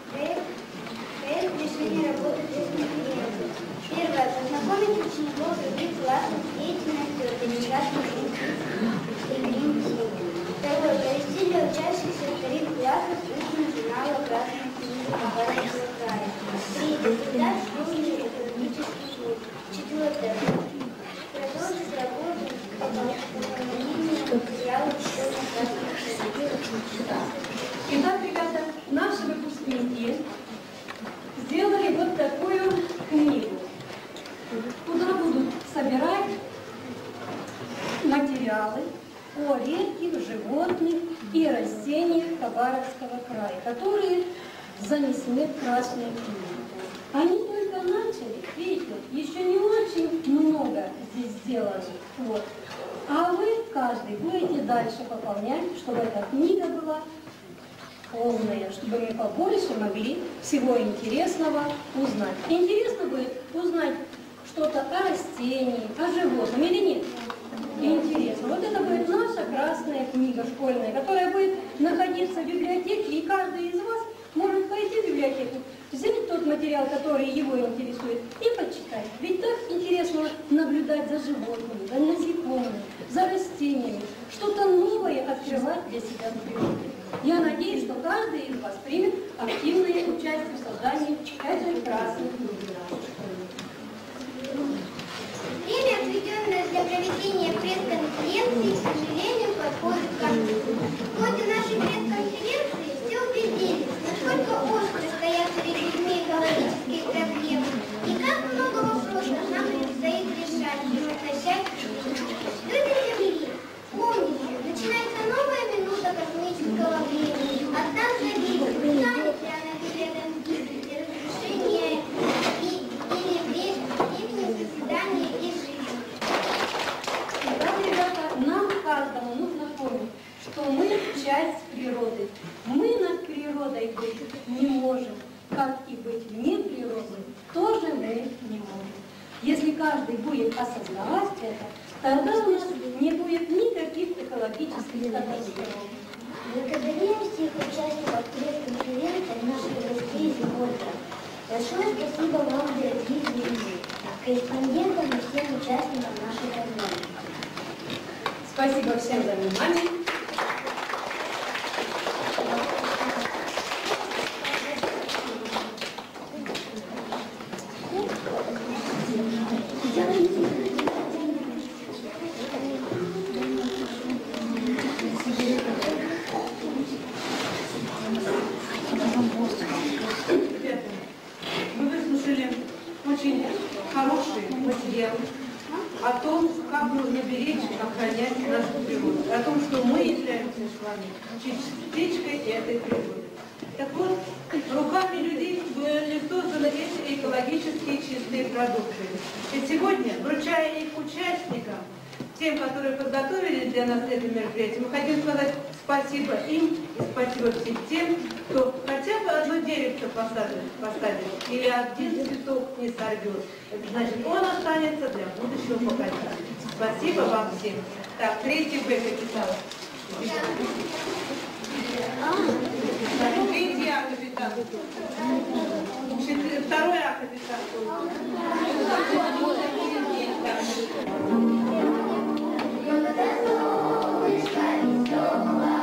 пресс-конференции. Первое. Познакомить учеников других классов с деятельностью организации Грин-Тим. Второе. Провести для учащихся вторых классов устный журнал «Красной книги» Хабаровского края. Третье. Создать школьный экологический клуб. Четвертое. Продолжить работу по восстановлению материалов школьной красной книги. Итак, ребята, наши выпускники сделали вот такую книгу, куда будут собирать материалы о редких животных и растениях Хабаровского края, которые занесены в Красную книгу. Они только начали, видите, еще не очень много здесь сделано. Вот. А вы, каждый, будете дальше пополнять, чтобы эта книга была полная, чтобы мы побольше могли всего интересного узнать. Интересно будет узнать что-то о растении, о животном или нет? Интересно. Вот это будет наша красная книга школьная, которая будет находиться в библиотеке, и каждый из вас может пойти в библиотеку, взять тот материал, который его интересует, и почитать. Ведь так интересно наблюдать за животными, за насекомыми, за растениями, что-то новое открывать для себя в природе. Я надеюсь, что каждый из вас примет активное участие в создании этой красной книги. Время, отведенное для проведения пресс-конференции, к сожалению, подходит к концу. В ходе нашей пресс-конференции все убедились, насколько остро стоят перед людьми экологические проблемы и как много вопросов нам предстоит решать, чтобы начать. Люди Земли, помните, начинается новая минута космического времени. От нас зависит, станет ли она периодом гибели, разрушения или времени созидания и жизни. Итак, ребята, нам каждому нужно помнить, что мы часть природы. Мы над природой быть не можем, как и быть вне природы тоже мы не можем. Если каждый будет осознавать это, тогда у нас не будет никаких экологических катастроф. Благодарим всех участников пресс-конференции наших гостей из города. Большое спасибо вам, дорогие зрители, корреспондентам и всем участникам нашей программы. Спасибо всем за внимание. Вы выслушали очень хороший материал о том, как нужно беречь и охранять нашу природу, о том, что мы являемся с вами частичкой этой природы. Так вот, руками людей были созданы эти экологически чистые продукты. И сегодня, вручая их участникам, тем, которые подготовили для нас это мероприятие, мы хотим сказать спасибо им и спасибо всем тем, кто хотя бы одно деревце поставит или один цветок не сорвет. Это значит, он останется для будущего поколения. Спасибо вам всем. Так, 3 Б записала. Третий А капитан. Второй А капитан. Солнышко веселое.